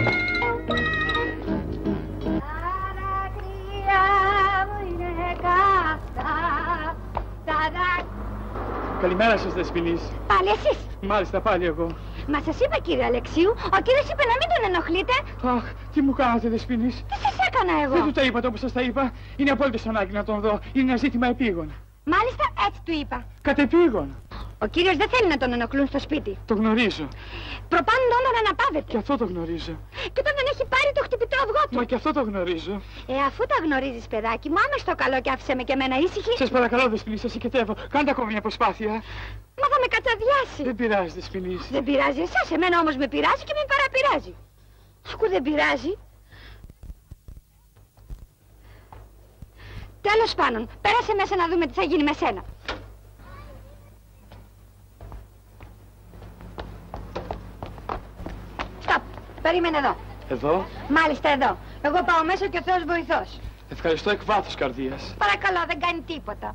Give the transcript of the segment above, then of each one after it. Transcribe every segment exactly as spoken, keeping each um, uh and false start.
Καλημέρα σας, Δεσποινής. Πάλι εσείς. Μάλιστα, πάλι εγώ. Μα σας είπα, κύριε Αλεξίου, ο κύριος είπε να μην τον ενοχλείτε. Αχ, τι μου κάνατε, Δεσποινής. Τι σας έκανα εγώ. Δεν του τα είπατε όπως σας τα είπα. Είναι απόλυτος ανάγκη να τον δω. Είναι ένα ζήτημα επίγον. Μάλιστα, έτσι του είπα. Κατεπήγον. Ο κύριος δεν θέλει να τον ενοχλούν στο σπίτι. Το γνωρίζω. Προπάνουν όλα να αναπαύεται. Και αυτό το γνωρίζω. Και όταν δεν έχει πάρει το χτυπητό αυγό του. Μα και αυτό το γνωρίζω. Ε, αφού τα γνωρίζεις, παιδάκι μου, άμε στο καλό και άφησε με και εμένα ήσυχη. Σας παρακαλώ, Δεσποινή, σας συγκετεύω. Κάντε ακόμη μια προσπάθεια. Μα θα με κατσαδιάσει. Δεν πειράζει, Δεσποινή. Δεν πειράζει εσάς, εμένα όμως με πειράζει και με παραπειράζει. Ακού, δεν πειράζει. Τέλος πάντων, πέρασε μέσα να δούμε τι θα γίνει με σένα. Στοπ, περίμενε εδώ. Εδώ. Μάλιστα εδώ. Εγώ πάω μέσα και ο Θεός βοηθός. Ευχαριστώ εκ βάθους καρδίας. Παρακαλώ, δεν κάνει τίποτα.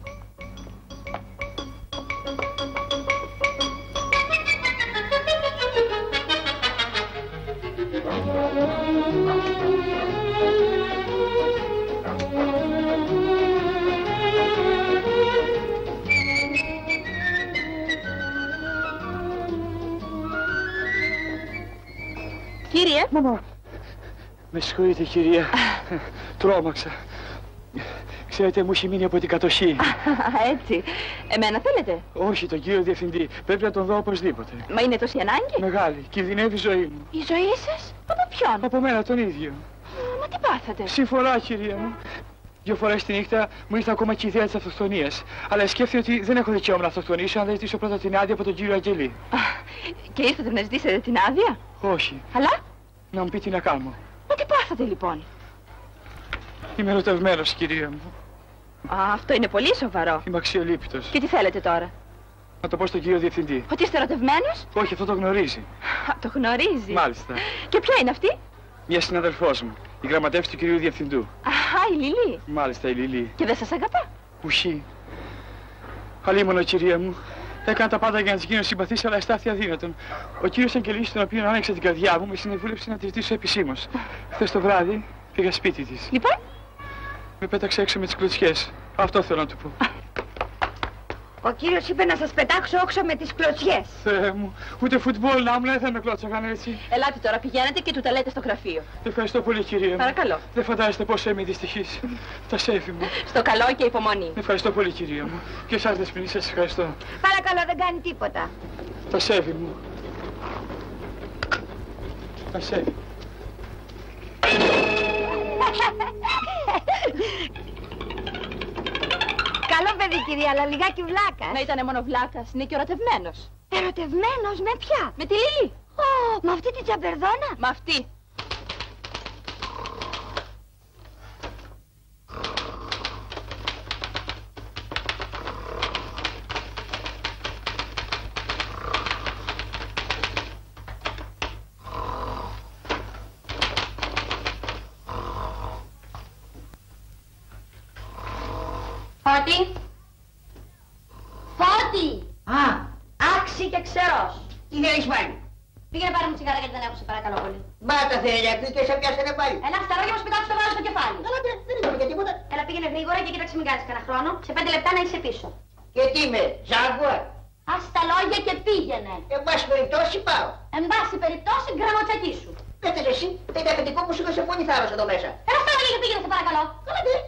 Κύριε. Μαμά. Με συγχωρείτε, κυρία. Τρόμαξα. Ξέρετε, μου έχει μείνει από την κατοχή. Έτσι. Εμένα θέλετε. Όχι, τον κύριο Διευθυντή. Πρέπει να τον δω οπωσδήποτε. Μα είναι τόση ανάγκη. Μεγάλη. Κινδυνεύει η ζωή μου. Η ζωή σας? Από ποιον? Από μένα τον ίδιο. Μα τι πάθατε? Συμφορά, κυρία μου. Δύο φορές τη νύχτα μου ήρθε ακόμα και η ιδέα της αυτοκτονίας. Αλλά σκέφτηκα ότι δεν έχω δικαίωμα να αυτοκτονήσω αν δεν ζητήσω πρώτα την άδεια από τον κύριο Αγγελή. Και ήρθατε να ζητήσετε την άδεια? Όχι. Αλλά? Να μου πει τι να κάνω. Μα τι πάθατε λοιπόν? Είμαι ερωτευμένος, κυρία μου. Α, αυτό είναι πολύ σοβαρό. Είμαι αξιολύπητος. Και τι θέλετε τώρα? Να το πω στον κύριο Διευθυντή. Ότι είστε ερωτευμένος? Όχι, αυτό το γνωρίζει. Α, το γνωρίζει. Μάλιστα. Και ποια είναι αυτή? Μια συναδελφός μου. Η γραμματεύση του κυρίου Διευθυντού. Αχα, η Λιλή. Μάλιστα, η Λιλή. Και δεν σας αγαπά? Ουχή. Αλίμονο, κυρία μου. Έκανα τα πάντα για να της γίνω συμπαθής, αλλά αισθάθη αδύνατον. Ο κύριος Αγγελής, τον οποίο άνοιξα την καρδιά μου, με συνεβούλεψε να τη ζητήσω επισήμως. Χθες το βράδυ πήγα σπίτι της. Λοιπόν? Με πέταξε έξω με τις κλωτσιές. Αυτό θέλω να του πω. Ο κύριος είπε να σας πετάξω όξω με τις κλωτσιές. Θεέ μου, ούτε φουτμπόλ να ήμουν, δεν θα με κλώτσαγαν έτσι. Ελάτε τώρα, πηγαίνετε και του τα λέτε στο γραφείο. Ευχαριστώ πολύ, κυρία μου. Παρακαλώ. Δεν φαντάζεστε πόσο είμαι δυστυχής. Τα σέφη μου. Στο καλό και υπομονή. Ευχαριστώ πολύ, κυρία μου. Και εσάς, Δεσποινή, σας ευχαριστώ. Παρακαλώ, δεν κάνει τίποτα. Τα σέφη μου. Τα σέφη. Καλό παιδί, κυρία, αλλά λιγάκι βλάκα. Να ήτανε μόνο βλάκας, είναι και ερωτευμένος. Ερωτευμένος με ποια? Με τη Λιλή. Ω, με αυτή την τσαμπερδόνα. Με αυτή. Φώτη! Φώτη! Α, άξι και ξερός. Τι θέλεις πάλι? Πήγαινε πάρε μου τσιγάρα γιατί δεν έχω, σε παρακαλώ πολύ. Μπα τα θέλει ακού και σε πιάσανε πάλι. Ένα στα λόγια μου σπιτάω στο βάζω στο κεφάλι. Καλά, δεν δεν είπαμε και τίποτα. Έλα πήγαινε γρήγορα και κοίταξε μην κάνεις κανένα χρόνο. Σε πέντε λεπτά να είσαι πίσω. Και τι είμαι, Ζάγκουα? Ας τα λόγια και πήγαινε. Εν πάση περιπτώσει πάω. Εν πάση περιπτώσει γκραμοτσακί σου. Πέτες εσύ, το αφεντικό μου σήκωσε μόνη θάρρος εδώ μέσα. Έλα στάμε λίγα πήγαινε σε παρακαλώ. Καλά, τι.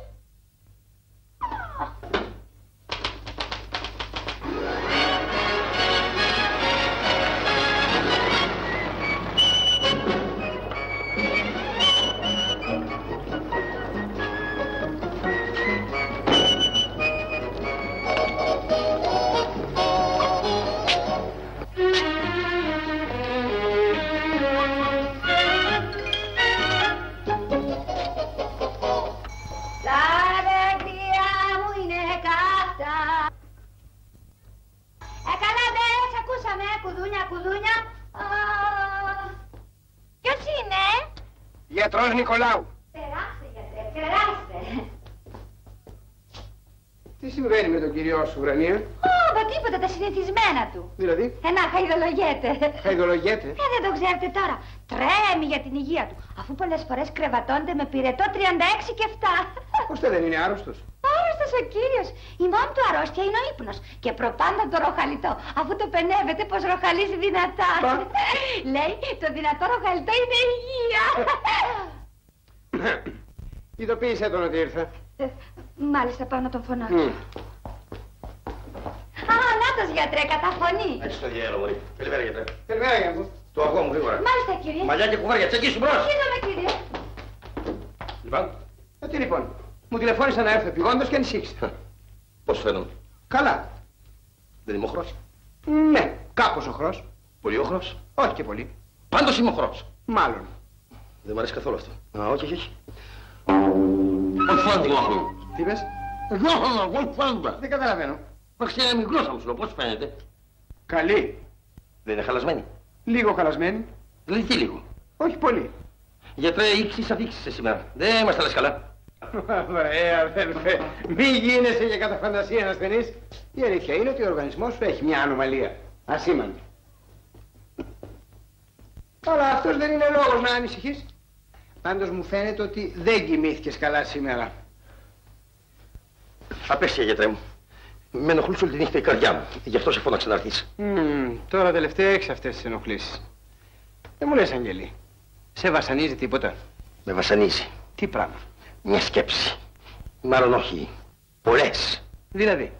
Γιατρός Νικολάου. Περάστε, γιατρέ, περάστε. Τι συμβαίνει με τον κυριό σου, Ουρανία? Ω, από τίποτα, τα συνηθισμένα του. Δηλαδή? Ε, να, χαϊδολογιέται. Χαϊδολογιέται. Ε, δεν το ξέρετε τώρα. Τρέμει για την υγεία του. Αφού πολλές φορές κρεβατώνεται με πυρετό τριάντα έξι και επτά. Ώστε δεν είναι άρρωστος. Άρρωστος ο κύριος. Η μόνη του αρρώστια είναι ο ύπνος. Και προπάντα το ροχαλιτό. Αφού το πενεύεται πως ροχαλίζει δυνατά. Λέει, το δυνατό ροχαλιτό είναι υγεία. Ειδοποίησέ τον ότι ήρθα. Ε, μάλιστα, πάω να τον φωνάξω. Mm. Α, νάτος γιατρέ, καταφωνεί. Έτσι το διέλο, μωρή. Καλημέρα, γιατρέ. Καλημέρα, Γιάννη. Το ακούω μου γρήγορα. Μάλιστα, κύριε. Μαλλιά και κουβάρια, τσεκίσου μπρος. Είδαμε, κύριε. Λοιπόν. Ε, τι λοιπόν. Μου τηλεφώνησα να έρθω επειγόντως και ανησύχησα. Πώς φαίνομαι? Καλά. Δεν είμαι οχρός? Ναι, κάπως οχρός. Πολύ οχρός? Όχι και πολύ. Πάντως είμαι οχρός. Μάλλον. Δεν μου αρέσει καθόλου αυτό. Α, όχι, όχι, όχι. Όχι φάντη, όχι. Τι είπες? Όχι φάντη. Δεν καταλαβαίνω. Μα ξέρει μικρό θα μου σου λέω, πώς φαίνεται? Καλή. Δεν είναι χαλασμένη? Λίγο χαλασμένη. Δηλαδή τι λίγο? Όχι πολύ. Γιατρέ, ήξεις αφήξεις σήμερα. Δεν είμαστε λες καλά. Ε, αδέλφε, μη γίνεσαι για κατά φαντασία ένας ασθενής. Η αλήθεια είναι ότι ο οργανισμός σου έχει μια ανομαλία. Ασήμαντη. Αλλά αυτός δεν είναι λόγος να ανησυχείς. Πάντως μου φαίνεται ότι δεν κοιμήθηκες καλά σήμερα. Απέσια, γιατρέ μου. Με ενοχλούσε όλη τη νύχτα η καρδιά μου. Γι' αυτό σε φώναξε να έρθεις. Mm, τώρα τελευταία έχεις αυτές τις ενοχλήσεις. Δεν μου λες, Αγγελή. Σε βασανίζει τίποτα? Με βασανίζει. Τι πράγμα? Μια σκέψη. Μάλλον όχι. Πολλές. Δηλαδή?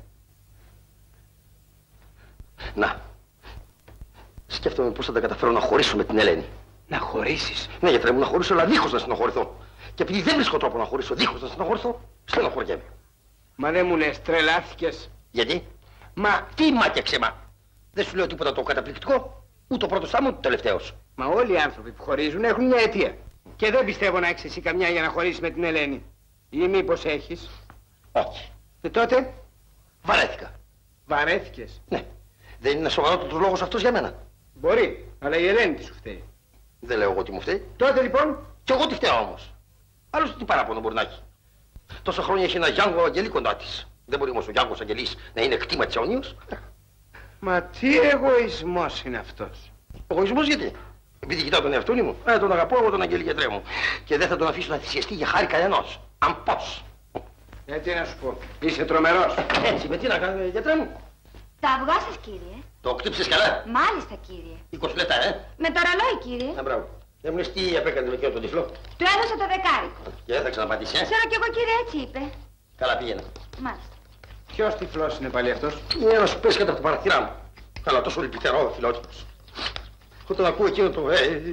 Να. Σκέφτομαι πώς θα τα καταφέρω να χωρίσω με την Ελένη. Να χωρίσεις? Ναι, γιατρέ μου, να χωρίσω, αλλά δίχως να στενοχωρηθώ. Και επειδή δεν βρίσκω τρόπο να χωρίσω δίχως να στενοχωρηθώ, στενοχωριέμαι. Μα δεν μου λες, τρελάθηκες? Γιατί? Μα... Τι μάκεξε, μα. Δεν σου λέω τίποτα το καταπληκτικό. Ούτε ο πρώτος άμμο, ούτε ο τελευταίος. Μα όλοι οι άνθρωποι που χωρίζουν έχουν μια αιτία. Και δεν πιστεύω να έχεις εσύ καμιά για να χωρίσεις με την Ελένη. Ή μήπως έχεις? Όχι. Και τότε? Βαρέθηκα. Βαρέθηκες? Ναι. Δεν είναι σοβαρότατος λόγος αυτός για μένα? Μπορεί, αλλά η Ελένη τι σου φταίει? Δεν λέω εγώ τι μου φταίει. Τότε λοιπόν? Κι εγώ τι φταίω όμως. Άλλωστε τι παράπονο μπορεί να έχει. Τόσα χρόνια έχει ένα Γιάνγκο Αγγελή κοντά της. Δεν μπορεί όμως ο Γιάνγκος Αγγελής να είναι κτήμα της αιωνίως. Μα τι εγωισμός είναι αυτός? Εγωισμός γιατί? Επειδή κοιτάω τον εαυτό μου, ε, τον αγαπώ εγώ τον Αγγελή γιατρέ μου. Και δεν θα τον αφήσω να θυσιαστεί για χάρη κανενός. Αν πώς. Ε, τι να σου πω. Είσαι τρομερός. Έτσι, με τι να κάνω, γιατρέ μου? Τα αυγά σας, κύριε. Το κτύψες καλά? Μάλιστα, κύριε. είκοσι λεπτά, ε. Με το ρολόι, κύριε. Να μπράβο. Δεν μου λες τι απέκανε με εκείνο τον τυφλό? Του έδωσα το δεκάρικο. Και δεν θα ξαναπατήσει, ε. Ξέρω κι εγώ, κύριε, έτσι είπε. Καλά πήγαινε. Μάλιστα. Ποιος τυφλός είναι πάλι αυτός? Είναι να σου πέσει κάτω από το παραθυρά μου. Αλλά τόσο λυπηθερό, φιλότιμος. Όταν ακούω εκείνο το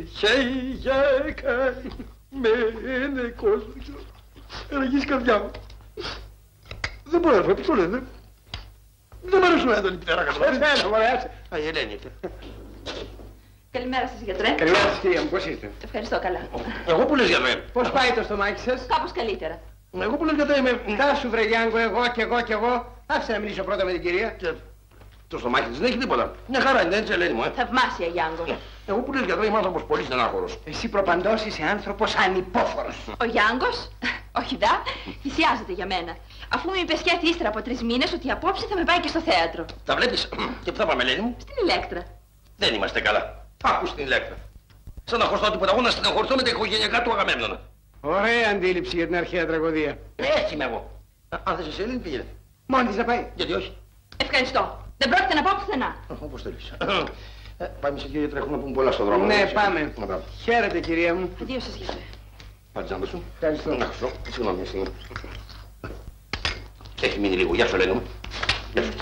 «Χέιγέκα με είναι κόσμο», ελεγγύεις καρδιά μου. Δεν μπορώ να φεύγω, ποιο λέτε. Δεν μ' αρέσουν να τον λυπηθερά κάτω. Δεν θέλω, μωρέ, άσε. Α, η Ελένη ήρθε. Καλημέρα σας, γιατρέ. Καλημέρα σας, κυρία μου, πώς είστε? Ευχαριστώ, καλά. Εγώ που λες γιατρέ? Πώς πάει το στομάχι σας? Κάπως καλύτερα. Εγώ που λες γιατρέ είμαι... Τα σου βρε Γιάνγκο, εγώ κι εγώ κι εγώ. Άφησε να μιλήσω πρώτα με την κυρία. Και το στομάχι της δεν έχει τίποτα. Μια χαρά είναι, έτσι Ελένη μου, ε. Θαυμάσια, Γιάνγκο. Εγώ που λες γιατρέ είμαι άνθρωπος πολύ στενάχωρος. Εσύ προπαντός είσαι άνθρωπος ανυπόφορος. Ο Γιάνγκος, όχι δα, θυσιάζεται για μένα. Αφού μου είπε σκέφτη ύστερα από τρεις μήνες ότι απόψε θα με πάει και στο θέατρο. Τα βλέπεις? Και πού θα πάμε, Ελένη μου? Στην Ηλέκτρα. Δεν είμαστε καλά. Άκου στην Ηλέκτρα. Σαν να χωριστώ τίποτα εγώ να στεναχωρηθώ με τα οικογενειακά του Αγαμέμνονα. Ωραία αντίληψη για την αρχαία τραγωδία. Έτσι είμαι εγώ. Α, αν δεν σε Ελένη πήγαινε. Μόνη της να πάει. Γιατί όχι? Ευχαριστώ. Δεν πρόκειται να πάω πουθενά. Όπως θέλεις. Ε, πάμε σε κύριε, τρέχουμε να πούμε πολλά στον δρόμο. Ναι, πάμε. Χαίρετε, κυρία μου. Αντίο σας, γιατρέ. Πάρε τζάμπα σου. Ευχαριστώ. Να χρυσό. Συγγνώμη μια στιγμή. Έχει μείνει λίγο. Γεια σου, Ελένη μου. Γεια σου.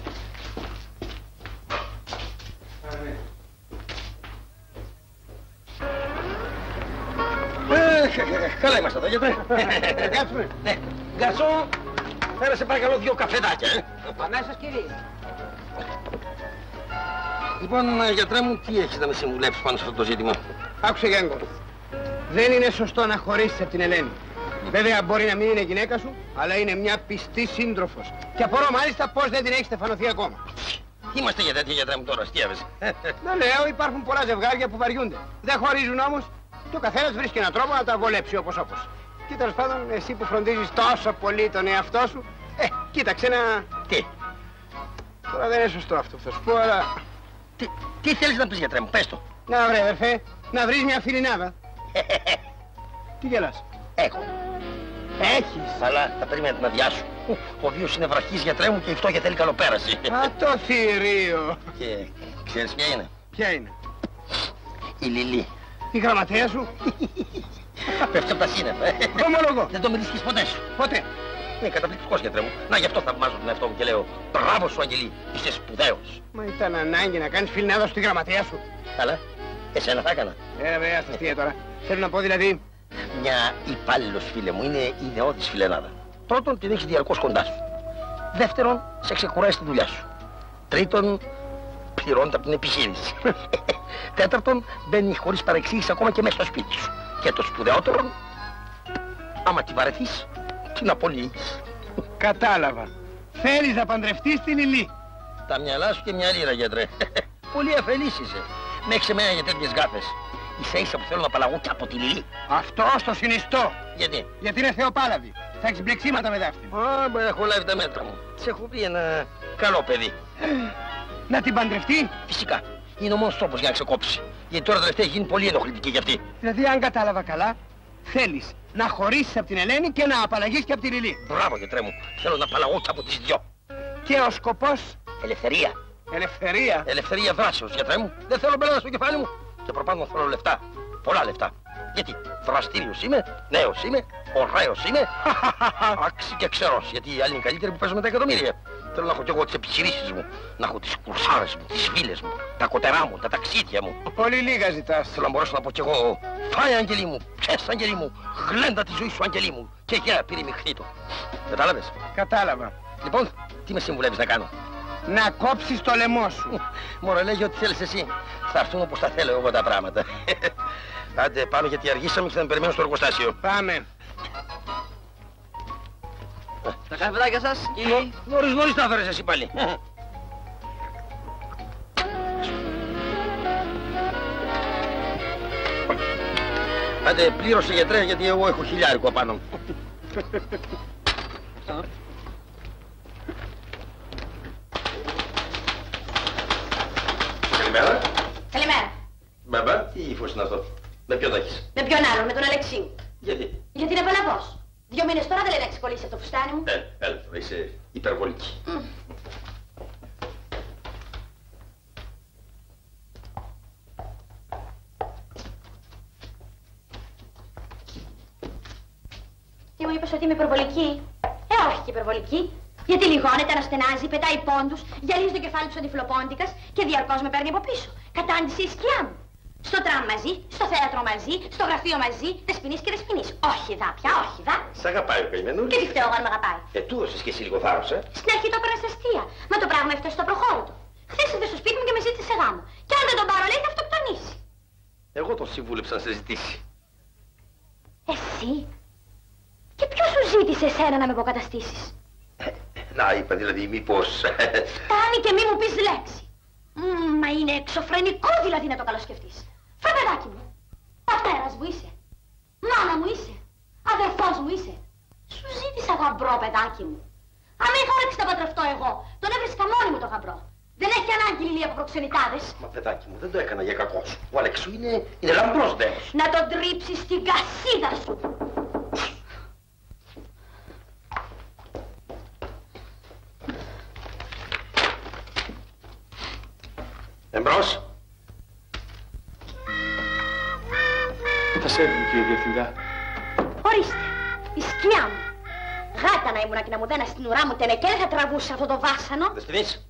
Καλά είμαστε εδώ, γιατρέ. Κάτσουμε. Ναι. Γκαρσό, φέρε σε παρακαλώ δύο καφεδάκια, ε. Αμέσως, κύριε. Λοιπόν, γιατρέ μου, τι έχεις να με συμβουλέψεις πάνω σε αυτό το ζήτημα? Άκουσε, Γιάνγκο. Δεν είναι σωστό να χωρίσεις από την Ελένη. Βέβαια μπορεί να μην είναι γυναίκα σου, αλλά είναι μια πιστή σύντροφος. Και απορώ μάλιστα πώς δεν την έχεις στεφανωθεί ακόμα. Είμαστε για τέτοια, γιατρέ μου, τώρα, αστείαβες. Δεν λέω, υπάρχουν πολλά ζευγάρια που βαριούνται. Δεν χωρίζουν όμως. Και ο καθένας βρίσκει έναν τρόπο να τα βολέψει όπως όπως. Και τέλος πάντων, εσύ που φροντίζεις τόσο πολύ τον εαυτό σου, ε, κοίταξε να... Τι? Τώρα δεν είναι σωστό αυτό που θα σου πω, αλλά... Τι, τι θέλεις να πεις, γιατρέ μου, πες το. Να βρε, αδερφέ, να βρεις μια φιλινάδα. Τι γελάς? Έχω. Έχεις. Αλλά θα περίμενε την αδειά σου. Ο βίος είναι βραχής, γιατρέ μου, και η φτώχεια θέλει καλοπέραση. Α, το θηρίο. Και ξέρεις ποια είναι? Ποια είναι? Η Λιλή. Η γραμματέα σου. Πέφτει από τα σύννεφα. Ομολογώ. Δεν το μιλήσεις ποτέ σου. Ποτέ. Είναι καταπληκτικός, γιατρέ μου. Να, γι' αυτό θαυμάζω τον εαυτό μου και λέω μπράβο σου, Αγγελή. Είσαι σπουδαίος. Μα ήταν ανάγκη να κάνεις φιλινάδα στη γραμματέα σου. Αλλά, εσένα θα έκανα. Ε, βέβαια, ασταστία τώρα. Θέλω να πω δηλαδή... Μια υπάλληλος, φίλε μου, είναι ιδεώδης φιλενάδα. Πρώτον, την έχεις διαρκώς κοντά σου. Δεύτερον, σε ξεκουράζει τη δουλειά σου. Τρίτον, πληρώνεται από την επιχείρηση. Τέταρτον, μπαίνει χωρίς παρεξήγηση ακόμα και μέσα στο σπίτι σου. Και το σπουδαιότερο, άμα τη βαρεθείς, την απολύεις. Κατάλαβα. Θέλεις να παντρευτείς την Λιλή. Τα μυαλά σου και μια λίρα, γιατρέ. Πολύ αφελής είσαι. Με έχεις εμένα για τέτοιες γάφες. Ίσα ίσα που θέλω να απαλλαγώ και από τη Λιλή. Αυτό στο συνιστώ. Γιατί? Γιατί είναι θεοπάλαβη. Θα έχεις μπλεξίματα με δάφτυλα. Α, μπορεί να έχω λάβει τα μέτρα μου. Σε έχω πει ένα καλό παιδί. Να την παντρευτεί. Φυσικά. Είναι ο μόνος τρόπος για να ξεκόψει. Γιατί τώρα τελευταία έχει γίνει πολύ ενοχλητική για αυτή. Δηλαδή, αν κατάλαβα καλά, θέλεις να χωρίσεις από την Ελένη και να απαλλαγείς και από τη Λιλή. Μπράβο, γιατρέ μου. Θέλω να απαλλαγώ και από τις δυο. Και ο σκοπός? Ελευθερία. Ελευθερία. Ελευθερία δράσεως, γιατρέ μου. Δεν θέλω μπελάνα στο κεφάλι μου. Και προπάνω θέλω λεφτά. Πολλά λεφτά. Γιατί δραστήριος είμαι, νέος είμαι, ωραίος είμαι, άξι και ξερός. Γιατί οι άλλοι είναι καλύτεροι που παίζουν με τα εκατομμύρια. Θέλω να έχω κι εγώ τις επιχειρήσεις μου, να έχω τις κουρσάρες μου, τις φίλες μου, τα κοτερά μου, τα ταξίδια μου. Πολύ λίγα ζητάς. Θέλω να μπορέσω να πω κι εγώ, φάει Αγγελή μου, πιες Αγγελή μου, γλέντα τη ζωή σου Αγγελή μου και γεια πήρε μιχτή του. Κατάλαβες? Κατάλαβα. Λοιπόν, τι με συμβουλεύεις να κάνω? Να κόψεις το λαιμό σου. Μωρέ, λέγει ό,τι θέλεις εσύ. Θα έρθουν όπως τα θέλω εγώ τα πράγματα. Άντε, πάμε γιατί αργήσαμε και θα με περιμένω στο εργοστάσιο. Πάμε. Τα καφεδάκια σας, κύριοι. Νωρίς νωρίς τα έφερες εσύ πάλι. Άντε, πλήρωσε γιατρέ, γιατί εγώ έχω χιλιάρικο απάνω μου. Καλημέρα. Καλημέρα. Μπαμπά, τι φως είναι αυτό? Με ποιον τα έχεις? Με ποιον άλλον, με τον Αλεξίου. Γιατί? Γιατί είναι παλαβός. Δύο μήνες τώρα δεν λέει να έχεις κολλήσει από το φουστάνι μου. Έλα, έλα, τώρα είσαι υπερβολική. Mm. Τι μου είπες ότι είμαι υπερβολική? Ε, όχι και υπερβολική. Γιατί λιγώνεται, αναστενάζει, πετάει πόντους, γυαλίζει το κεφάλι του αντιφλοπόντικας και διαρκώς με παίρνει από πίσω. Κατάντηση η σκιά μου. Στο τραμ μαζί, στο θέατρο μαζί, στο γραφείο μαζί, δεσποινής και δεσποινής. Όχι δα πια, όχι δα. Σ' αγαπάει ο καημένος. Και τι φταίω εγώ αν με αγαπάει? Ε, του δώσεις και εσύ λίγο θάρρος, ε. Στην αρχή το έπαιρνε σε αστεία. Μα το πράγμα έφτασε στο προχώρο του. Χθες ήρθε στο σπίτι μου και με ζήτησε γάμο. Και αν δεν τον πάρω, λέει, θα αυτοκτονήσει. Εγώ τον συμβούλεψα να σε ζητήσει. Εσύ? Και ποιος σου ζήτησε εσένα να με υποκαταστήσεις? Να, είπα δηλαδή, μήπως... Φτάνει και μη μου πεις λέξη. Μ, μα είναι εξωφρενικό δηλαδή να το καλοσκεφτείς. Φρε παιδάκι μου, πατέρας μου είσαι, μάνα μου είσαι, αδερφός μου είσαι. Σου ζήτησα γαμπρό παιδάκι μου. Αν είχα όρεξη να παντρευτώ εγώ, τον έβρισκα μόνη μου το γαμπρό. Δεν έχει ανάγκη Λιλή από προξενητάδες. Μα παιδάκι μου, δεν το έκανα για κακό σου. Ο Αλεξού είναι, είναι λαμπρός δέος. Να τον τρίψεις στην κασίδα σου. Εμπρός. Τα σέβομαι, κύριε Διευθυντά. Ορίστε, η σκιά μου. Γάτα να ήμουνα και να μου δένα στην ουρά μου τενεκέ, δεν θα τραβούσα αυτό το βάσανο. Δεσποινής.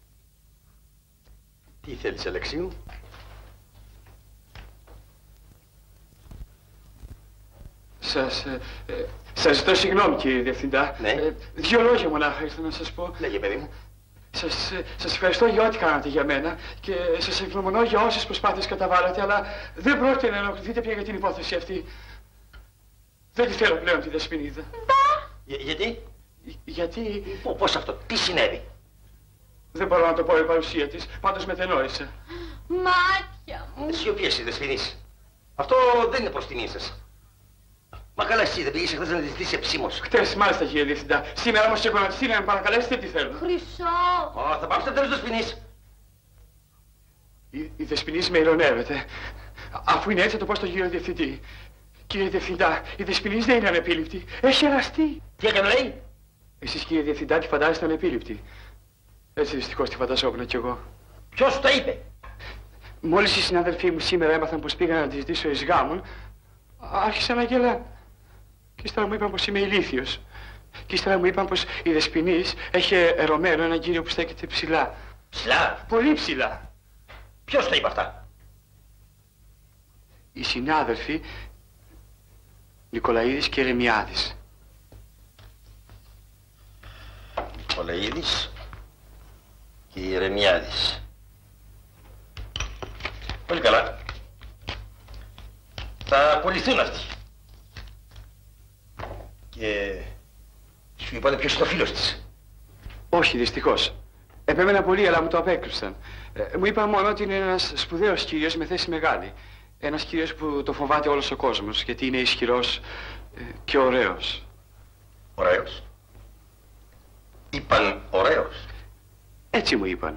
Τι θέλεις, Αλεξίου? Σας... Ε, ε, σας ζητώ συγγνώμη, κύριε Διευθυντά. Ναι. Ε, δύο λόγια μονάχα ήρθα να σας πω. Λέγε, παιδί μου. Σας, ε, σας ευχαριστώ για ό,τι κάνατε για μένα και σας ευγνωμονώ για όσες προσπάθειες καταβάλλατε, αλλά δεν πρόκειται να ενοχληθείτε πια για την υπόθεση αυτή. Δεν τη θέλω πλέον τη Δεσποινίδα. Για, γιατί? Γιατί... Πο, πώς αυτό, τι συνέβη? Δεν μπορώ να το πω η παρουσία της, πάντως μετενόησα. Μάτια μου. Σιωπή εσύ, Δεσποινής. Αυτό δεν είναι προς τιμή σας. Μα καλά, εσύ δεν πήγες χθες να τη ζητήσεις επισήμως. Χτες, μάλιστα, κύριε Διευθυντά. Σήμερα όμως και να με παρακαλέσετε τι θέλω. Χρυσό! Ω, θα πάω στο τέλος Δεσποινής. Η, η Δεσποινής με ειρωνεύεται. Αφού είναι έτσι, θα το πω στον κύριο Διευθυντή. Κύριε Διευθυντά, η Δεσποινής δεν είναι ανεπίληπτη. Έχει εραστεί. Τι έκανε, λέει? Εσείς, κύριε Διευθυντά, τη φαντάζεστε ανεπίληπτη. Έτσι δυστυχώς τη φανταζόμουν κι εγώ. Ποιος σου τα είπε? Μόλις οι συνάδελφοί μου σήμερα έμαθαν πως πήγα να τη ζητήσω εις γάμων, άρχισαν να γελάνε. Και ύστερα μου είπαν πως είμαι ηλίθιος. Και ύστερα μου είπαν πως η Δεσποινής έχει ερωμένο έναν κύριο που στέκεται ψηλά. Ψηλά? Πολύ ψηλά. Ποιος τα είπε αυτά? Οι συνάδελφοι Νικολαίδης και Ερεμιάδης. Νικολαίδης και Ερεμιάδης. Πολύ καλά. Θα απολυθούν αυτοί. Και σου είπατε ποιος είναι ο φίλος της? Όχι, δυστυχώς. Επέμενα πολύ, αλλά μου το απέκρυψαν. Ε, μου είπαν μόνο ότι είναι ένας σπουδαίος κύριος με θέση μεγάλη. Ένας κύριος που το φοβάται όλος ο κόσμος, γιατί είναι ισχυρός ε, και ωραίος. Ωραίος? Είπαν ωραίος? Έτσι μου είπαν.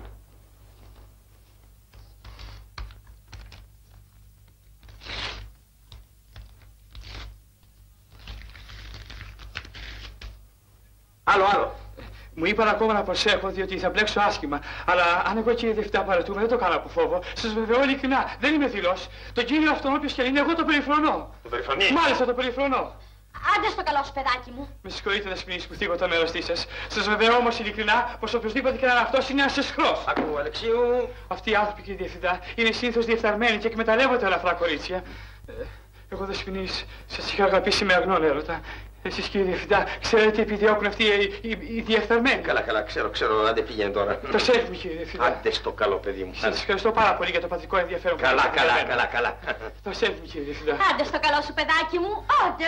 Άλλο, άλλο. Μου είπαν ακόμα να προσέχω διότι θα μπλέξω άσχημα. Αλλά αν εγώ, κύριε Διευθυντά, παρετούμε, δεν το κάνω από φόβο. Σας βεβαιώ ειλικρινά, δεν είμαι δειλός. Το κύριο αυτόν όποιος και είναι, εγώ το περιφρονώ. Το περιφρονείς? Μάλιστα, το περιφρονώ. Άντε στο καλό σου, παιδάκι μου. Με συγχωρείτε, Δεσποινής, που θίγω το μέρος σας. Σας βεβαιώ όμως ειλικρινά πως οποιοδήποτε και να είναι αυτός είναι ένας εσχρός. Άκου, Αλεξίου. Αυτοί οι άνθρωποι, κύριε Διευθυντά, είναι συνήθως διεφθαρμένοι και εκμεταλλεύονται ελαφρά κορίτσια. Ε, εγώ, Δεσποινής, σας είχα αγαπήσει με αγνόν έρωτα. Εσείς, κύριε Διευθυντά, ξέρετε τι επιδιώκουν αυτοί οι, οι, οι διεφθαρμένοι. Καλά, καλά, ξέρω, ξέρω, άντε πήγαινε τώρα. Το σέλφι μου, κύριε Διευθυντά. Άντε στο καλό, παιδί μου. Σας ευχαριστώ πάρα πολύ για το πατρικό ενδιαφέρον που Καλά, έχετε καλά, για μένα. καλά, καλά. Το σέλφι μου, κύριε Διευθυντά. Άντε στο καλό σου, παιδάκι μου. Άντε.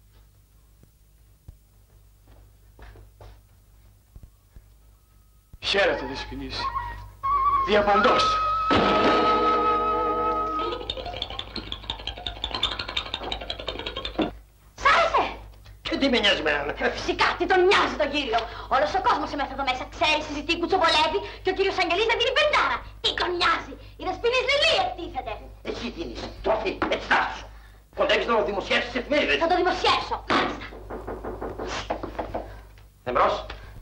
Χαίρετε, Δεσποινής. Διαπαντός. Σ' άρεσε? Και τι με νοιάζει εμένα? Ε, Φυσικά, τι τον νοιάζει τον κύριο. Όλος ο κόσμος μέσα εδώ μέσα ξέρει, συζητεί, κουτσοβολεύει και ο κύριος Αγγελής δεν δίνει πεντάρα. Τι τον νοιάζει? Η Δεσποινής Λιλή εκτίθεται. Εσύ δίνεις τροφή, έτσι θα σου. Κοντεύεις να το δημοσιεύσεις στις εφημερίδες. Θα το δημοσιεύσω, μάλιστα. Εμπρός.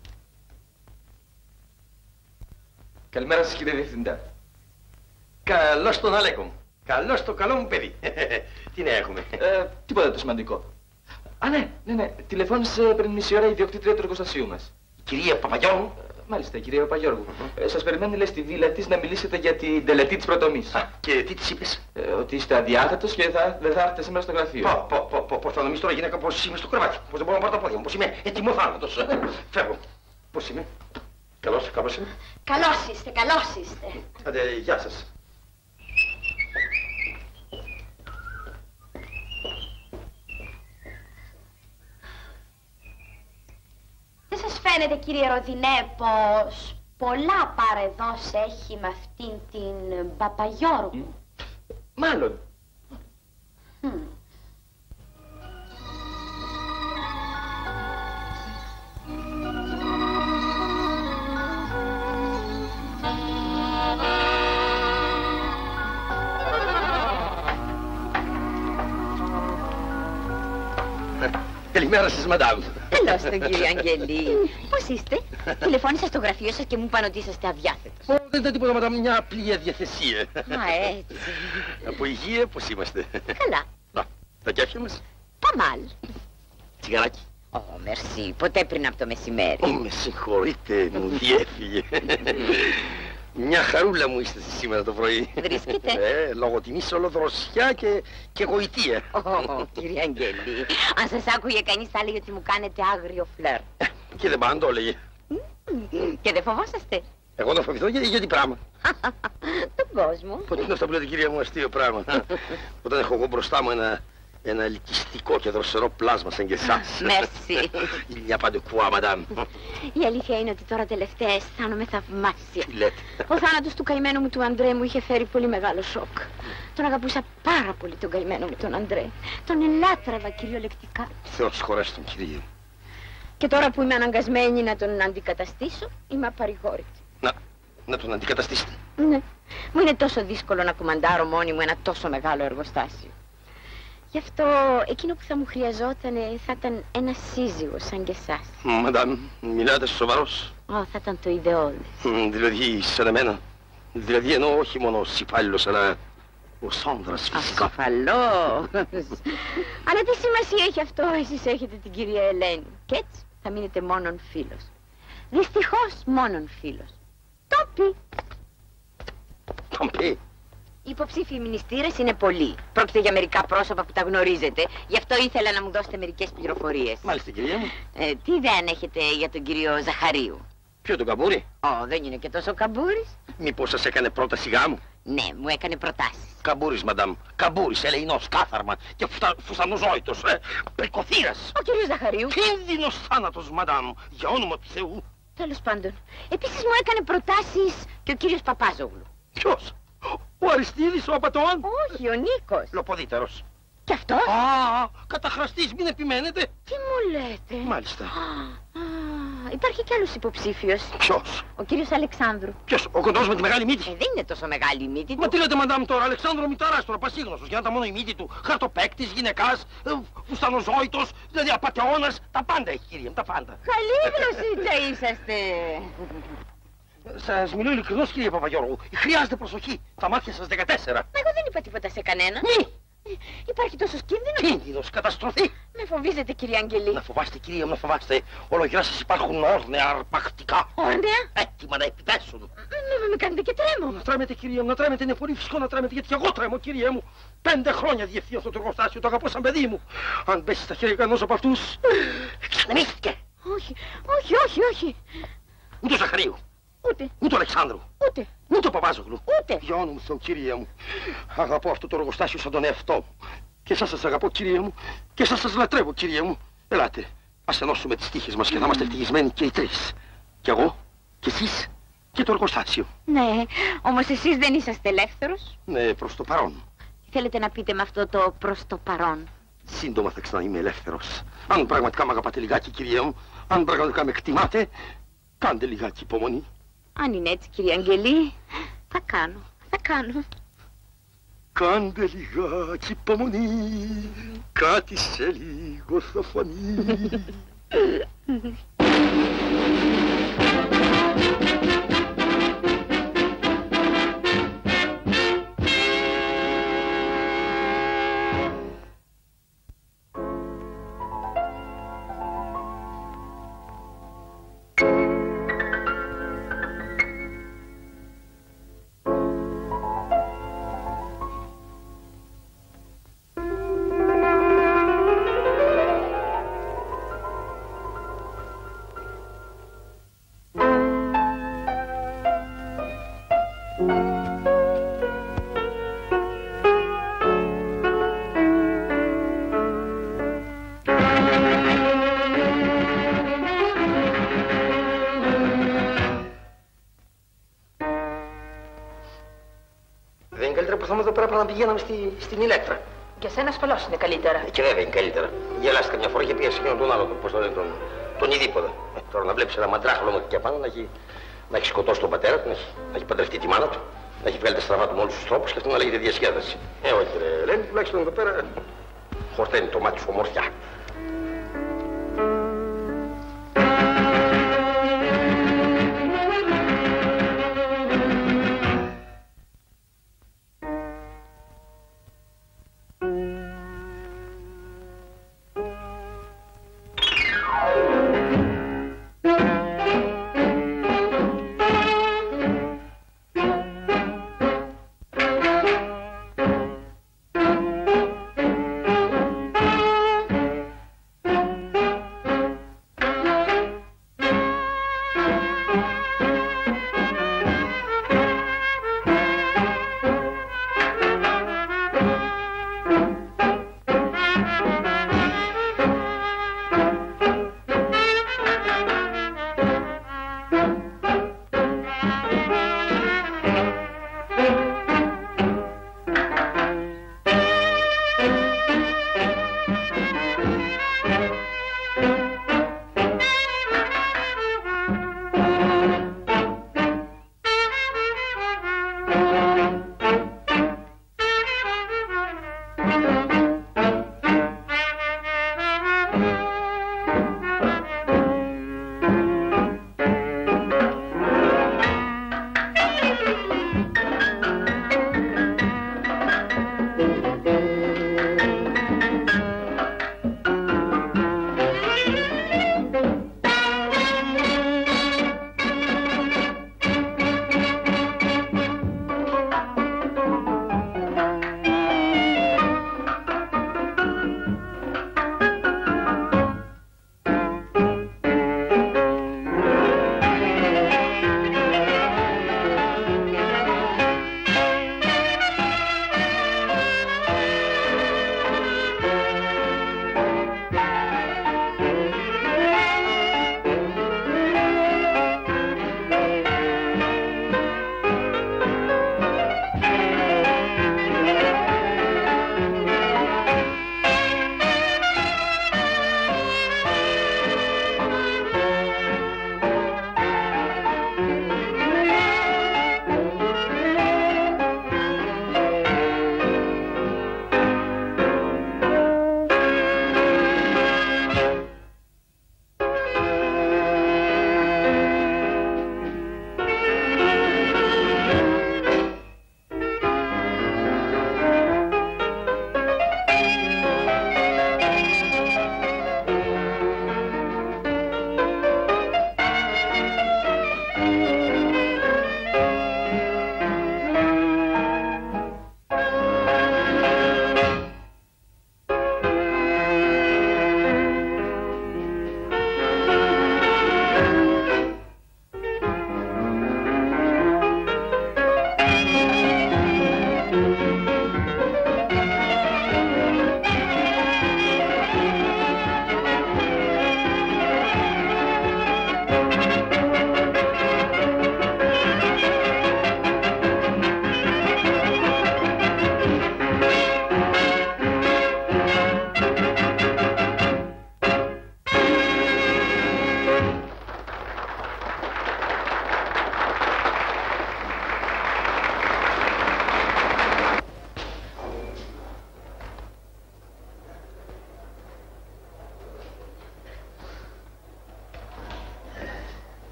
Καλημέρα σας, κύριε Διευθυντά. Καλώς τον Αλέκο μου. Καλώς το καλό μου παιδί. Τι να έχουμε? Ε, τίποτα το σημαντικό. Α, ναι, ναι, ναι. Τηλεφώνησε πριν μισή ώρα η ιδιοκτήτρια του εργοστασίου μας. Η κυρία Παπαγιώργου. Ε, μάλιστα, η κυρία Παπαγιώργου. Ε, σας περιμένει, λέει, στη βίλα της να μιλήσετε για την τελετή της πρωτομής. Α, και τι της είπες? Ε, ότι είστε αδιάθετος και θα, δεν θα έρθετε σήμερα στο γραφείο. Πω, πω, πω, πω, πώς θα νομίσεις τώρα γυναίκα πως είμαι στο κρεβάτι. Πως δεν μπορώ να πάρω τα πόδια μου. Πως είμαι έτοιμο θάνατος. Φεύγω. Πώς είμαι? Καλώς, καλώς είμαι. Καλώς είστε, καλώς είστε. Άντε, γεια σας. Δεν σας φαίνεται, κύριε Ροδινέ, πως πολλά παρεδώς έχει με αυτήν την Παπαγιώργου? Μάλλον. Hm. Καλημέρα σας, μαντάμ. Καλώς τον κύριε Αγγελή. Πώς είστε? Τηλεφώνησα στο γραφείο σας και μου είπαν ότι είσαστε αδιάθετος. Ω, δεν ήταν τίποτα, μαντάμ, μια απλή αδιαθεσία. Α, έτσι. Από υγεία, πώς είμαστε? Καλά. Να, τα κέφια μας. Παμάλ. Τσιγαράκι. Ω, μερσή. Ποτέ πριν από το μεσημέρι. Ω, με συγχωρείτε, μου διέφυγε. Μια χαρούλα μου είστε σήμερα το πρωί. Βρίσκεται. Ε, λόγω τιμής ολοδροσιά και, και γοητεία. Ω, κύριε Αγγελή. Αν σας άκουγε κανείς θα έλεγε ότι μου κάνετε άγριο φλερ. Και δεν πάντα το έλεγε. Και δεν φοβόσαστε? Εγώ να φοβηθώ για, για τι πράγμα? Τον κόσμο. Πότε είναι αυτά που λέτε, κυρία μου, αστείο πράγμα? Όταν έχω εγώ μπροστά μου ένα Ένα ελκυστικό και δροσερό πλάσμα σαν και εσάς. Merci. Il n'y a pas de quoi, madame. Η αλήθεια είναι ότι τώρα τελευταία αισθάνομαι θαυμάσια. Τι λέτε? Ο θάνατος του καημένου μου του Αντρέ μου είχε φέρει πολύ μεγάλο σοκ. Τον αγαπούσα πάρα πολύ τον καημένο μου τον Αντρέ. Τον ελάτρευα κυριολεκτικά. Θεός χωρέσει τον κυρία. Και τώρα που είμαι αναγκασμένη να τον αντικαταστήσω, είμαι απαρηγόρητη. Να, να τον αντικαταστήσετε. Ναι. Μου είναι τόσο δύσκολο να κουμαντάρω μόνη μου ένα τόσο μεγάλο εργοστάσιο. Γι' αυτό εκείνο που θα μου χρειαζόταν θα ήταν ένα σύζυγο σαν και εσάς. Μαντάμ, μιλάτε σοβαρός? Ω, θα ήταν το ιδεώδες. Δηλαδή, σαν εμένα. Δηλαδή εννοώ όχι μόνο ως υπάλληλος, αλλά ως άνδρας φυσικά. Ασφαλώς. Αλλά τι σημασία έχει αυτό, εσείς έχετε την κυρία Ελένη. Κι έτσι θα μείνετε μόνον φίλος. Δυστυχώς μόνον φίλος. Το πει. Τον πει. Οι υποψήφιοι μνηστήρες είναι πολλοί. Πρόκειται για μερικά πρόσωπα που τα γνωρίζετε. Γι' αυτό ήθελα να μου δώσετε μερικές πληροφορίες. Μάλιστα, κυρία μου. Ε, τι ιδέα έχετε για τον κύριο Ζαχαρίου? Ποιο, τον Καμπούρη? Ω, δεν είναι και τόσο καμπούρης. Μήπως σας έκανε πρόταση γάμου? Ναι, μου έκανε προτάσεις. Καμπούρης, μαντάμ. Καμπούρης, ελεηνός, κάθαρμα και φουστα... φουστανοζόητος, ε, πρικοθύρας. Ο κύριος Ζαχαρίου. Κίνδυνος θάνατος, μαντάμ. Για όνομα του Θεού. Τέλος πάντων. Επίσης μου έκανε προτάσεις και ο κύριος Παπάζογλου. Ποιος? Ο Αριστίδης, ο Απατεών? Όχι, ο Νίκος. Λοποδίτερος. Κι αυτό? Α, καταχραστής, μην επιμένετε. Τι μου λέτε? Μάλιστα. Α, υπάρχει κι άλλος υποψήφιος. Ποιος? Ο κύριος Αλεξάνδρου. Ποιος? Ο κοντός με τη μεγάλη μύτη? Ε, δεν είναι τόσο μεγάλη η μύτη του. Μα τι λέτε, μαντάμ, τώρα, Αλεξάνδρο Μηταράς, τώρα, πασίγνωστος, για να τα μόνο η μύτη του. Χαρτοπαίκτης, γυναικάς, ε, φουστανοζόητος, δηλαδή απατεώνας, τα πάντα έχει, κύριε μου, τα πάντα. Καλή θα είσαστε. Σας μιλώ ειλικρινώς, κύριε Παπαγιώργου. Χρειάζεται προσοχή. Τα μάτια σας δεκατέσσερα. Μα εγώ δεν είπα τίποτα σε κανένα. Μη! Ε, υπάρχει τόσος κίνδυνος. Κίνδυνος, καταστροφή. Με φοβίζετε, κύριε Αγγελή. Να φοβάστε, κύριε μου, να φοβάστε. Ολογιά σας υπάρχουν όρνεα αρπακτικά. Όρνεα? Έτοιμα να επιπέσουν. Με, με κάνετε και τρέμω. Να τρέμετε, κύριε μου, να τρέμετε. Είναι πολύ φυσικό να τρέμετε, γιατί εγώ τρέμω, κύριε μου. Πέντε χρόνια διευθύνω αυτό το εργοστάσιο. Το αγαπώ σαν παιδί μου. Αν πέσει στα χέρια κανένας από αυτούς. Ξανεμίστηκε. Όχι, όχι, όχι, όχι. Ούτε ο Ζαχαρίου. Ούτε. Ούτε ο Αλεξάνδρου. Ούτε. Ούτε ο Παπάζογλου. Ούτε. Για όνομα Θεού, κύριε μου. Αγαπώ αυτό το εργοστάσιο σαν τον εαυτό μου. Και εσάς σας αγαπώ, κύριε μου. Και εσάς σας λατρεύω, κύριε μου. Ελάτε. Ας ενώσουμε τις τύχες μας και θα είμαστε ευτυχισμένοι και οι τρεις. Κι εγώ, κι εσείς, και το εργοστάσιο. Ναι, όμως εσείς δεν είσαστε ελεύθερος. Ναι, προς το παρόν. Τι θέλετε να πείτε με αυτό το προς το παρόν? Σύντομα θα ξαναείμαι ελεύθερος. Αν πραγματικά με αγαπάτε λιγάκι, κύριε μου, αν πραγματικά με εκτιμάτε, κάντε λιγάκι υπομονή. Αν είναι έτσι, κύριε Αγγελή, θα κάνω, θα κάνω. Κάντε λιγάκι υπομονή, κάτι σε λίγο θα φανεί. Να πηγαίναμε στη, στην Ηλέκτρα. Για σένα ασφαλώς είναι καλύτερα. Ε, και βέβαια είναι καλύτερα. Γελάστε καμιά φορά και πήγα σε εκείνον τον άλλο, πώς το λένε, τον, τον Ιδίποδα. Ε, τώρα να βλέπεις ένα μαντράχαλο μέχρι και πάνω να έχει, να έχει σκοτώσει τον πατέρα του, να έχει, να έχει παντρευτεί τη μάνα του, να έχει βγάλει τα στραβά του με όλους τους τρόπους και αυτό να λέγεται διασκέδαση. Ε, όχι ρε, λένε τουλάχιστον εδώ πέρα χορταίνει το μάτι σου ομορφιά.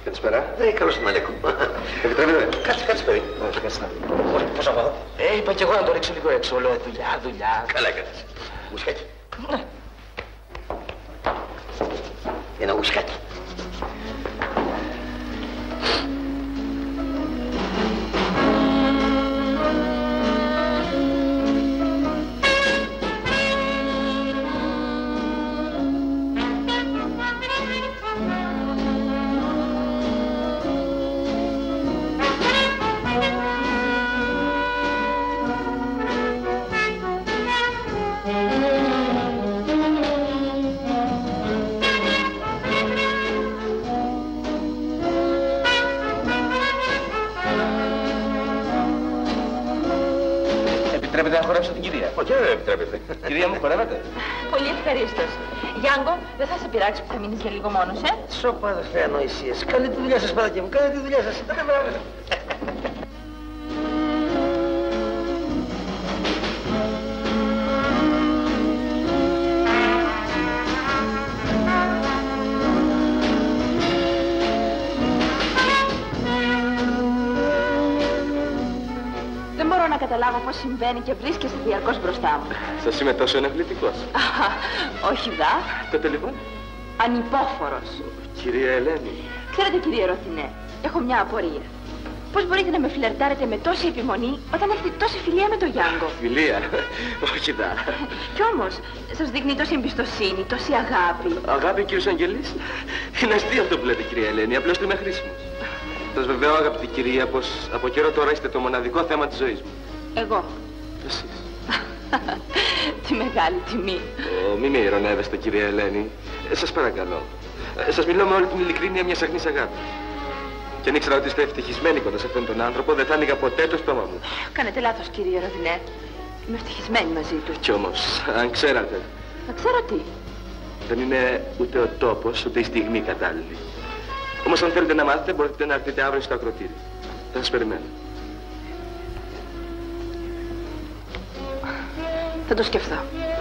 Καλησπέρα. Ε, καλώς τον Αλέκο. Επιτρέπετε. Κάτσε, κάτσε, παιδί. Όχι, κάτσε να. Όχι, πώς θα πάω. Ε, είπα κι εγώ να το ρίξω λίγο έξω. Όλο δουλειά, δουλειά. Καλά έκανες. Ουσκάκι. Ναι. Ένα ουσκάκι. Επιτρέπετε να χορέψω την κυρία. Όχι, δεν επιτρέπετε. Κυρία μου, χορεύετε. Πολύ ευχαρίστως. Γιάνγκο, δεν θα σε πειράξει που θα μείνεις για λίγο μόνος, ε. Σώπα, αδερφέ, ανοησίες. Κάντε τη δουλειά σας, παιδάκια μου. Κάντε τη δουλειά σας. Τα μπράβο. Δεν μπορώ να καταλάβω πώς συμβαίνει και βρίσκεσαι διαρκώς μπροστά μου. Σας είμαι τόσο ενοχλητικός. Όχι δα. Τότε λοιπόν. Ανυπόφορος. Κυρία Ελένη. Ξέρετε κύριε Ροθινέ, έχω μια απορία. Πώς μπορείτε να με φλερτάρετε με τόση επιμονή όταν έχετε τόση φιλία με τον Γιάνγκο. Φιλία. Όχι δα. Κι όμως, σας δείχνει τόση εμπιστοσύνη, τόση αγάπη. Αγάπη, κύριος Αγγελής. Είναι αστείο αυτό που λέτε, κυρία Ελένη. Απλώς του είμαι χρήσιμος. Σας βεβαιώ, αγαπητή κυρία, πως από καιρό τώρα είστε το μοναδικό θέμα της ζωής μου. Εγώ. Εσείς. Τι μεγάλη τιμή. Oh, μη με ειρωνεύεστε, κυρία Ελένη. Ε, σας παρακαλώ. Ε, σας μιλώ με όλη την ειλικρίνεια μιας αγνής αγάπης. Και αν ήξερα ότι είστε ευτυχισμένοι κοντά σε αυτόν τον άνθρωπο, δεν θα άνοιγα ποτέ το στόμα μου. Κάνετε λάθος, κύριε Ροδινέ. Είμαι ευτυχισμένη μαζί του. Κι όμως, αν ξέρατε. Να ξέρω τι. Δεν είναι ούτε ο τόπος, ούτε η στιγμή κατάλληλη. Όμως αν θέλετε να μάθετε, μπορείτε να έρθετε αύριο στο ακροτήρι. Θα σας περιμένω. Θα το σκεφτώ.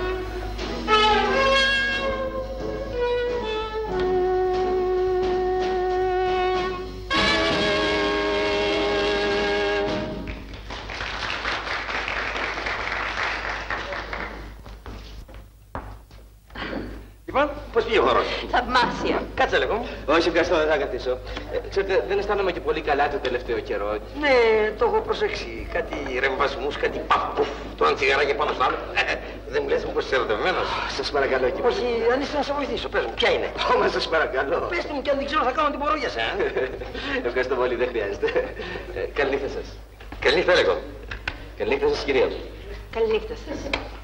Λοιπόν, πώς πήγε ο χορός? Θαυμάσια. Κάτσε λίγο. Όχι, ευχαριστώ, δεν θα καθίσω. Ε, ξέρετε, δεν αισθάνομαι και πολύ καλά το τελευταίο καιρό. Ναι, το έχω προσέξει. Κάτι ρεμβασμούς, κάτι παφ, πουφ. Το ένα τσιγαράκι πάνω στο άλλο. Δεν μου λες μήπως είσαι ερωτευμένος? Σας παρακαλώ, κύριε. Όχι, αν είστε να σε βοηθήσω, πες μου, ποια είναι? Όμα, σας παρακαλώ. Πες μου και αν δεν ξέρω θα κάνω τι μπορώ για σένα. Ευχαριστώ πολύ, δεν χρειάζεται. Ε, καληνύχτα σας. Καληνύχτα, λέγω. Καληνύχτα σας, κυρία μου. Καληνύχτα σας.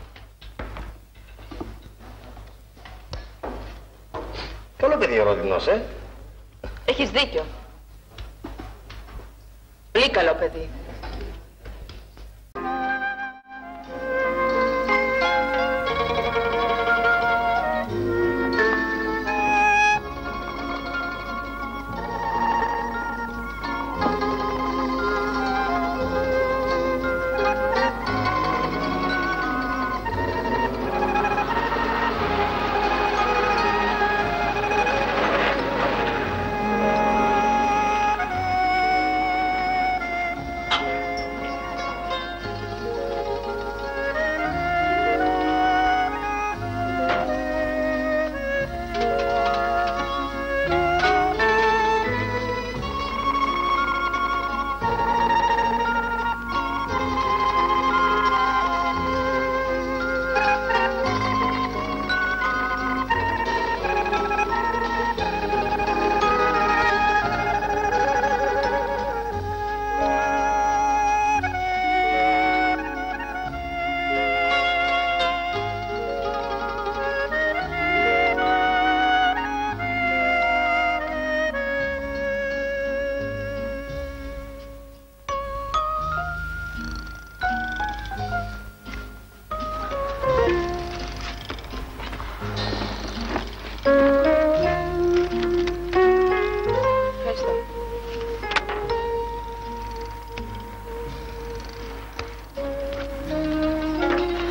Καλό παιδί ο Ροδινός, ε. Έχεις δίκιο. Πολύ καλό παιδί.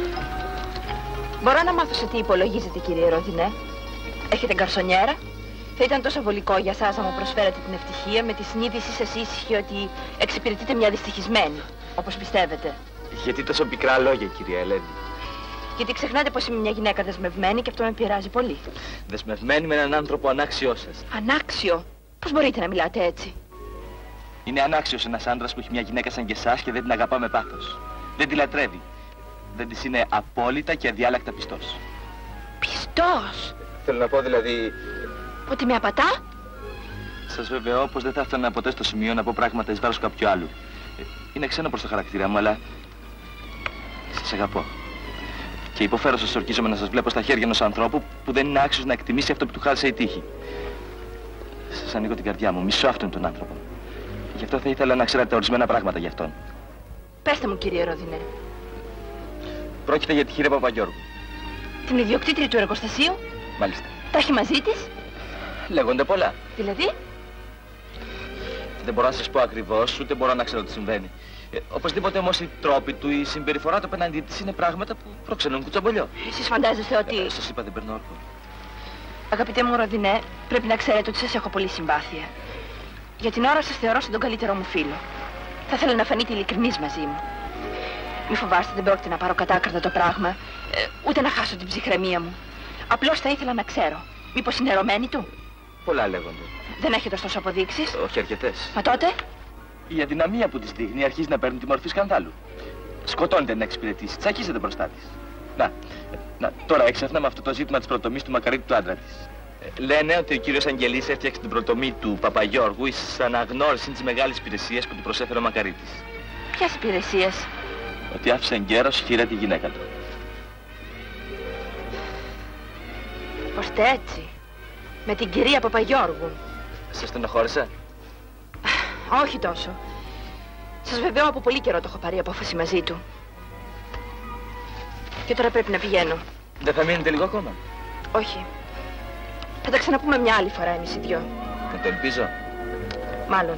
Μπορώ να μάθω σε τι υπολογίζετε, κύριε Ροδινέ? Έχετε γκαρσονιέρα? Θα ήταν τόσο βολικό για σας να μου προσφέρετε την ευτυχία με τη συνείδησή σας ήσυχη ότι εξυπηρετείτε μια δυστυχισμένη, όπως πιστεύετε. Γιατί τόσο πικρά λόγια, κυρία Ελένη? Γιατί ξεχνάτε πως είμαι μια γυναίκα δεσμευμένη και αυτό με πειράζει πολύ. Δεσμευμένη με έναν άνθρωπο ανάξιό σας. Ανάξιο? Πώς μπορείτε να μιλάτε έτσι? Είναι ανάξιος ένας άντρας που έχει μια γυναίκα σαν και εσάς και δεν την αγαπά με πάθος. Δεν τη λατρεύει. Δεν της είναι απόλυτα και αδιάλακτα πιστός. Πιστός? Θέλω να πω δηλαδή... Ότι με απατά? Σας βεβαιώ πως δεν θα έφτανα ποτέ στο σημείο να πω πράγματα εις βάρος κάποιου άλλου. Είναι ξένο προς το χαρακτήρα μου, αλλά... σας αγαπώ. Και υποφέρω σας ορκίζομαι να σας βλέπω στα χέρια ενός ανθρώπου που δεν είναι άξιος να εκτιμήσει αυτό που του χάρισε η τύχη. Σας ανοίγω την καρδιά μου, μισώ αυτόν τον άνθρωπο. Γι' αυτό θα ήθελα να ξέρετε ορισμένα πράγματα γι' αυτόν. Πέστε μου, κύριε Ροδινέ. Πρόκειται για τη Χίρε Παπαγιώργου. Την ιδιοκτήτρια του εργοστασίου? Μάλιστα. Τα έχει μαζί της? Λέγονται πολλά. Δηλαδή? Δεν μπορώ να σας πω ακριβώς, ούτε μπορώ να ξέρω τι συμβαίνει. Ε, οπωσδήποτε όμως οι τρόποι του, η συμπεριφορά του απέναντί της είναι πράγματα που προξενούν κουτσομπολιό. Εσείς φαντάζεστε ότι... Ε, σας είπα δεν παίρνω όρκο. Αγαπητέ μου Ροδινέ, πρέπει να ξέρετε ότι σας έχω πολύ συμπάθεια. Για την ώρα σας θεωρώ σαν τον καλύτερό μου φίλο. Θα ήθελα να φανείτε ειλικρινείς μαζί μου. Μη φοβάστε, δεν πρόκειται να πάρω κατάκρατα το πράγμα, ε, ούτε να χάσω την ψυχραιμία μου. Απλώς θα ήθελα να ξέρω. Μήπως είναι ερωμένη του? Πολλά λέγονται. Δεν έχετε ωστόσο αποδείξεις? Όχι αρκετές. Μα τότε? Η αδυναμία που της δείχνει αρχίζει να παίρνει τη μορφή σκανδάλου. Σκοτώνεται να εξυπηρετήσει, τσακίζεται μπροστά της. Να, να, τώρα έξαφνα με αυτό το ζήτημα της προτομής του μακαρίτη του άντρα της. Ε, λένε ότι ο κύριος Αγγελής έφτιαξε την προτομή του Παπαγιώργου εις αναγνώριση της μεγάλης υπηρεσίας που του προσέφερε ο μακαρίτης. Ποιας υπηρεσίας? Ότι άφησε εγκαίρος χείρα τη γυναίκα του. Ώστε έτσι, με την κυρία Παπαγιώργου. Σε στενοχώρησα? Όχι τόσο. Σας βεβαιώ από πολύ καιρό το έχω πάρει απόφαση μαζί του. Και τώρα πρέπει να πηγαίνω. Δεν θα μείνετε λίγο ακόμα? Όχι. Θα τα ξαναπούμε μια άλλη φορά εμείς οι δυο. Να το ελπίζω. Μάλλον.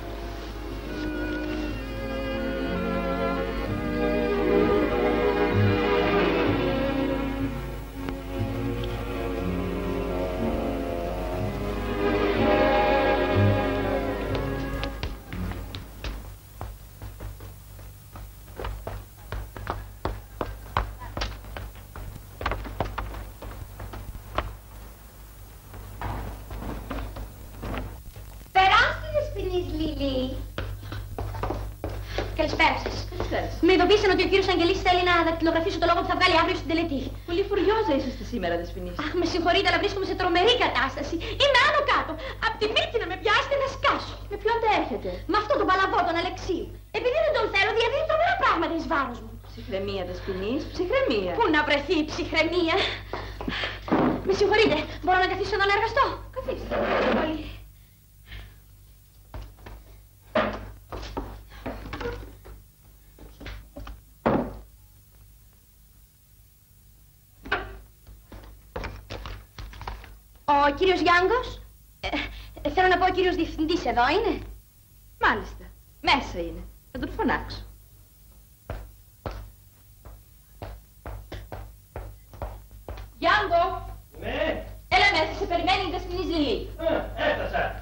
Καλησπέρα σας. Με ειδοποίησαν ότι ο κύριος Αγγελής θέλει να δακτυλογραφήσω το λόγο που θα βγάλει αύριο στην τελετή. Πολύ φουριόζα είσαστε σήμερα, Δεσποινής. Αχ, με συγχωρείτε, αλλά βρίσκομαι σε τρομερή κατάσταση. Είμαι άνω κάτω. Απ' τη μύτη να με πιάσετε να σκάσω. Με ποιον τα έρχεται? Με αυτό τον παλαβό, τον Αλεξίου. Επειδή δεν τον θέλω, διαδίδει τρομερά πράγματα εις βάρος μου. Ψυχραιμία, Δεσποινής, ψυχραιμία. Πού να βρεθεί η ψυχραιμία? Με συγχωρείτε, μπορώ να καθίσω εδώ να εργαστώ? Καθίστε. Πολύ. Ο κύριος Γιάνγκος, ε, ε, θέλω να πω ο κύριος Διευθυντής εδώ είναι? Μάλιστα, μέσα είναι. Θα τον φωνάξω. Γιάνγκο! Ναι! Έλα μέσα, σε περιμένει η Δεσποινής Λιλή. Ε, έφτασα.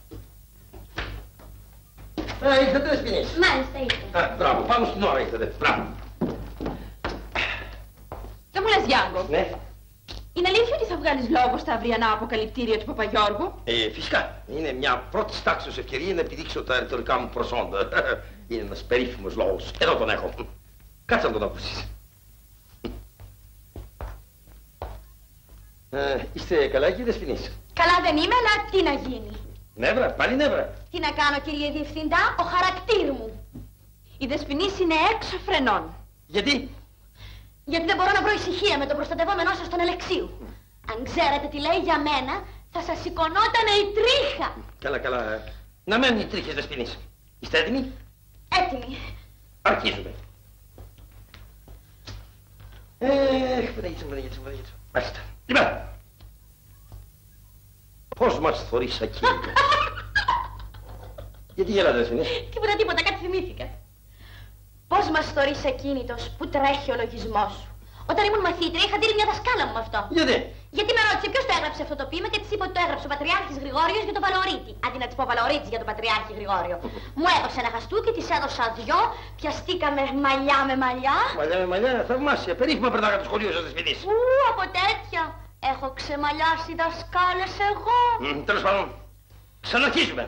Ε, ήρθατε Δεσποινής. Μάλιστα ήρθε. Α, μπράβο, πάνω στην ώρα ήρθατε. Μπράβο. Δεν μου λες, Γιάνγκο. Ναι. Είναι αλήθεια ότι θα βγάλεις λόγο στα αυριανά αποκαλυπτήρια του Παπαγιώργου? Ε, φυσικά. Είναι μια πρώτη τάξης ευκαιρία να επιδείξω τα ρητορικά μου προσόντα. Είναι ένας περίφημος λόγος. Εδώ τον έχω. Κάτσε να τον ακούσεις. Ε, είστε καλά, κύριε Δεσποινής? Καλά δεν είμαι, αλλά τι να γίνει? Νεύρα, πάλι νεύρα. Τι να κάνω, κύριε Διευθυντά, ο χαρακτήρ μου. Η Δεσποινής είναι έξω φρενών. Γιατί? Γιατί δεν μπορώ να βρω ησυχία με τον προστατευόμενό σας τον Αλεξίου. Αν ξέρετε τι λέει για μένα, θα σας σηκωνότανε η τρίχα. Καλά, καλά. Να μένουν οι τρίχες, Δεσποινής. Είστε έτοιμοι? Έτοιμοι. Αρχίζουμε. Ε, παναγίτσα μου, παναγίτσα μου, παναγίτσα μου. Μάλιστα. Λοιπόν. Πώς μας θωρείς ακίνητος? Γιατί γελάτε, Δεσποινής? Τίποτα, τίποτα, κάτι θυμήθηκα. Πώς μας θωρείς ακίνητος που τρέχει ο λογισμός σου, Όταν ήμουν μαθήτρια είχα δει μια δασκάλα μου με αυτό. Γιατί? Γιατί με ρώτησε ποιος το έγραψε αυτό το ποίημα και της είπα ότι το έγραψε ο Πατριάρχης Γρηγόριος για τον Βαλωρίτη. Αντί να της πω Βαλωρίτης για τον Πατριάρχη Γρηγόριο. Μου έδωσε ένα χαστούκι, της έδωσα δυο, πιαστήκαμε μαλλιά με μαλλιά. Μαλλιά με μαλλιά, θαυμάσια. Περίφημα περνάγα το σχολείο σας δεσποινής. Ου, από τέτοια. Έχω ξεμαλιάσει δασκάλες εγώ. Mm, τέλος πάντων, ξαναρχίζουμε.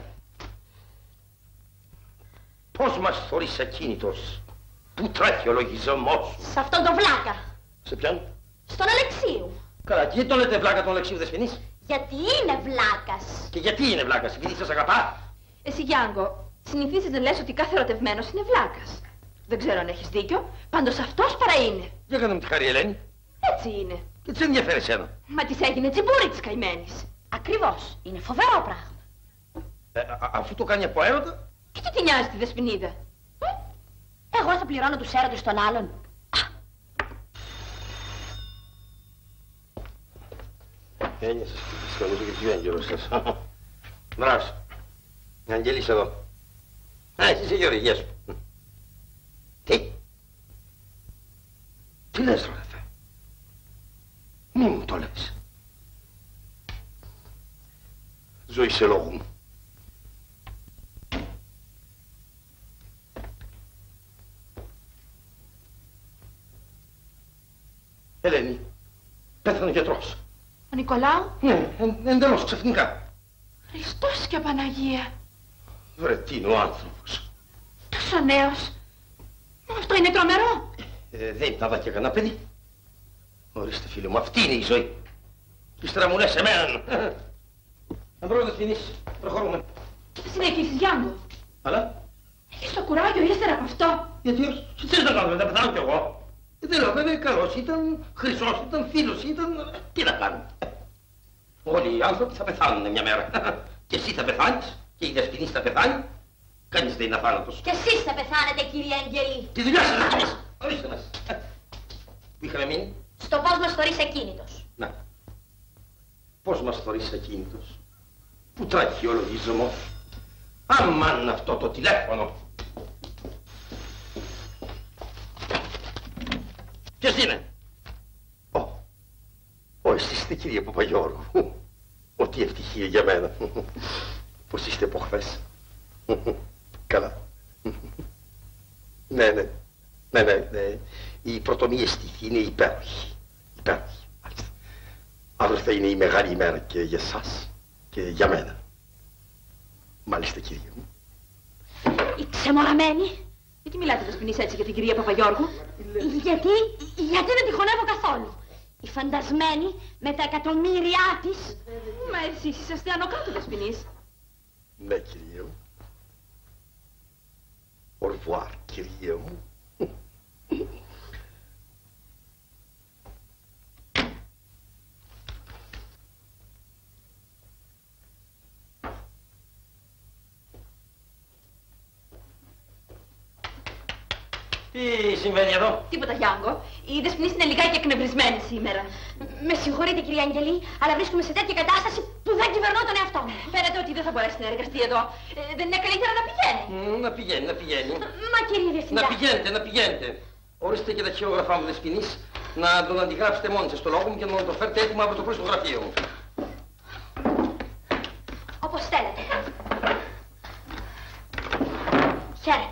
Πώς μας θωρείς ακίνητος, πού τρέχει ο λογισμός? Σε αυτόν τον βλάκα. Σε ποιον? Στον Αλεξίου. Καλά, και γιατί τον λέτε βλάκα τον Αλεξίου δεσποινής? Γιατί είναι βλάκας. Και γιατί είναι βλάκας, επειδή σας αγαπά? Εσύ, Γιάνγκο, συνηθίζεις να λες ότι κάθε ερωτευμένος είναι βλάκας. Δεν ξέρω αν έχεις δίκιο, πάντως αυτός παρά είναι. Για κάνε μου τη χάρη, Ελένη. Έτσι είναι. Και τι ενδιαφέρει εσένα? Μα της έγινε τσιμπούρι της καημένης. Ακριβώς. Είναι φοβερό πράγμα. Ε, α, αφού το κάνει από έρωτα. Και τι τη νοιάζει τη δεσποινίδα? Εγώ θα πληρώνω τους έρωτες των άλλων. Ένιωσες τη νομίζω και πιο έγκαιρος σας. Μπράβο. Αγγέλης εδώ. Α, εσύ είσαι Γιώργη, γεια σου. Τι? Τι λες ρε αδερφέ? Μη μου το λες. Ζωή σε λόγου μου. Ελένη, πέθανε ο γιατρός. Ο Νικολάου? Ναι, εν, εντελώς ξαφνικά. Χριστός και Παναγία. Βρε, τι είναι ο άνθρωπος. Τόσο νέος. Αυτό είναι τρομερό. Ε, δεν ήταν και κανένα παιδί. Ορίστε φίλε μου, αυτή είναι η ζωή. Και ύστερα μου λες εμέναν. Αν μπορώ να δεσποινείς, προχωρούμε. Θα συνεχίσεις, Γιάνγκο. Αλλά. Έχεις το κουράγιο ύστερα από αυτό. Γιατί όχι, τι θες να κάνω, δεν πεθάνω κι εγώ. Δεν λέω βέβαια, καλός ήταν, χρυσός ήταν, φίλος ήταν, τι να κάνουμε. Όλοι οι άνθρωποι θα πεθάνουν μια μέρα. Και εσύ θα πεθάνεις, και η δεσποινής θα πεθάνει. Κανείς δεν είναι αθάνατος. Και εσείς θα πεθάνετε, κύριε Αγγελή. Τη δουλειά σας να κάνεις. Ορίστε μας. Πού είχαμε μείνει? Στο πώς μας θωρείς ακίνητος. Να. Πώς μας θωρείς ακίνητος. Πού τρέχει ο λογισμός. Αμάν αυτό το τηλέφωνο. Ποιος είναι? Ω, ω, εσείς είστε κύριε Παπαγιώργου. Ω, τι ευτυχία για μένα. Πώς είστε από χθες? Καλά. Ναι, ναι, ναι, ναι, ναι. Η πρωτομία στήθη είναι υπέροχη. Υπέροχη, μάλιστα. Αύριο θα είναι η μεγάλη ημέρα και για εσάς και για μένα. Μάλιστα, κύριε μου. Η ξεμοραμένη. Γιατί μιλάτε δεσποινής έτσι για την κυρία Παπαγιώργου? Γιατί, γιατί δεν τη χωνεύω καθόλου. Η φαντασμένη με τα εκατομμύρια της. Μα εσείς είσαστε άνω κάτω δεσποινής. Ναι, κύριε μου. Au revoir, κύριε μου. Τι συμβαίνει εδώ? Τίποτα, Γιάνγκο. Η δεσποινής είναι λιγάκι εκνευρισμένη σήμερα. Με συγχωρείτε, κυρία Αγγελή, αλλά βρίσκομαι σε τέτοια κατάσταση που δεν κυβερνώ τον εαυτό μου. Φαίνεται ότι δεν θα μπορέσει να εργαστεί εδώ. Ε, δεν είναι καλύτερα να πηγαίνει? Mm, να πηγαίνει, να πηγαίνει. Μα κύριε Διευθυντά. Να πηγαίνετε, να πηγαίνετε. Ορίστε και τα χειρόγραφά μου δεσποινής, να τον αντιγράψετε μόνοι σας στο λόγο μου και να το φέρετε έτοιμο από το πρωί στο γραφείο μου. Όπως θέλετε. Χαίρετε.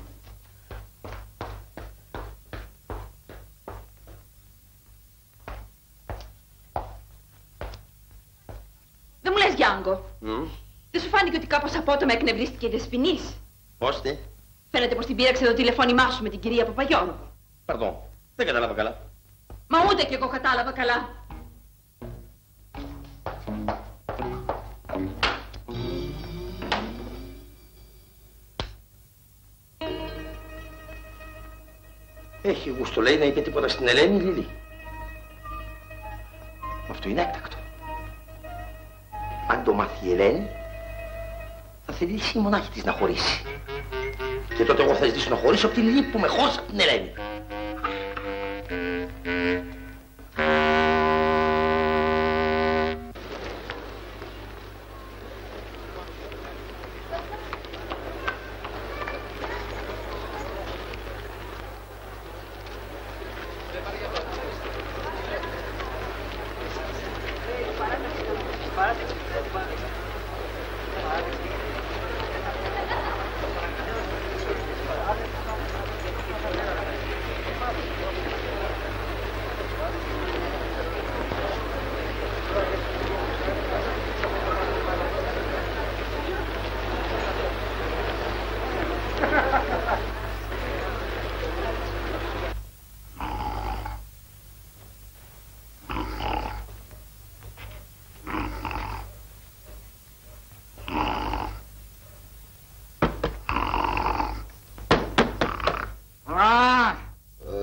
Δεν μου λες, Γιάνγκο. Mm. Δεν σου φάνηκε ότι κάπως απότομα εκνευρίστηκε η δεσποινής? Πώς τι? Φαίνεται πως την πήραξε το τηλεφώνημά σου με την κυρία Παπαγιώργου. Παρδόν, δεν κατάλαβα καλά. Μα ούτε κι εγώ κατάλαβα καλά. Έχει γούστο, λέει, να είπε τίποτα στην Ελένη, Λίλη. Αυτό είναι έκτακτο. Αν το μάθει η Ελένη, θα θελήσει η μονάχη της να χωρίσει. Και τότε εγώ θα ζητήσω να χωρίσω από τη Λίλη που με χώρισε από την Ελένη.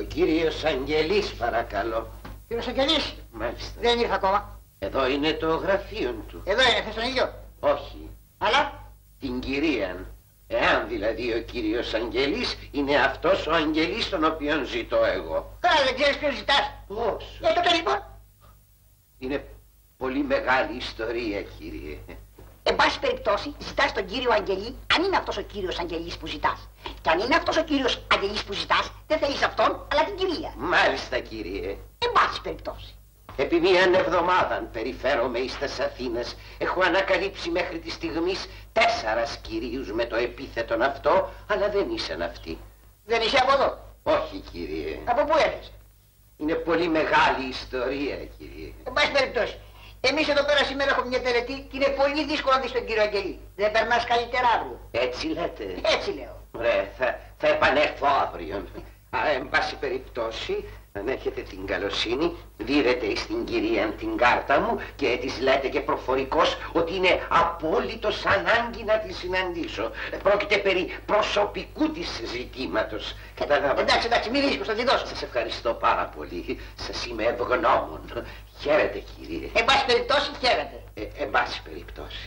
κύριος Αγγελής, παρακαλώ. Κύριος Αγγελής. Μάλιστα. Δεν ήρθε ακόμα. Εδώ είναι το γραφείο του. Εδώ είναι, θες τον ίδιο. Όχι. Αλλά. Την κυρία. Εάν δηλαδή ο κύριος Αγγελής είναι αυτός ο Αγγελής τον οποίον ζητώ εγώ. Καλά, δεν ξέρεις ποιον ζητάς. Πώς? Ε, τότε λοιπόν. Είναι πολύ μεγάλη ιστορία, κύριε. Εν πάση περιπτώσει, ζητάς τον κύριο Αγγελή, αν είναι αυτός ο κύριος Αγγελής που ζητάς. Και αν είναι αυτός ο κύριος Αγγελής που ζητάς, δεν θέλεις αυτόν, αλλά την κυρία. Μάλιστα, κύριε. Εν πάση περιπτώσει. Επί μίαν εβδομάδαν περιφέρομαι εις τας Αθήνας. Έχω ανακαλύψει μέχρι τη στιγμής τέσσαρας κυρίους με το επίθετον αυτό, αλλά δεν ήσαν αυτοί. Δεν είσαι από εδώ. Όχι, κύριε. Από πού έρχεσαι? Είναι πολύ μεγάλη ιστορία, κύριε. Εν πάση περιπτώσει. Εμείς εδώ πέρα σήμερα έχουμε μια τελετή και είναι πολύ δύσκολο να δεις τον κύριο Αγγελή. Δεν περνάς καλύτερα αύριο. Έτσι λέτε? Έτσι λέω. Ωραία, θα, θα επανέλθω αύριο. Α, εν πάση περιπτώσει, αν έχετε την καλοσύνη, δίδετε στην κυρία την κάρτα μου και της λέτε και προφορικώς ότι είναι απόλυτος ανάγκη να τη συναντήσω. Πρόκειται περί προσωπικού της ζητήματος. Καταλάβατε? Εντάξει, εντάξει, μη ρίσκος, θα τη δώσω. Σας ευχαριστώ πάρα πολύ. Σας είμαι ευγνώμων. Χαίρετε, κύριε. Εν πάση περιπτώσει, χαίρετε. Ε, εν πάση περιπτώσει.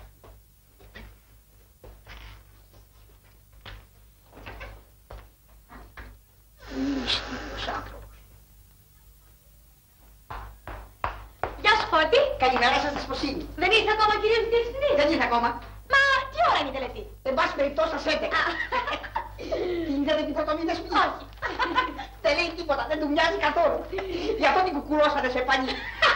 Μυστικός άνθρωπος. Γεια σου, Φώτη. Καλημέρα σας, Δεσποσίνη. Δεν ήρθε ακόμα ο κύριος Διευθυντής. Δεν ήρθε ακόμα. Μα τι ώρα είναι η τελετή? Εν πάση περιπτώσει, σας έτεκα. Είδατε τι πρωτομήνες μου? Όχι. Δεν λέει τίποτα, δεν του μοιάζει καθόλου. Γι' αυτό την κουκουρώσατε σε πανί.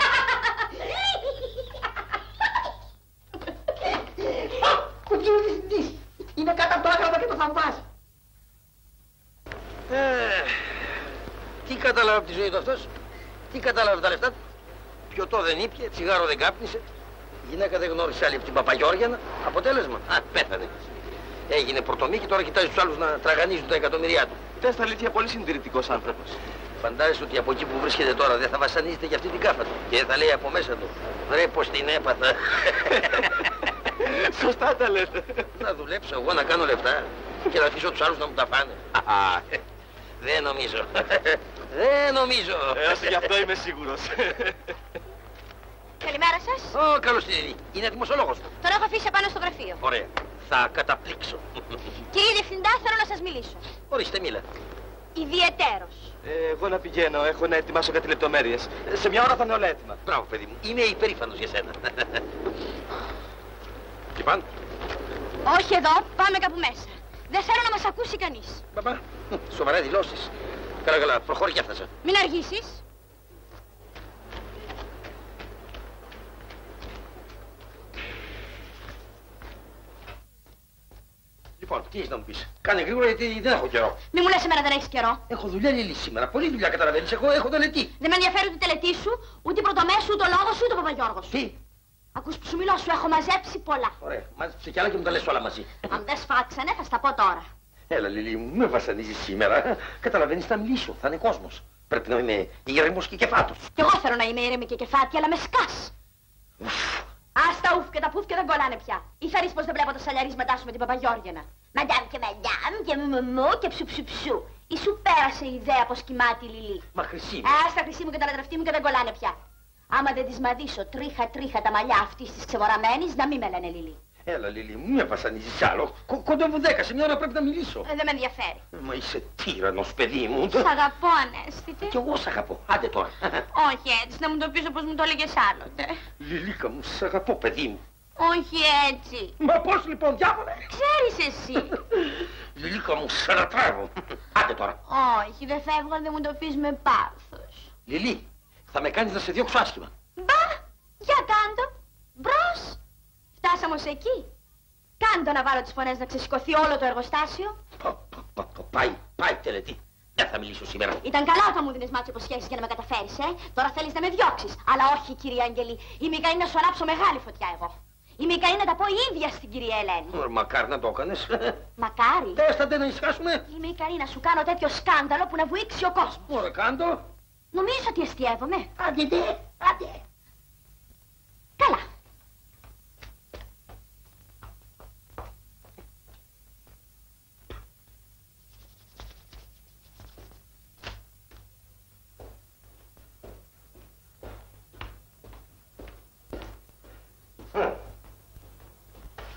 Ο κύριος Διευθυντής είναι κάτω από το άγαλμα και το θαυμάζει. Ε, τι κατάλαβε από τη ζωή του αυτός, τι κατάλαβε από τα λεφτά του. Πιωτό δεν ήπιε, τσιγάρο δεν κάπνισε. Η γυναίκα δεν γνώρισε άλλη από την Παπαγιώργιανα. Αποτέλεσμα, α, πέθανε. Έγινε πρωτομή και τώρα κοιτάζει τους άλλους να τραγανίζουν τα εκατομμυριά του. Πες τα αλήθεια, πολύ συντηρητικός άνθρωπος. Φαντάζεσαι ότι από εκεί που βρίσκεται τώρα δεν θα βασανίζεται για αυτή την κάφα του. Και θα λέει από μέσα του, ρε πως την έπαθα. Σωστά τα λέτε. Να δουλέψω εγώ να κάνω λεφτά και να αφήσω τους άλλους να μου τα φάνε. Δεν νομίζω. Δεν νομίζω. Ε, γι' αυτό είμαι σίγουρος. Καλημέρα σας. Ω, καλώς την Ελή. Είναι έτοιμος ο λόγος του. Τον έχω αφήσει απάνω στο γραφείο. Ωραία. Θα καταπλήξω. Κύριε Διευθυντά, θέλω να σας μιλήσω. Ορίστε, μίλα. Ιδιαιτέρως. Ε, εγώ να πηγαίνω, έχω να ετοιμάσω κάτι λεπτομέρειες. Σε μια ώρα θα είναι όλα έτοιμα. Μπράβο, παιδί μου. Είμαι υπερήφανος για σένα. Τι πάνε? Όχι εδώ, πάμε κάπου μέσα. Δεν θέλω να μας ακούσει κανείς. Μπαμπά, σοβαρά δηλώσεις. Καλά, καλά, προχώρη και έφτασα. Μην αργήσεις. Λοιπόν, τι έχεις να μου πεις? Κάνε γρήγορα γιατί δεν έχω καιρό. Μη μου λες εμένα δεν έχεις καιρό. Έχω δουλειά Λίλη σήμερα. Πολλή δουλειά καταλαβαίνεις. Εγώ έχω τελετή. Δεν με ενδιαφέρει ούτε η τελετή σου, ούτε η πρωτομέρα σου, ούτε ο λόγος σου, ούτε ο Παπαγιώργος. Τι? Ακούς που σου μιλώ, σου έχω μαζέψει πολλά. Ωραία, μάζεψε κι άλλα και μου τα λες όλα μαζί. Αν δεν σφάξανε, θα στα πω τώρα. Έλα Λίλη μου, με βασανίζεις σήμερα. Καταλαβαίνεις, θα μιλήσω, θα είναι κόσμος. Πρέπει να είμαι ήρεμος και κεφάτος. Κι εγώ θέλω να είμαι ήρεμη και κεφάτη, αλλά με σκάς. Ας τα ουφ και τα πουφ και δεν κολλάνε πια. Ή θα ρεις πως δεν βλέπω τα σαλιαρίσματά σου με την Παπαγιώργιανα. Μαντάμ και μαντάμ και μουμουμού και ψουψουψου. Ή σου πέρασε η ιδέα πως κοιμάται η Λιλή. Μα χρυσή μου. Ας τα χρυσή μου και τα λατρευτή μου και δεν κολλάνε πια. Άμα δεν της μαδίσω τρίχα τρίχα τα μαλλιά αυτής της ξεβοραμένης, να μη με λένε Λιλή. Έλα Λίλη μου, με βασανίζεις άλλο. Κο κοντεύω δέκα, σε μια ώρα πρέπει να μιλήσω. Ε, δεν με ενδιαφέρει. Μα είσαι τύρανος, παιδί μου. Σ' αγαπώ, Ανέστητε. Κι εγώ σ' αγαπώ. Άντε τώρα. Όχι έτσι, να μου το πεις όπως μου το έλεγες άλλοτε. Λιλίκα μου, σ' αγαπώ, παιδί μου. Όχι έτσι. Μα πώς λοιπόν, διάβολε. Ξέρεις εσύ. Λιλίκα μου, σ' ανατράβω. Άντε τώρα. Όχι, δεν φεύγω αν δεν μου το πεις με πάθος. Λιλί, θα με κάνεις να σε διώξω άσχημα. Μπα, για κάντο. Μπρος. Φτάσαμε ως εκεί. Κάντο να βάλω τις φωνές να ξεσηκωθεί όλο το εργοστάσιο. Πα, πα, πα, πα, πάει, πάει τελετή. Δεν θα μιλήσω σήμερα. Ήταν καλά όταν μου δίνες μάτσο υποσχέσεις για να με καταφέρεις, ε. Τώρα θέλεις να με διώξεις. Αλλά όχι, κυρία Αγγελή. Είμαι ικανή να σου ανάψω μεγάλη φωτιά εγώ. Είμαι ικανή να τα πω ίδια στην κυρία Ελένη. Ω, μακάρι να το έκανες. Μακάρι. Τέστατε να ησυχάσουμε. Είμαι ικανή να σου κάνω τέτοιο σκάνδαλο που να βουήξει ο κόσμος. Ωραία, κάντο. Νομίζω ότι αστιεύομαι. Άντε, δε, άντε. Καλά.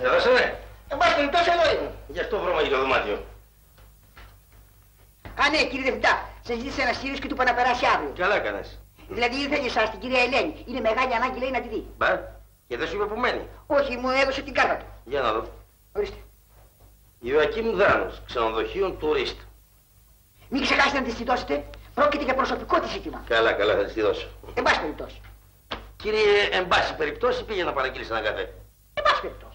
Εδώ σε ναι. Εν πάση περιπτώσει εδώ ήμουν. Γι' αυτό βρώμαγε το δωμάτιο. Α, ναι, κύριε Διευθυντά, σας ζήτησε ένας κύριος και του είπα να περάσει αύριο. Καλά έκανες. Δηλαδή ήρθε για εσάς την κυρία Ελένη. Είναι μεγάλη ανάγκη, λέει, να τη δει. Μπα, και δεν σου είπε που μένει. Όχι, μου έδωσε την κάρτα του. Για να δω. Ορίστε. Ιωακίμ Δάνος, ξενοδοχείο τουρίστ. Μην ξεχάσετε να της τη δώσετε. Πρόκειται για προσωπικό της ζήτημα. Καλά, καλά, θα της τη δώσω. Εν πάση περιπτώσει. Κύριε, εν πάση περιπτώσει πήγε να παραγγείλεις ένα καφέ. Εν πάση περιπτώσει.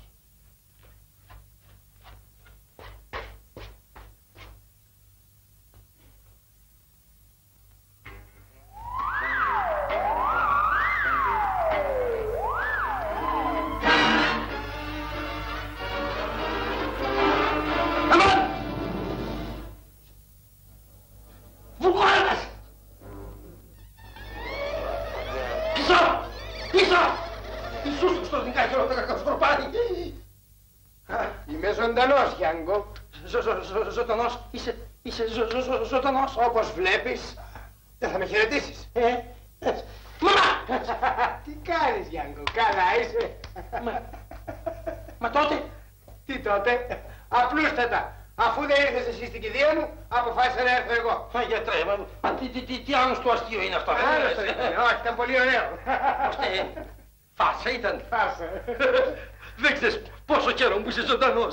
Είμαι ζωντανός, Γιάνγκο. Ζωντανός, είσαι, είσαι ζωντανός. Όπως βλέπεις, δεν θα με χαιρετήσεις. Ε, μαμά! Τι κάνεις, Γιάνγκο, καλά είσαι. Μα τότε. Τι τότε, απλούστατα. Αφού δεν ήρθες εσύ στην κηδεία μου, αποφάσισα να έρθω εγώ. Μα γιατρέ, μα τι, τι, τι, τι άγνωστο αστείο είναι αυτό. Άγνωστο είναι, όχι, ήταν πολύ ωραίο. Ώστε, φάρσα ήταν. Φάρσα. Δεν ξέρεις πόσο καιρό μου είσαι ζωντανός.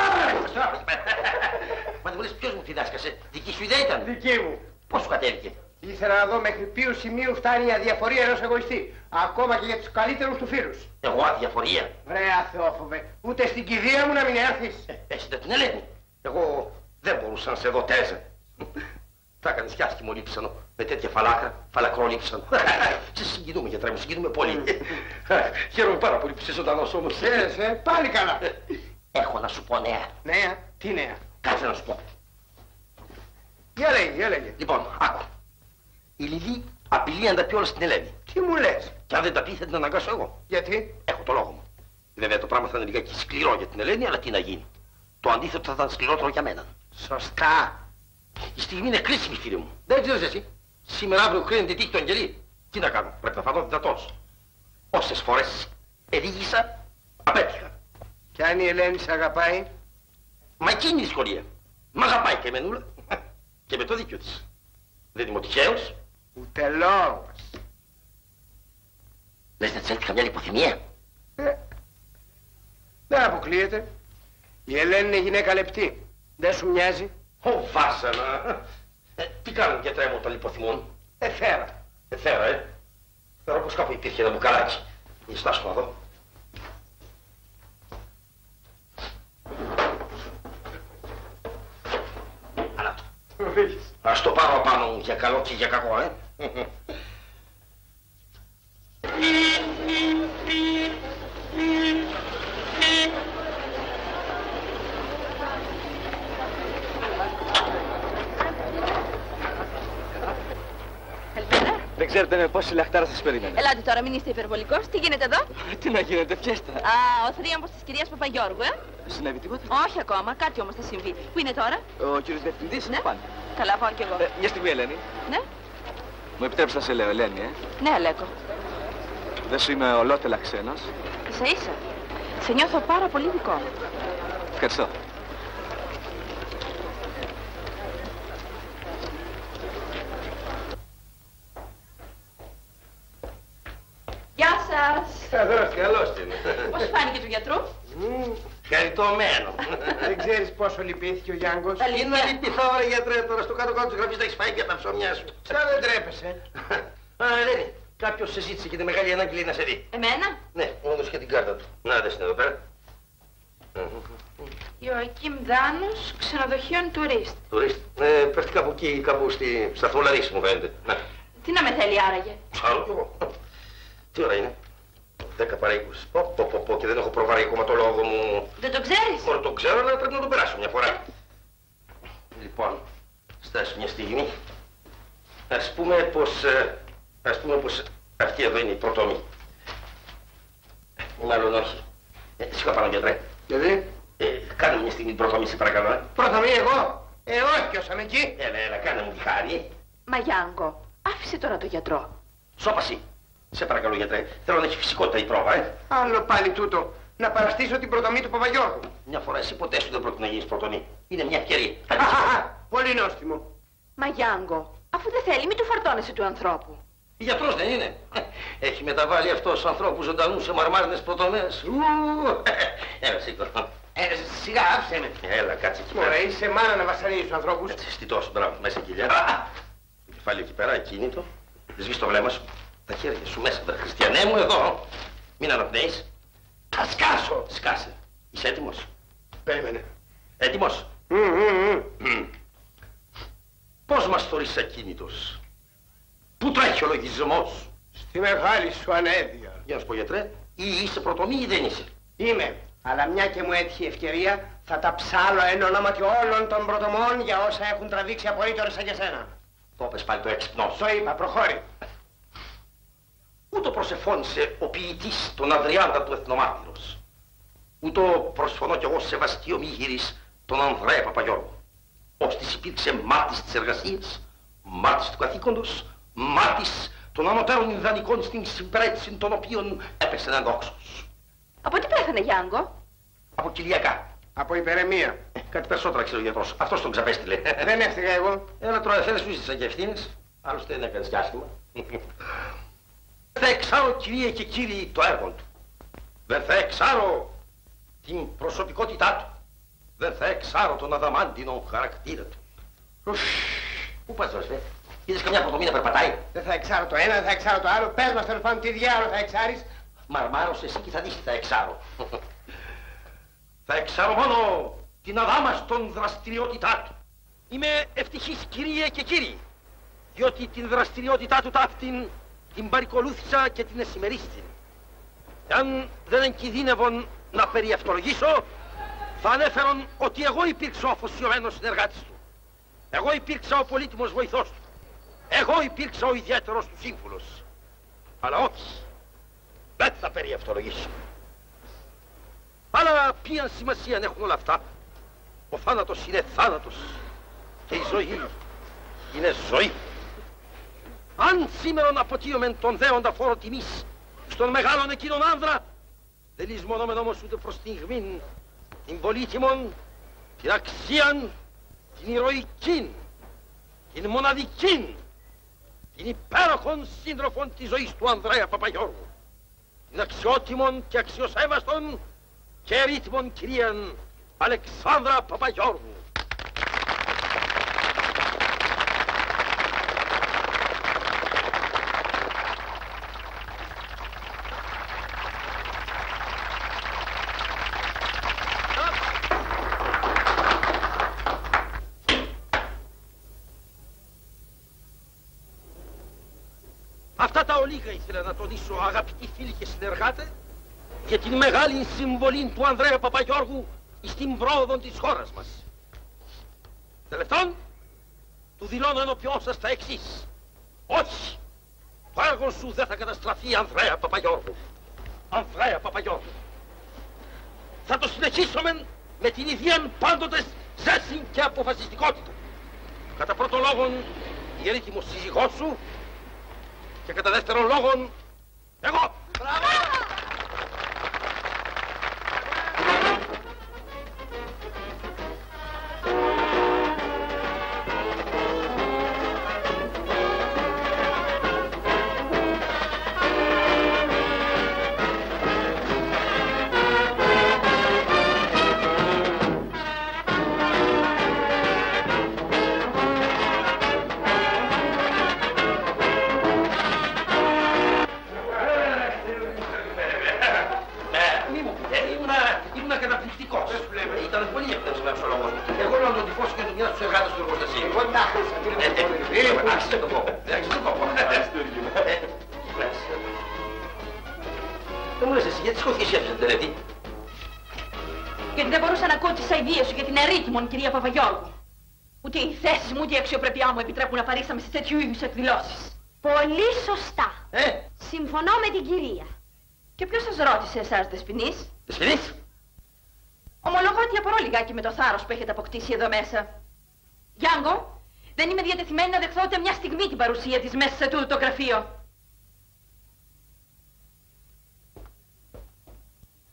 Μα δεν μου λες ποιος μου τη δάσκασε, δική σου ιδέα ήταν. Δική μου. Πώς σου κατέβηκε. Ήθελα να δω μέχρι ποιου σημείου φτάνει η αδιαφορία ενός εγωιστή. Ακόμα και για τους καλύτερους του φίλους. Εγώ αδιαφορία. Βρε αθεόφοβε, ούτε στην κηδεία μου να μην έρθεις. Εσύ δεν την Ελένη. Εγώ δεν μπορούσα να σε δω τέζε. Θα έκανες κι άσχημο λείψανο. Με τέτοια φαλάκρα, φαλακρό λείψανο. Σε συγκινούμε, γιατρέ μου, συγκινούμε πολύ. Χαίρομαι πάρα πολύ που είσαι ζωντανός όμως. Χαίρεσαι, πάλι καλά. Έχω να σου πω νέα. Νέα, τι νέα. Κάτσε να σου πω. Για λέγε, για λέγε. Λοιπόν, άκου. Η Λιλή απειλεί να τα πει όλα στην Ελένη. Τι μου λες. Και αν δεν τα πει θα την αναγκάσω εγώ. Γιατί. Έχω το λόγο μου. Βέβαια το πράγμα θα είναι λιγάκι σκληρό για την Ελένη, αλλά τι να γίνει. Το αντίθετο θα ήταν σκληρότερο για μένα. Σωστά. Η στιγμή είναι κρίσιμη, φίλε μου. Δεν ξέρεις εσύ. Σήμερα αύριο κρίνεται η τύχη του Αγγελή. Τι να κάνω, πρέπει να φανώ δυνατός. Όσες φορές ελίγησα, απέτυχα. Κι αν η Ελένη σε αγαπάει. Μα εκείνη είναι η δυσκολία. Μ' αγαπάει και εμενούλα. Και με το δίκιο της. Δεν είμαι ο τυχαίος. Ούτε λόγος. Λες να της έρθει καμιά λιποθυμία. Ε, δεν αποκλείεται. Η Ελένη είναι γυναίκα λεπτή. Δεν σου μοιάζει. Ω, βάσανα. Ε, τι κάνουν γιατρέ μου όταν λιποθυμούν. Εθέρα. Εθέρα, ε. Θεωρώ πως κάπου υπήρχε ένα μπουκαλάκι. Για στάσου να δω. Ανά το. Ας το πάρω απάνω μου για καλό και για κακό, ε. Καλημέρα. Δεν ξέρετε με πόση λαχτάρα σας περίμενε. Ελάτε τώρα, μην είστε υπερβολικός. Τι γίνεται εδώ. Τι να γίνεται, φιέστα. Α, ο θρίαμβος της κυρίας Παπαγιώργου, ε. Συνέβη τίποτα. Όχι ακόμα, κάτι όμως θα συμβεί. Πού είναι τώρα. Ο κύριος Διευθυντής, Ναι. πάνε. Καλά, πάω κι εγώ. Ε, μια στιγμή, Ελένη. Ναι, Μου επιτρέψεις να σε λέω, Ελένη, ε. ναι, Αλέκο. Δεν σου είμαι ολότελα ξένος. Ίσα ίσα. Σε νιώθω πάρα πολύ δικό μου. Ευχαριστώ. Γεια σας. Καλώς, καλώς είναι. Πώς φάνηκε του γιατρού. Χαριτωμένο. Δεν ξέρεις πόσο λυπήθηκε ο Γιάνγκος. Τα Τι να αλήθεια. λυπηθώ, ρε γιατρέ, τώρα στο κάτω-κάτω της γραφής τα έχεις φάει για τα ψωμιά σου. Σαν δεν τρέπεσαι. Α, Ελένη, κάποιος σε ζήτησε και τη μεγάλη ανάγκη λέει να σε δει. Εμένα. Ναι, μου έδωσε και την κάρτα του. Να, δες την εδώ πέρα. Ιωακίμ Δάνος, ξενοδοχείων τουρίστ. Τουρίστ. Ε, πέφτει κάπου εκεί, κάπου στη σταθμό Λαρίση μου φαίνεται. Να, Τι να με θέλει άραγε. ψάρω κι εγώ. Τι ώρα είναι. Δέκα παρά είκοσι. Πω, πω, πω, πω, και δεν έχω προβάρει ακόμα το λόγο μου. Δεν το ξέρεις. Μόνο το ξέρω, αλλά πρέπει να το περάσω μια φορά. Λοιπόν, στάσου μια στιγμή. Ας πούμε πως, ε, ας πούμε πως αυτή εδώ είναι η πρωτομή. Μάλλον όχι. Ε, σιγά πάνω γιατρέ. Γιατί. Ε, κάνε μου μια στιγμή την πρωτομή, σε παρακαλώ. Ε. Πρώτα μη εγώ. Ε, όχι κι όσα με εκεί. Έλα, έλα, κάνε μου τη χάρη. Μα Γιάνγκο, άφησε τώρα το γιατρό. Σώπαση. Σε παρακαλώ γιατρέ, θέλω να έχει φυσικότητα η πρόβα, ε. Άλλο πάλι τούτο. να παραστήσω την πρωτομή του Παπαγιώργου. Μια φορά εσύ ποτέ σου δεν πρόκειται να γίνεις πρωτομή. Είναι μια ευκαιρία. Πολύ νόστιμο. Μα Γιάνγκο, αφού δεν θέλει, μην του φορτώνεσαι του ανθρώπου. Γιατρός δεν είναι. Έχει μεταβάλει αυτός ανθρώπους ζωντανούς σε μαρμάρινες πρωτομές. Έλα, σήκω. Ε, σιγά, άφησε με. Έλα, κάτσε εκεί Μωρέ, πέρα. είσαι μάνα να βασανίζεις τους ανθρώπους. Τι τόσο, μπράβο, μέσα κοιλιά. Το κεφάλι εκεί πέρα, ακίνητο. Σβήσεις το βλέμμα σου. Τα χέρια σου μέσα, βρε Χριστιανέ μου, εδώ. Μην αναπνέεις. Θα σκάσω. Σκάσε. Είσαι έτοιμος? Περίμενε. Έτοιμος? Μμ, μμ, μμ. Πώς μας θωρείς ακίνητος? Πού τρέχει ο λογισμός? Στη μεγάλη σου ανέδεια. Για να σου πω, γιατρέ, ή είσαι πρωτομή ή δεν είσαι. Είμαι. Αλλά μια και μου έτυχε ευκαιρία, θα τα ψάλω εν ονόματι όλων των πρωτομών για όσα έχουν τραβήξει απορρίτωρες σαν και σένα. Το είπες πάλι το έξυπνο. Το είπα, προχώρη. Ούτω προσεφώνησε ο ποιητής τον Ανδριάντα του Εθνομάρτυρος. Ούτω προσφωνώ κι εγώ σε σεβαστή ομίγυρης τον Ανδρέα Παπαγιώργου. Ώστις υπήρξε μάτης της εργασίας, μάτης του καθήκοντος, μάτης των ανωτέρων ιδανικών στην συμπρέτηση των οποίων έπεσε ένα δόξος. Από τι πέθανε, Γιάνγκο? Από κοιλιακά. Από υπερεμία. Ε, κάτι περισσότερα ξέρει ο γιατρός. Αυτός τον ξαπέστειλε. Δεν έφταιγα εγώ. Έλα τώρα, θέλεις σου ζήτησαν και ευθύνες. Άλλωστε δεν έκανες κι άσχημα. Δεν θα εξάρω, κυρίε και κύριοι, το έργο του. Δεν θα εξάρω την προσωπικότητά του. Δεν θα εξάρω τον αδαμάντινο χαρακτήρα του. Πού πας τώρα, Σφέ? Είδες καμιά πρωτομή να περπατάει? Δεν θα εξάρω το ένα, δεν θα εξάρω το άλλο. Πες μας τέλος πάντων τι διάλογο θα εξάρεις. Μαρμάρος εσύ και θα δεις τι θα εξάρω. Θα εξάρω μόνο την αδάμαστον δραστηριότητά του. Είμαι ευτυχής, κυρίε και κύριοι, διότι την δραστηριότητά του ταύτην την παρικολούθησα και την εσημερίστην. Εάν δεν εγκινδύνευον να περιευτολογήσω, θα ανέφερον ότι εγώ υπήρξα ο αφοσιωμένος συνεργάτης του. Εγώ υπήρξα ο πολύτιμος βοηθός του. Εγώ υπήρξα ο ιδιαίτερος του σύμβουλος. Αλλά όχι, δεν θα περιευτολογήσω. Αλλά ποιαν σημασία έχουν όλα αυτά? Ο θάνατος είναι θάνατος και η ζωή είναι ζωή. Αν σήμερα αποτείωμεν τον δέοντα φόρο τιμής στον μεγάλον εκείνον άνδρα, δεν λησμονόμεν όμως ούτε προς την γμήν την πολύτιμον, την αξίαν, την ηρωικήν, την μοναδικήν, την υπέροχον σύντροφον της ζωής του Ανδρέα Παπαγιώργου, την αξιότιμον και αξιοσέβαστον και ερήτημον κυρίαν Αλεξάνδρα Παπαγιώργου. Αυτά τα ολίγα ήθελα να τονίσω, αγαπητοί φίλοι και συνεργάτες, για την μεγάλη συμβολή του Ανδρέα Παπαγιώργου στην πρόοδο της χώρας μας. Τελευτόν, του δηλώνω ενώπιόν σας τα εξής. Όχι, το έργο σου δεν θα καταστραφεί, Ανδρέα Παπαγιώργου. Ανδρέα Παπαγιώργου. Θα το συνεχίσουμε με την ίδια πάντοτε ζέση και αποφασιστικότητα. Κατά πρώτον λόγον, η ερήτημος σύζυγός σου, και κατά δεύτερον λόγον, εγώ. Μπράβο! Δεν μου λες εσύ, γιατί σκόθηκες και έφυγες την τελετή? Γιατί δεν μπορούσα να ακούω τις αηδίες σου για την ερήτημον, κυρία Παπαγιώργου. Ούτε οι θέσεις μου, ούτε η αξιοπρέπειά μου επιτρέπουν να παρήσαμε σε τέτοιου είδους εκδηλώσεις. Πολύ σωστά. Ε! Συμφωνώ με την κυρία. Και ποιος σας ρώτησε εσάς, Δεσποινής? Δεσποινής! Ομολογώ ότι απορώ λιγάκι με το θάρρος που έχετε αποκτήσει εδώ μέσα. Γιάνγκο, δεν είμαι διατεθειμένη να δεχθώ ούτε μια στιγμή την παρουσία της μέσα σε τούτο το γραφείο.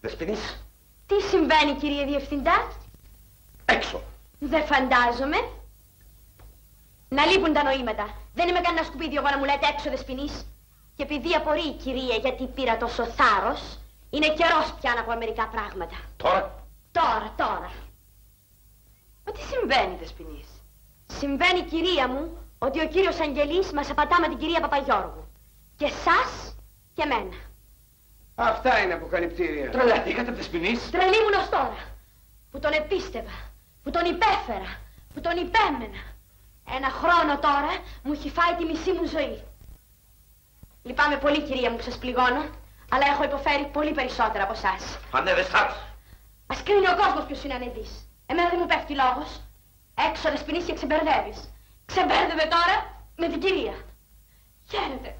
Δεσποινής. Τι συμβαίνει, κύριε Διευθυντά? Έξω. Δεν φαντάζομαι. Να λείπουν τα νοήματα. Δεν είμαι κανένα σκουπίδι εγώ να μου λέτε έξω, Δεσποινής. Και επειδή απορεί, κυρία, γιατί πήρα τόσο θάρρος, είναι καιρός πια να πω μερικά πράγματα. Τώρα. Τώρα, τώρα. Μα τι συμβαίνει, Δεσποινής? Συμβαίνει, κυρία μου, ότι ο κύριος Αγγελής μας απατά με την κυρία Παπαγιώργου. Και εσάς και εμένα. Αυτά είναι αποκαλυπτήρια. Τρελαθήκατε, Δεσποινής. Τρελή μου ως τώρα. Που τον επίστευα, που τον υπέφερα, που τον υπέμενα. Ένα χρόνο τώρα μου έχει φάει τη μισή μου ζωή. Λυπάμαι πολύ, κυρία μου, που σας πληγώνω, αλλά έχω υποφέρει πολύ περισσότερα από εσάς. Ανέβεσάς. Ας κρίνει ο κόσμος ποιος είναι ανεδής. Εμένα δεν μου πέφτει λόγος. Έξω, Δεσποινής, και ξεμπερδεύεις. Ξεμπέρδευε τώρα με την κυρία. Χαίρετε.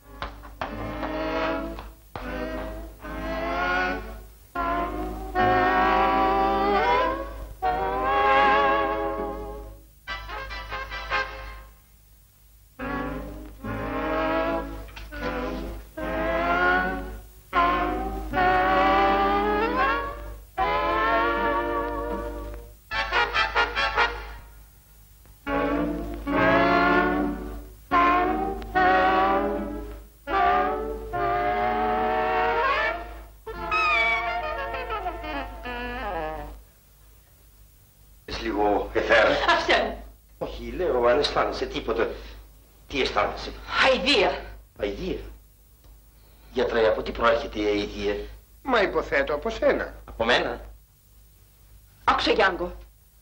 Αισθάνεσαι τίποτα. Τι αισθάνεσαι? Αηδία. Αηδία. Γιατρέ, από τι προέρχεται η αηδία? Μα υποθέτω από σένα. Από μένα? Άκουσα, Γιάνγκο.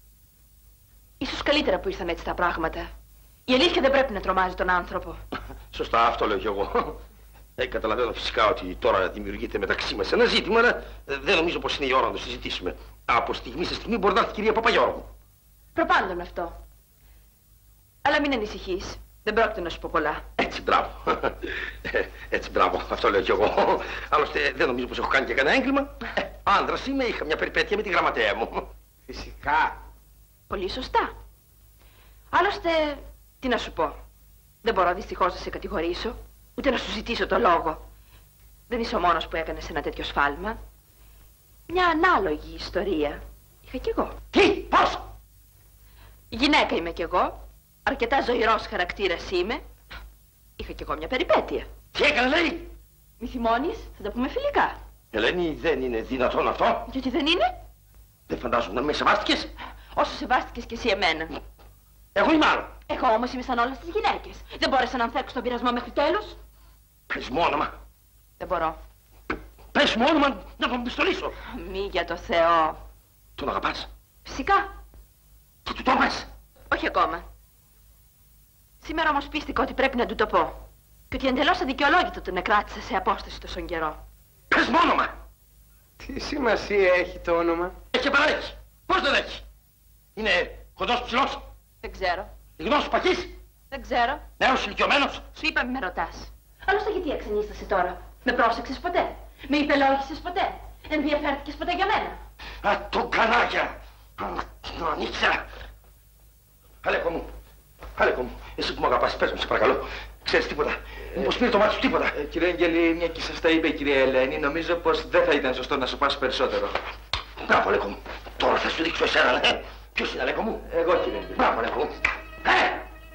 Ίσως καλύτερα που ήρθαν έτσι τα πράγματα. Η αλήθεια δεν πρέπει να τρομάζει τον άνθρωπο. Σωστά, αυτό λέω κι εγώ. Ε, καταλαβαίνω φυσικά ότι τώρα δημιουργείται μεταξύ μας ένα ζήτημα, αλλά δεν νομίζω πως είναι η ώρα να το συζητήσουμε. Από στιγμή σε στιγμή μπορεί να έρθει η κυρία Παπαγιώργου. Προπάντων αυτό. Αλλά μην ανησυχείς. Δεν πρόκειται να σου πω πολλά. Έτσι, μπράβο. Έτσι, μπράβο. Αυτό λέω κι εγώ. Άλλωστε, δεν νομίζω πως έχω κάνει και κανένα έγκλημα. Ε, άνδρας είμαι, είχα μια περιπέτεια με τη γραμματέα μου. Φυσικά. Πολύ σωστά. Άλλωστε, τι να σου πω. Δεν μπορώ δυστυχώς να σε κατηγορήσω, ούτε να σου ζητήσω το λόγο. Δεν είσαι ο μόνος που έκανες ένα τέτοιο σφάλμα. Μια ανάλογη ιστορία είχα κι εγώ. Τι, πώς? Γυναίκα είμαι κι εγώ. Αρκετά ζωηρός χαρακτήρας είμαι. Είχα κι εγώ μια περιπέτεια. Τι έκανε, λέει? Μη θυμώνεις, θα τα πούμε φιλικά. Ελένη, δεν είναι δυνατόν αυτό. Γιατί δεν είναι? Δεν φαντάζομαι να με σεβάστηκες. Όσο σεβάστηκες κι εσύ εμένα. Εγώ είμαι άλλο. Εγώ όμως είμαι σαν όλες τις γυναίκες. Δεν μπόρεσα να ανθέξω τον πειρασμό μέχρι τέλους. Πες μου όνομα. Δεν μπορώ. Πες μου όνομα να τον πιστολίσω. Μη για το Θεό. Τον αγαπάς? Φυσικά. Και του το πες? Όχι ακόμα. Σήμερα όμως πίστηκα ότι πρέπει να του το πω. Και ότι εντελώς αδικαιολόγητο τον εκράτησα σε απόσταση τόσον καιρό. Πες μου όνομα. Τι σημασία έχει το όνομα? Έχει παρέχει. Πώς δεν έχει? Είναι κοντός ψηλός? Δεν ξέρω. Γνώσου παχής? Δεν ξέρω. Νέος ηλικιωμένος? Σου είπα μη με ρωτάς. Άλλωστε γιατί εξενίστασαι τώρα? Με πρόσεξες ποτέ? Με υπελόγησες ποτέ? Ενδιαφέρθηκες ποτέ για μένα? Α, το κανάκια. Να ήξερα. Αλέκο μου. Αλέκο μου. Εσύ που μ' αγαπάς, πες μου σε παρακαλώ. Ξέρεις τίποτα? Μήπως πήρε το μάτι σου τίποτα? Ε, κύριε Αγγελή, μια και σας τα είπε η κυρία Ελένη, νομίζω πως δεν θα ήταν σωστό να σου πας περισσότερο. Μπράβο, Αλέκο μου. Τώρα θα σου δείξω εσένα, ναι. Ποιος είναι, Αλέκο μου? Εγώ, κύριε Αγγελή. Μπράβο, Αλέκο μου. Ε!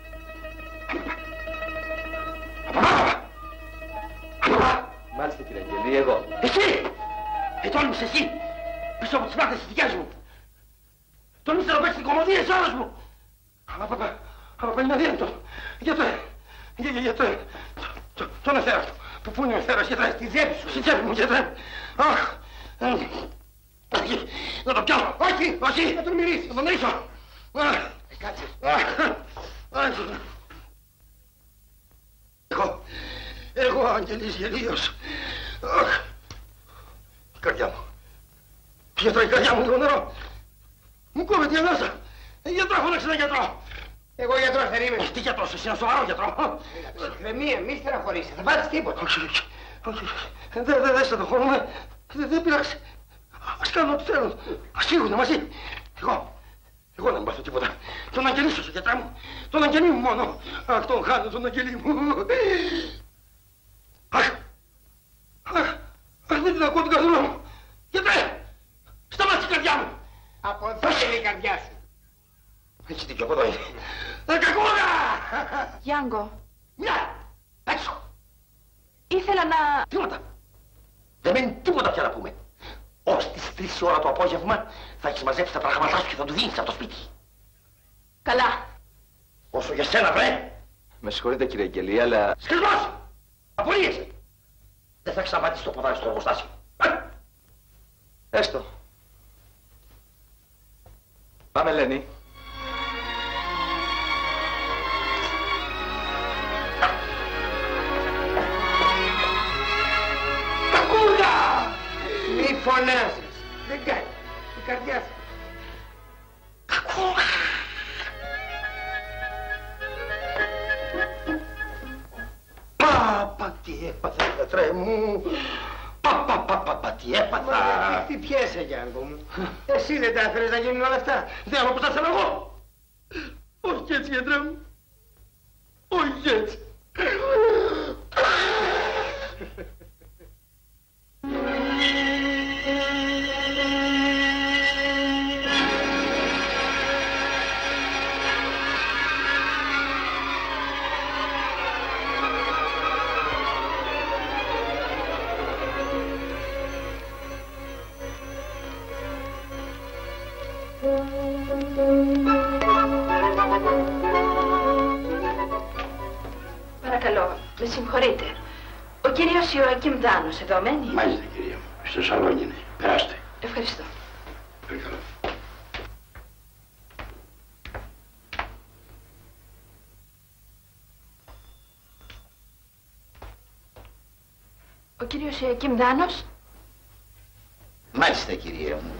Απαπα! Απαπα! Μάλιστα, κύριε Αγγελή, εγώ. Εσύ! Ε, τόλμησες εσύ! Πίσω από τις πλάτες τις δικές μου! Τόλμησες να παίξεις την κομμωδία εσύ όλος μου! Απαπα! Απαπα, είναι αδύνατο! Γιατρέ! Για, για, γιατρέ! Τον εθέρα! Πού είναι ο εθέρας, γιατρέ? Στη τσέπη σου! Στη τσέπη μου, γιατρέ! Αχ! Να το πιάσω! Όχι! Όχι! Να τον μυρίσει! Να τον ρίξω! Κάτσε! Εγώ! Εγώ, Αγγελής Γελίος! Αχ! Η καρδιά μου! Γιατρέ, η καρδιά μου, λίγο νερό! Μου κόβεται η ανάσα! Γιατρό, φώναξε ένα γιατρό! Εγώ γιατρός δεν είμαι. Τι γιατρός, εσύ είναι σοβαρό γιατρό. Ψυχραιμία, μη στεναχωρήσει, θα πάρεις τίποτα. Όχι, όχι, όχι. Δεν δε, δε στεναχωρούμε. Δεν δε πειράζει. Ας κάνουν ό,τι θέλουν. Ας φύγουνε μαζί. Εγώ, εγώ δεν μάθω τίποτα. Τον Αγγελί σου, γιατρά μου. Τον Αγγελί μου μόνο. Αχ, τον χάνω, τον Αγγελί μου. Αχ, αχ, αχ, δεν την ακούω την καρδούλα μου. Γιατί και από εδώ είναι. Κακούδα! Γιάνγκο. Μια! Έξω! Ήθελα να... Τίποτα! Δεν μένει τίποτα πια να πούμε. Ως τις τρεις ώρα το απόγευμα θα έχεις μαζέψει τα πράγματά σου και θα του δίνεις από το σπίτι. Καλά. Όσο για σένα, βρε! Με συγχωρείτε κύριε Αγγελή, αλλά... Σκρισμός! Απολύεσαι! Δεν θα ξαναπατήσεις το ποδάρι στο εργοστάσιο. Έστω. Πάμε, Ελένη. Κακούδα! Μη φωνάζεις. Δεν κάνει. Η καρδιά σου. Κακούδα! Παπα, τι έπαθα, γιατρέ μου. Παπα, παπα, πα, τι έπαθα. Μα τι πιέσαι, Γιάνγκο μου. Εσύ δεν τα έφερες να γίνουν όλα αυτά. Δεν έχω που τα θέλω εγώ. Όχι έτσι, γιατρέ μου. Όχι έτσι. Παρακαλώ, με συγχωρείτε. Ο κύριος Ιωακίμ Δάνος εδώ μένει? Μάλιστα, κυρία μου. Στο σαλόνι είναι. Περάστε. Ευχαριστώ. Παρακαλώ. Ο κύριος Ιωακίμ Δάνος? Μάλιστα, κυρία μου.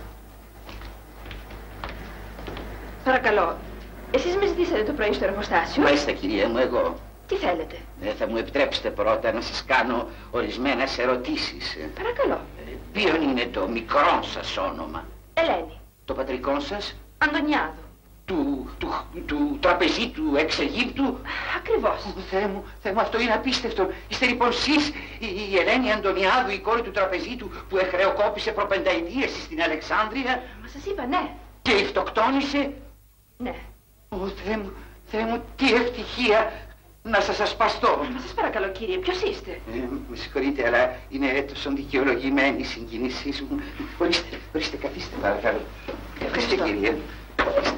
Παρακαλώ, εσείς με ζητήσατε το πρωί στο εργοστάσιο? Μάλιστα, κυρία μου, εγώ. Τι θέλετε? Ε, θα μου επιτρέψετε πρώτα να σας κάνω ορισμένες ερωτήσεις. Παρακαλώ. Ε, ποιον είναι το μικρό σας όνομα? Ελένη. Το πατρικό σας? Αντωνιάδου. Του, του, του τραπεζί του εξ Αιγύπτου? Ακριβώς. Ω, Θεέ μου, Θεέ μου, αυτό είναι απίστευτο. Είστε λοιπόν εσείς η, η Ελένη Αντωνιάδου, η κόρη του τραπεζίτου που εχρεοκόπησε προπενταετίες στην Αλεξάνδρεια? Μα σας είπα, ναι. Και ηχτοκτόνησε? Ναι. Ω, Θεέ μου, Θεέ μου, τι ευτυχία να σας ασπαστώ. Μα σας παρακαλώ, κύριε, ποιος είστε? Ε, με συγχωρείτε, αλλά είναι τόσο δικαιολογημένη η συγκινησή μου. Ορίστε, ορίστε, καθίστε παρακαλώ. Καθίστε, κύριε. Καθίστε.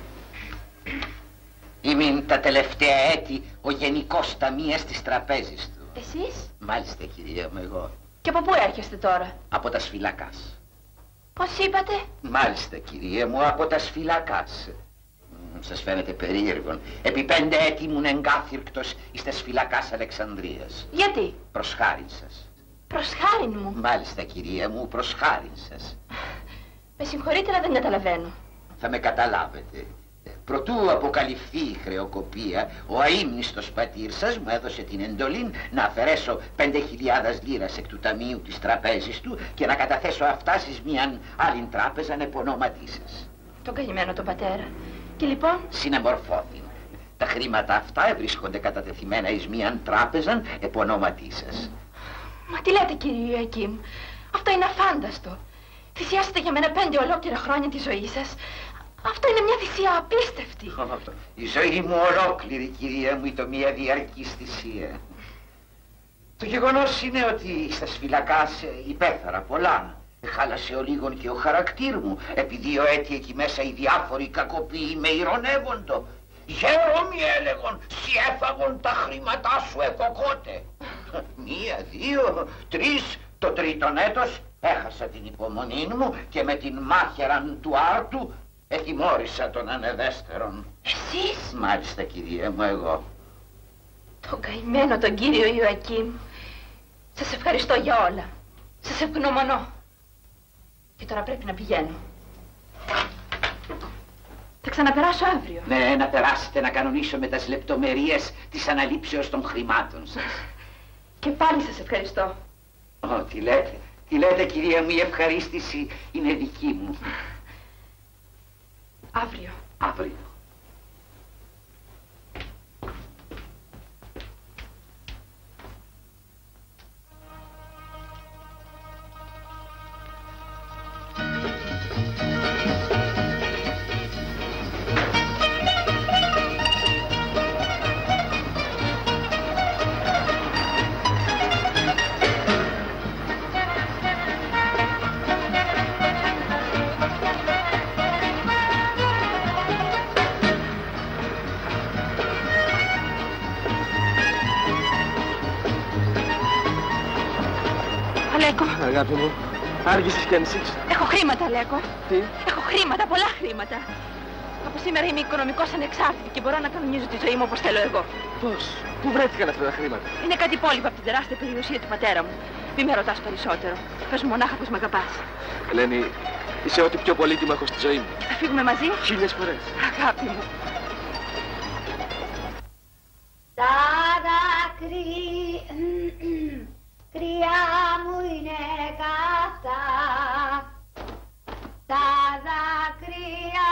Είμαι τα τελευταία έτη ο γενικός ταμείας της τραπέζης του. Εσείς? Μάλιστα, κυρία μου, εγώ. Και από πού έρχεστε τώρα? Από τα Σφυλακάς. Πώς είπατε? Μάλιστα, κυρία μου, από τα Σφυλακάς. Μ, σας φαίνεται περίεργον. Επί πέντε έτη ήμουν εγκάθυρκτος εις τα Σφυλακάς Αλεξανδρίας. Γιατί? Προς χάριν σας. Προς χάριν μου. Μάλιστα, κυρία μου, προς χάριν σας. Με συγχωρείτε, αλλά δεν καταλαβαίνω. Θα με καταλάβετε. Προτού αποκαλυφθεί η χρεοκοπία, ο αείμνηστος πατήρ σας μου έδωσε την εντολή να αφαιρέσω πέντε χιλιάδες λίρας εκ του ταμείου της τραπέζης του και να καταθέσω αυτά στις μίαν άλλη τράπεζα επ' ονόματί σας. Τον καημένο τον πατέρα. Και λοιπόν? Συνεμορφώθην. Τα χρήματα αυτά βρίσκονται κατατεθειμένα εις μίαν τράπεζα επ' ονόματί σας. Μα τι λέτε, κύριε Ιωακίμ? Αυτό είναι αφάνταστο. Θυσιάσατε για μένα πέντε ολόκληρα χρόνια τη ζωή σας. Αυτό είναι μια θυσία απίστευτη. Η ζωή μου ολόκληρη, κυρία μου, ήταν μια διαρκής θυσία. Το γεγονός είναι ότι στα Σφυλακάς υπέφερα πολλά. Χάλασε ο λίγον και ο χαρακτήρ μου. Επί δύο έτη εκεί μέσα οι διάφοροι κακοποιοί με ηρωνεύοντο. Γέρομοι έλεγον, σι έφαγον τα χρήματά σου εκοκότε. Μία, δύο, τρεις, το τρίτον έτος έχασα την υπομονή μου και με την μάχαιραν του άρτου ετιμώρησα τον ανεδέστερον. Εσείς? Μάλιστα, κυρία μου, εγώ. Τον καημένο τον κύριο Ιωακίμ. Σας ευχαριστώ για όλα. Σας ευγνωμονώ. Και τώρα πρέπει να πηγαίνω. Θα ξαναπεράσω αύριο. Ναι, να περάσετε να κανονίσω με τις λεπτομερίες της αναλήψεως των χρημάτων σας. Και πάλι σας ευχαριστώ. Ω, τι λέτε, τι λέτε, κυρία μου, η ευχαρίστηση είναι δική μου. Αύριο. Αύριο. Λέκο. Αγάπη μου, άργησες κι ανησύξεις. Έχω χρήματα, Λέκο. Τι? Έχω χρήματα, πολλά χρήματα. Από σήμερα είμαι οικονομικώς ανεξάρτητη και μπορώ να κανονίζω τη ζωή μου όπως θέλω εγώ. Πώς, πού βρέθηκαν αυτά τα χρήματα? Είναι κάτι υπόλοιπα από την τεράστια περιουσία του πατέρα μου. Μη με ρωτάς περισσότερο. Πες μου μονάχα πως με αγαπάς. Ελένη, είσαι ό,τι πιο πολύτιμο έχω στη ζωή μου. Θα φύγουμε μαζί? Χίλιες φορές. Αγάπη μου. Τα δάκρυ, κρυά μου είναι καυτά. Τα δάκρυα.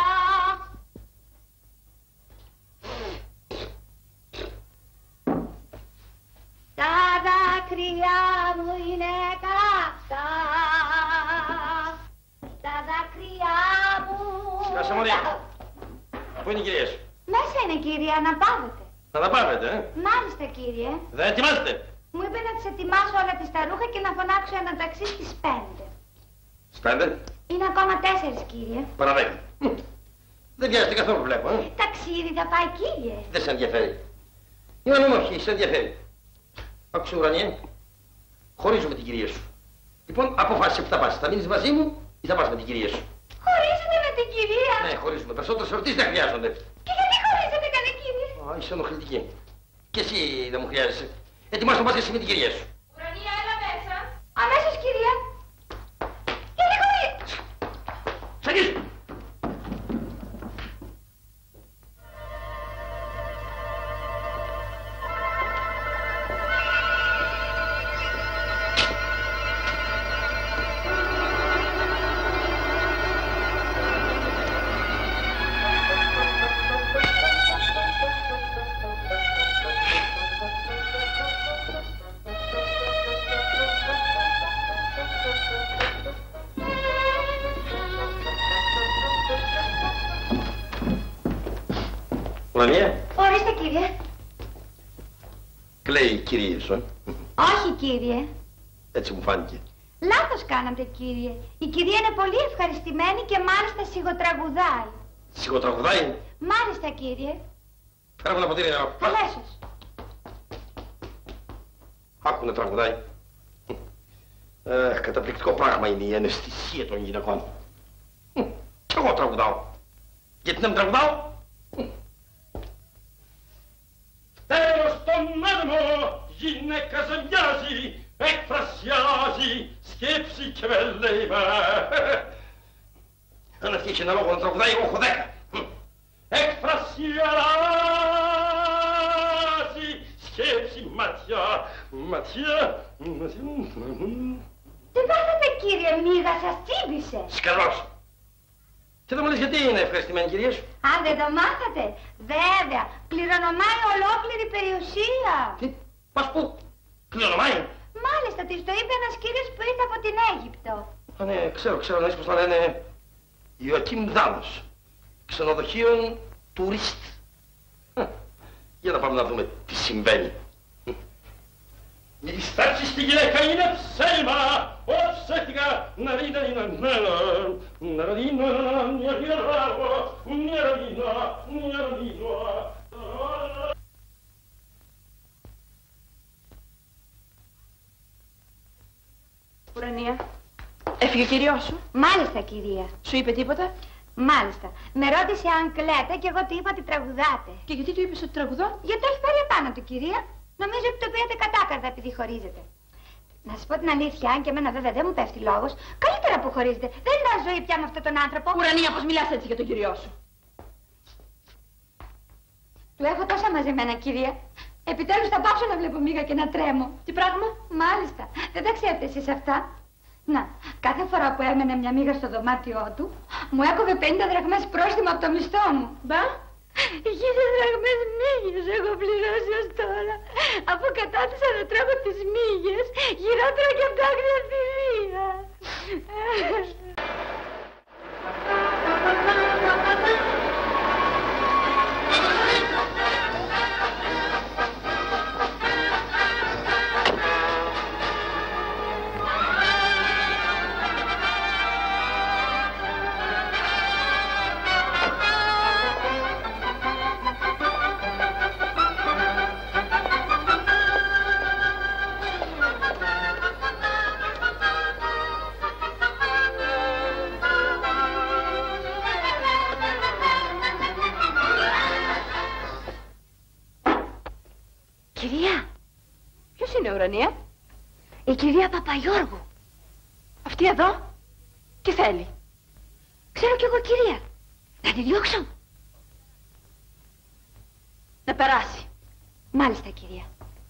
Τα δάκρυα μου είναι καυτά. Τα δάκρυα μου. Σκάσε μωρία. Πού είναι οι κυρίες? Μέσα είναι, κύριε, αναπαύεται. Να τα πάρετε, ε. Μάλιστα, κύριε. Δεν ετοιμάζετε. Μου είπε να τις ετοιμάσω όλα τις τα ρούχα και να φωνάξω ένα ταξί στις πέντε. Σπέντε. Είναι ακόμα τέσσερις, κύριε. Παραδέκα. Δεν βιάζεται καθόλου, βλέπω, ε. Ταξίδι θα πάει, κύριε. Δεν σε ενδιαφέρει. Η ονομοχή, σε ενδιαφέρει. Άκουσε, Ουρανιέ. Χωρίζουμε την κυρία σου. Λοιπόν, αποφάσισε που θα πας. Θα μείνεις μαζί μου ή θα πας με την κυρία σου? Χωρίζετε με την κυρία. Ναι, χωρίζουμε. Περισσότερες ερωτήσεις δεν χρειάζονται. Και γιατί χωρίζετε, καλέ, κύριε? Α, είσαι ενοχλητική. Και εσύ δεν μου χρειάζεσαι. Ετοιμάσου να πας εσύ με την κυρία σου. Ουρανία, έλα μέσα. Αμέσως, κυρία. Γιατί χωρίζετε? Σαγγίσου. Ορίστε, κύριε. Κλαίει η κυρία σου, ε. Όχι, κύριε. Έτσι μου φάνηκε. Λάθος κάνατε, κύριε. Η κυρία είναι πολύ ευχαριστημένη και μάλιστα σιγοτραγουδάει. Σιγοτραγουδάει. Μάλιστα, κύριε. Φέραμε ένα ποτήρι να... Αμέσως. Άκου να τραγουδάει. Ε, καταπληκτικό πράγμα είναι η αναισθησία των γυναικών. Κι εγώ τραγουδάω. Γιατί να μην τραγουδάω? Τέλος τον άνεμο, γυναίκα ζωνιάζει, εκφρασιάζει, σκέψη και βελέιμα. Αν αυτή έχει ένα λόγο να τραγουδάει, εγώ έχω δέκα. Εκφρασιάζει, σκέψη, ματιά, ματιά, ματιά. Τι πάθατε, κύριε, μίγα σας τσίμπησε. Σκαρβάψε. Και δεν μου λες γιατί είναι ευχαριστημένη η κυρία σου? Αν δεν το μάθατε, βέβαια, κληρονομάει ολόκληρη περιουσία. Τι, πας πού, κληρονομάει? Μάλιστα, της το είπε ένας κύριος που ήρθε από την Αίγυπτο. Α, ναι, ξέρω, ξέρω, να είσαι πως θα λένε Ιωακίμ Δάνος, ξενοδοχείων τουρίστ. Για να πάμε να δούμε τι συμβαίνει. Η στάξη στη γυναίκα είναι ψέμα, ψεύτικα, να ρίνα, να ρίνα, να ρίνα, να ρίνα. Ουρανία, έφυγε ο κύριος σου? Μάλιστα, κυρία. Σου είπε τίποτα? Μάλιστα. Με ρώτησε αν κλαίτε και εγώ του είπα ότι τραγουδάτε. Και γιατί του είπες ότι τραγουδώ? Γιατί έχει πάρει επάνω του, κυρία. Νομίζω ότι το πήρατε κατάκαρδα επειδή χωρίζετε. Να σας πω την αλήθεια, αν και εμένα βέβαια δεν μου πέφτει λόγος, καλύτερα που χωρίζετε. Δεν ήταν ζωή πια με αυτόν τον άνθρωπο. Ουρανία, πώς μιλάς έτσι για τον κυριό σου? Του έχω τόσα μαζεμένα, κυρία. Επιτέλους θα πάψω να βλέπω μίγα και να τρέμω. Τι πράγμα? Μάλιστα. Δεν τα ξέρετε εσείς αυτά? Να, κάθε φορά που έμενε μια μίγα στο δωμάτιό του, μου έκοβε πενήντα δραχμές πρόστιμο από το μισθό μου. Μπα! Χίλιες δραχμές μύγες έχω πληρώσει ως τώρα, αφού κατάθεσα να τρέχω τις μύγες, γυρότερα και από τα άγρια θηρία. Ουρανία. Η κυρία Παπαγιώργου. Αυτή εδώ. Τι θέλει? Ξέρω κι εγώ, κυρία. Να τη διώξω? Να περάσει. Μάλιστα, κυρία.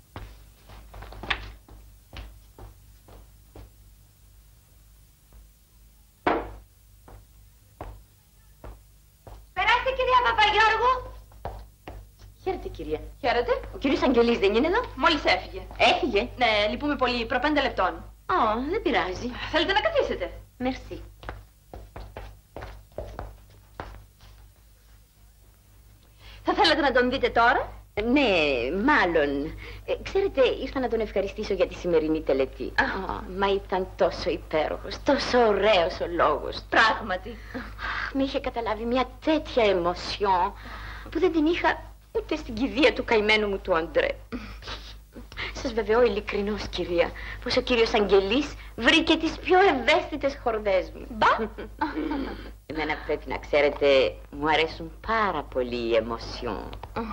Περάστε, κυρία Παπαγιώργου. Χαίρετε, κυρία. Χαίρετε. Ο κύριος Αγγελής δεν είναι εδώ? Μόλις έφυγε. Έφυγε? Ναι, λυπούμε πολύ. Προ πέντε λεπτών. Ω, δεν πειράζει. Θέλετε να καθίσετε? Μερσή. Θα θέλατε να τον δείτε τώρα? Ναι, μάλλον. Ε, ξέρετε, ήρθα να τον ευχαριστήσω για τη σημερινή τελετή. Α, μα ήταν τόσο υπέροχος, τόσο ωραίος ο λόγος. Πράγματι. Αχ, με είχε καταλάβει μια τέτοια εμοσιόν που δεν την είχα ούτε στην κηδεία του καημένου μου του Αντρέ. Σας βεβαιώ ειλικρινώς, κυρία, πως ο κύριος Αγγελής βρήκε τις πιο ευαίσθητες χορδές μου. Μπα! Εμένα, πρέπει να ξέρετε, μου αρέσουν πάρα πολύ οι εμοσιόν.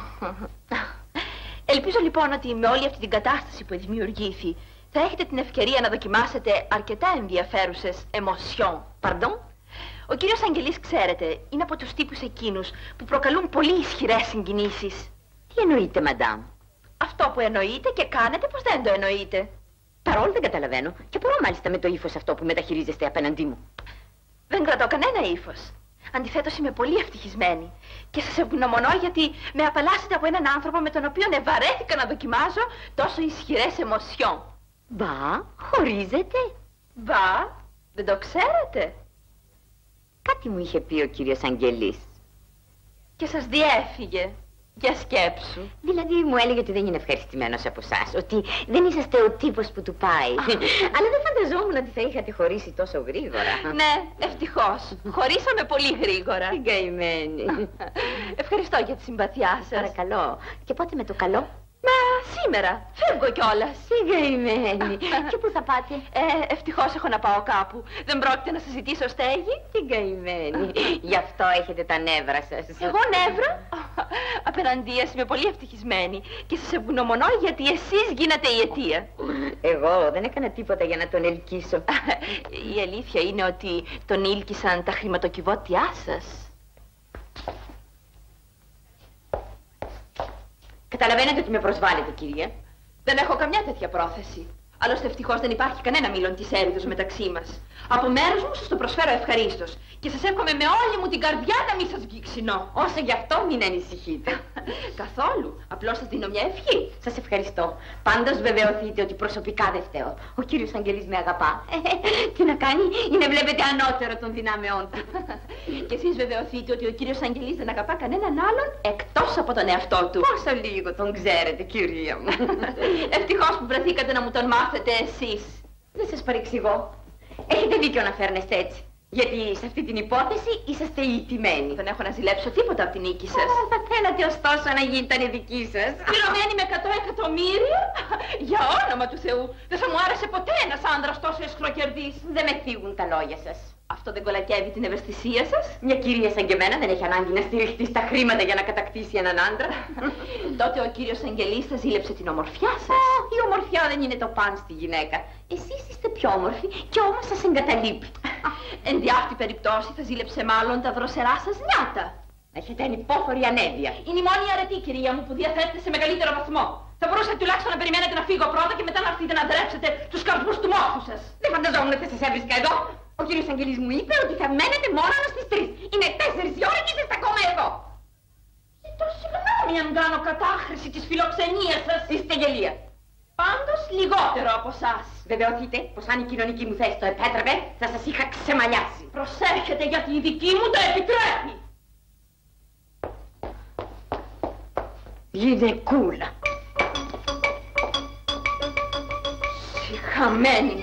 Ελπίζω λοιπόν ότι με όλη αυτή την κατάσταση που δημιουργήθη θα έχετε την ευκαιρία να δοκιμάσετε αρκετά ενδιαφέρουσες εμοσιόν. Παρντών? Ο κύριος Αγγελής, ξέρετε, είναι από τους τύπους εκείνους που προκαλούν πολύ ισχυρές συγκινήσεις. Τι εννοείτε, μαντάμ? Αυτό που εννοείτε και κάνετε πως δεν το εννοείτε. Παρόλο δεν καταλαβαίνω και μπορώ μάλιστα με το ύφος αυτό που μεταχειρίζεστε απέναντί μου. Δεν κρατώ κανένα ύφος. Αντιθέτως είμαι πολύ ευτυχισμένη και σας ευγνωμονώ γιατί με απαλλάσσετε από έναν άνθρωπο με τον οποίο ευαρέθηκα να δοκιμάζω τόσο ισχυρές εμοσιόν. Μπα, χωρίζετε? Μπα, δεν το ξέρετε? Κάτι μου είχε πει ο κύριος Αγγελής. Και σας διέφυγε. Για σκέψου. Δηλαδή μου έλεγε ότι δεν είναι ευχαριστημένος από εσάς, ότι δεν είσαστε ο τύπος που του πάει. Αλλά δεν φανταζόμουν ότι θα είχατε χωρίσει τόσο γρήγορα. Ναι, ευτυχώς. Χωρίσαμε πολύ γρήγορα. Την καημένη. Ευχαριστώ για τη συμπαθιά σας. Παρακαλώ. Και πότε με το καλό? Μα σήμερα. Φεύγω κιόλας. Τι καημένη. Και πού θα πάτε? Ε, ευτυχώς έχω να πάω κάπου. Δεν πρόκειται να σας ζητήσω στέγη. Τι καημένη. Γι' αυτό έχετε τα νεύρα σας. Εγώ νεύρα? Απέναντίας είμαι πολύ ευτυχισμένη και σας ευγνωμονώ γιατί εσείς γίνατε η αιτία. Εγώ δεν έκανα τίποτα για να τον ελκύσω. Η αλήθεια είναι ότι τον ήλκησαν τα χρηματοκιβώτια σας. Καταλαβαίνετε ότι με προσβάλλετε, κυρία. Δεν έχω καμιά τέτοια πρόθεση. Άλλωστε ευτυχώς δεν υπάρχει κανένα μήλον της έρηδος μεταξύ μας. Από μέρους μου σας το προσφέρω ευχαρίστως. Και σας εύχομαι με όλη μου την καρδιά να μην σας βγει ξινό. Όσο γι' αυτό μην ανησυχείτε. Καθόλου. Απλώς σας δίνω μια ευχή. Σας ευχαριστώ. Πάντως βεβαιωθείτε ότι προσωπικά δεν φταίω. Ο κύριος Αγγελής με αγαπά. Τι να κάνει, είναι βλέπετε ανώτερο των δυνάμεών του. Και εσείς βεβαιωθείτε ότι ο κύριος Αγγελής δεν αγαπά κανέναν άλλον εκτός από τον εαυτό του. Πόσο λίγο τον ξέρετε, κυρία μου. Ευτυχώς που βρεθήκατε να μου τον μάθετε εσείς. Δεν σας παρεξηγώ. Έχετε δίκιο να φέρνεστε έτσι. Γιατί σε αυτή την υπόθεση είσαστε ηττημένοι. Δεν έχω να ζηλέψω τίποτα από την νίκη σας. Oh, θα θέλατε ωστόσο να ήταν δική σας. Πληρωμένη με εκατό εκατομμύρια. Για όνομα του Θεού. Δεν θα μου άρεσε ποτέ ένας άντρας τόσο εσχροκερδής. Δεν με θίγουν τα λόγια σας. Αυτό δεν κολακεύει την ευαισθησία σας? Μια κυρία σαν και εμένα δεν έχει ανάγκη να στηριχτεί στα χρήματα για να κατακτήσει έναν άντρα. Τότε ο κύριος Αγγελής θα ζήλεψε την ομορφιά σας. Oh, η ομορφιά δεν είναι το παν στη γυναίκα. Εσείς είστε πιο όμορφοι και όμως σας εγκαταλείπει. Εν δι' αυτή περιπτώσει θα ζήλεψε μάλλον τα δροσερά σας νιάτα. Έχετε ανυπόφορη ανέβεια. Είναι η μόνη αρετή, κυρία μου, που διαθέτετε σε μεγαλύτερο βαθμό. Θα μπορούσατε τουλάχιστον να περιμένετε να φύγω πρώτα και μετά να έρθετε να δρέψετε τους καρπούς του μόχου σας. Δεν φανταζόμουν ότι θα σας έβρισκα εδώ. Ο κύριος Αγγελής μου είπε ότι θα μένετε μόνο στις τρεις. Είναι τέσσερις η ώρα και είστε ακόμα εδώ. Ζητώ συγγνώμη αν κάνω κατάχρηση της φιλοξενίας σας. Είστε γελία. Πάντως λιγότερο από εσάς. Βεβαιωθείτε πως αν η κοινωνική μου θέση το επέτρεπε, θα σας είχα ξεμαλιάσει. Προσέχετε γιατί η δική μου το επιτρέπει. Γυναικούλα. Συχαμένη.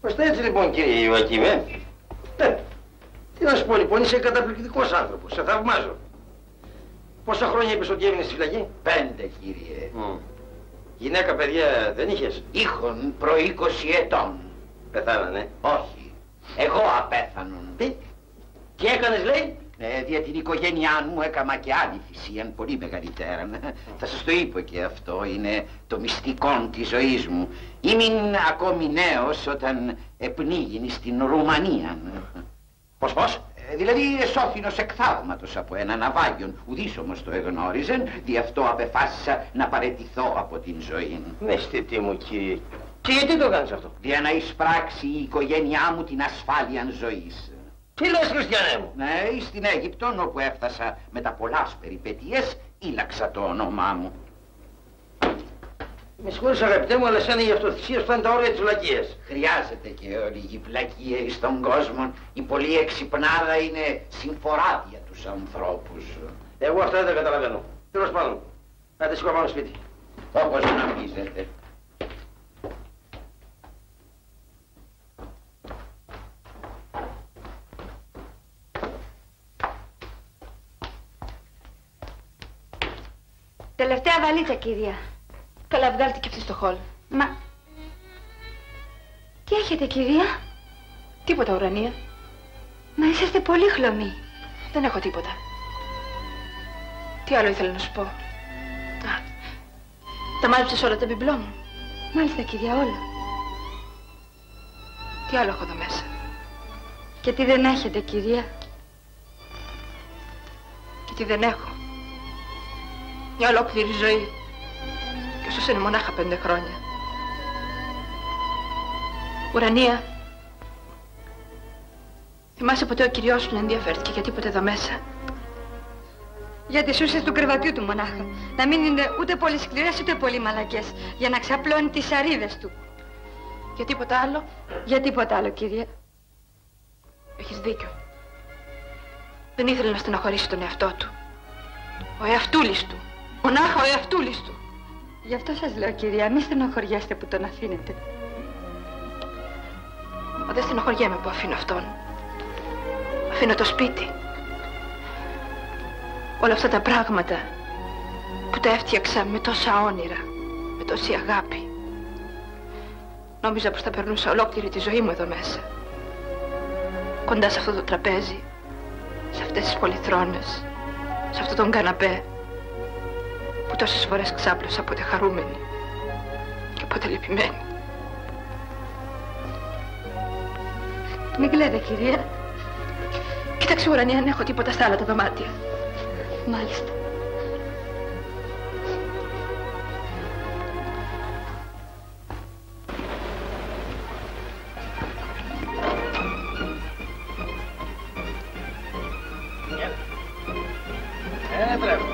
Ώστε έτσι λοιπόν κύριε Ιωακήμε. Ε, τι να σου πω λοιπόν, είσαι καταπληκτικός άνθρωπος, σε θαυμάζω. Πόσα χρόνια είπες ότι έμεινες στη φυλακή? Πέντε, κύριε. Mm. Γυναίκα, παιδιά, δεν είχες? Είχον προ είκοσι ετών. Πεθάνανε? Όχι. Εγώ απέθανον. Τι? Τι έκανες, λέει? Ε, δια την οικογένειά μου έκαμα και άλλη θυσία, πολύ μεγαλύτερα. Θα σας το είπα και αυτό, είναι το μυστικό της ζωής μου. Ήμουν ακόμη νέος όταν επνίγηνη στην Ρουμανία. Πώς, πώς? Ε, δηλαδή εσώθηνος εκ θαύματος από ένα ναυάγιον, ουδής όμως το εγνώριζεν, δι' αυτό απεφάσισα να παραιτηθώ από την ζωή. Ναι, στετή μου κύριε. Και γιατί το κάνεις αυτό? Για να εισπράξει η οικογένειά μου την ασφάλεια ζωής. Τι λες, Χριστιανέ μου? Ναι, στην Αίγυπτο, όπου έφτασα μετά πολλάς περιπέτειες, ήλαξα το όνομά μου. Με συγχωρείς αγαπητέ μου, αλλά σαν η αυτοθυσία φτάνει τα όρια της βλακείας. Χρειάζεται και όλη βλακεία στον κόσμο. Η πολλή εξυπνάδα είναι συμφορά για τους ανθρώπους. Εγώ αυτά δεν τα καταλαβαίνω. Τέλος πάντων, άντε σηκώ πάνω σπίτι. Όπως νομίζετε. Τελευταία βαλίτσα, κυρία. Καλά, βγάλτε και αυτή στο χολ. Μα... Τι έχετε, κυρία? Τίποτα, Ουρανία. Μα είσαστε πολύ χλωμοί. Δεν έχω τίποτα. Τι άλλο ήθελα να σου πω? Α, τα μάλεψες όλα τα μπιμπλό μου? Μάλιστα, κυρία, όλα. Τι άλλο έχω εδώ μέσα? Και τι δεν έχετε, κυρία? Και τι δεν έχω? Μια ολόκληρη ζωή. Και όσο είναι μονάχα πέντε χρόνια. Ουρανία, θυμάσαι ποτέ ο κυριός σου να ενδιαφέρθηκε για τίποτε εδώ μέσα? Για τις ούσες του κρεβατιού του μονάχα. Να μην είναι ούτε πολύ σκληρές ούτε πολύ μαλακές. Για να ξαπλώνει τις αρίδες του. Για τίποτα άλλο? Για τίποτα άλλο, κυρία. Έχεις δίκιο. Δεν ήθελε να στεναχωρήσει τον εαυτό του. Ο εαυτούλης του. Μονάχα ο εαυτούλης του. Γι' αυτό σας λέω, κυρία, μη στενοχωριέστε που τον αφήνετε. Μα δεν στενοχωριέμαι που αφήνω αυτόν. Αφήνω το σπίτι. Όλα αυτά τα πράγματα που τα έφτιαξα με τόσα όνειρα, με τόση αγάπη. Νόμιζα πως θα περνούσα ολόκληρη τη ζωή μου εδώ μέσα. Κοντά σε αυτό το τραπέζι, σε αυτές τις πολυθρόνες, σε αυτόν τον καναπέ που τόσες φορές ξάπλωσα πότε χαρούμενη και πότε λυπημένη. Μην κλαίτε, κυρία. Κοίταξε, Ουρανία, αν έχω τίποτα στα άλλα τα δωμάτια. Μάλιστα. Ε, μπράβο.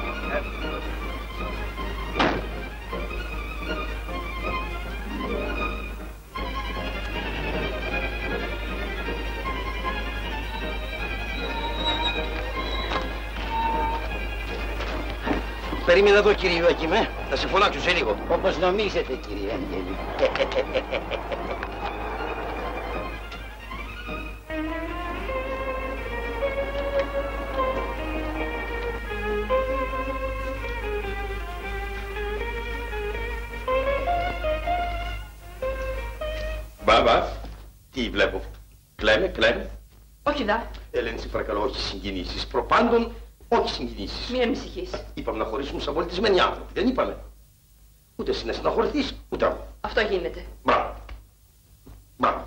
Περίμενα εδώ, κύριε Ιωακήμε. Θα σε φωνάξω σε λίγο. Όπως νομίζετε, κύριε Αγγέλη. Μπαμπα, τι βλέπω? Κλαίμε, κλαίμε. Όχι δα. Ελένη, σε παρακαλώ, όχι συγκινήσεις. Προπάντων, όχι συγκινήσεις. Μη ανησυχείς. Είπαμε να χωρίσουμε σαν πολιτισμένοι άνθρωποι. Δεν είπαμε. Ούτε εσύ να συναχωρηθείς, ούτε εγώ. Αυτό γίνεται. Μπράβο. Μπράβο.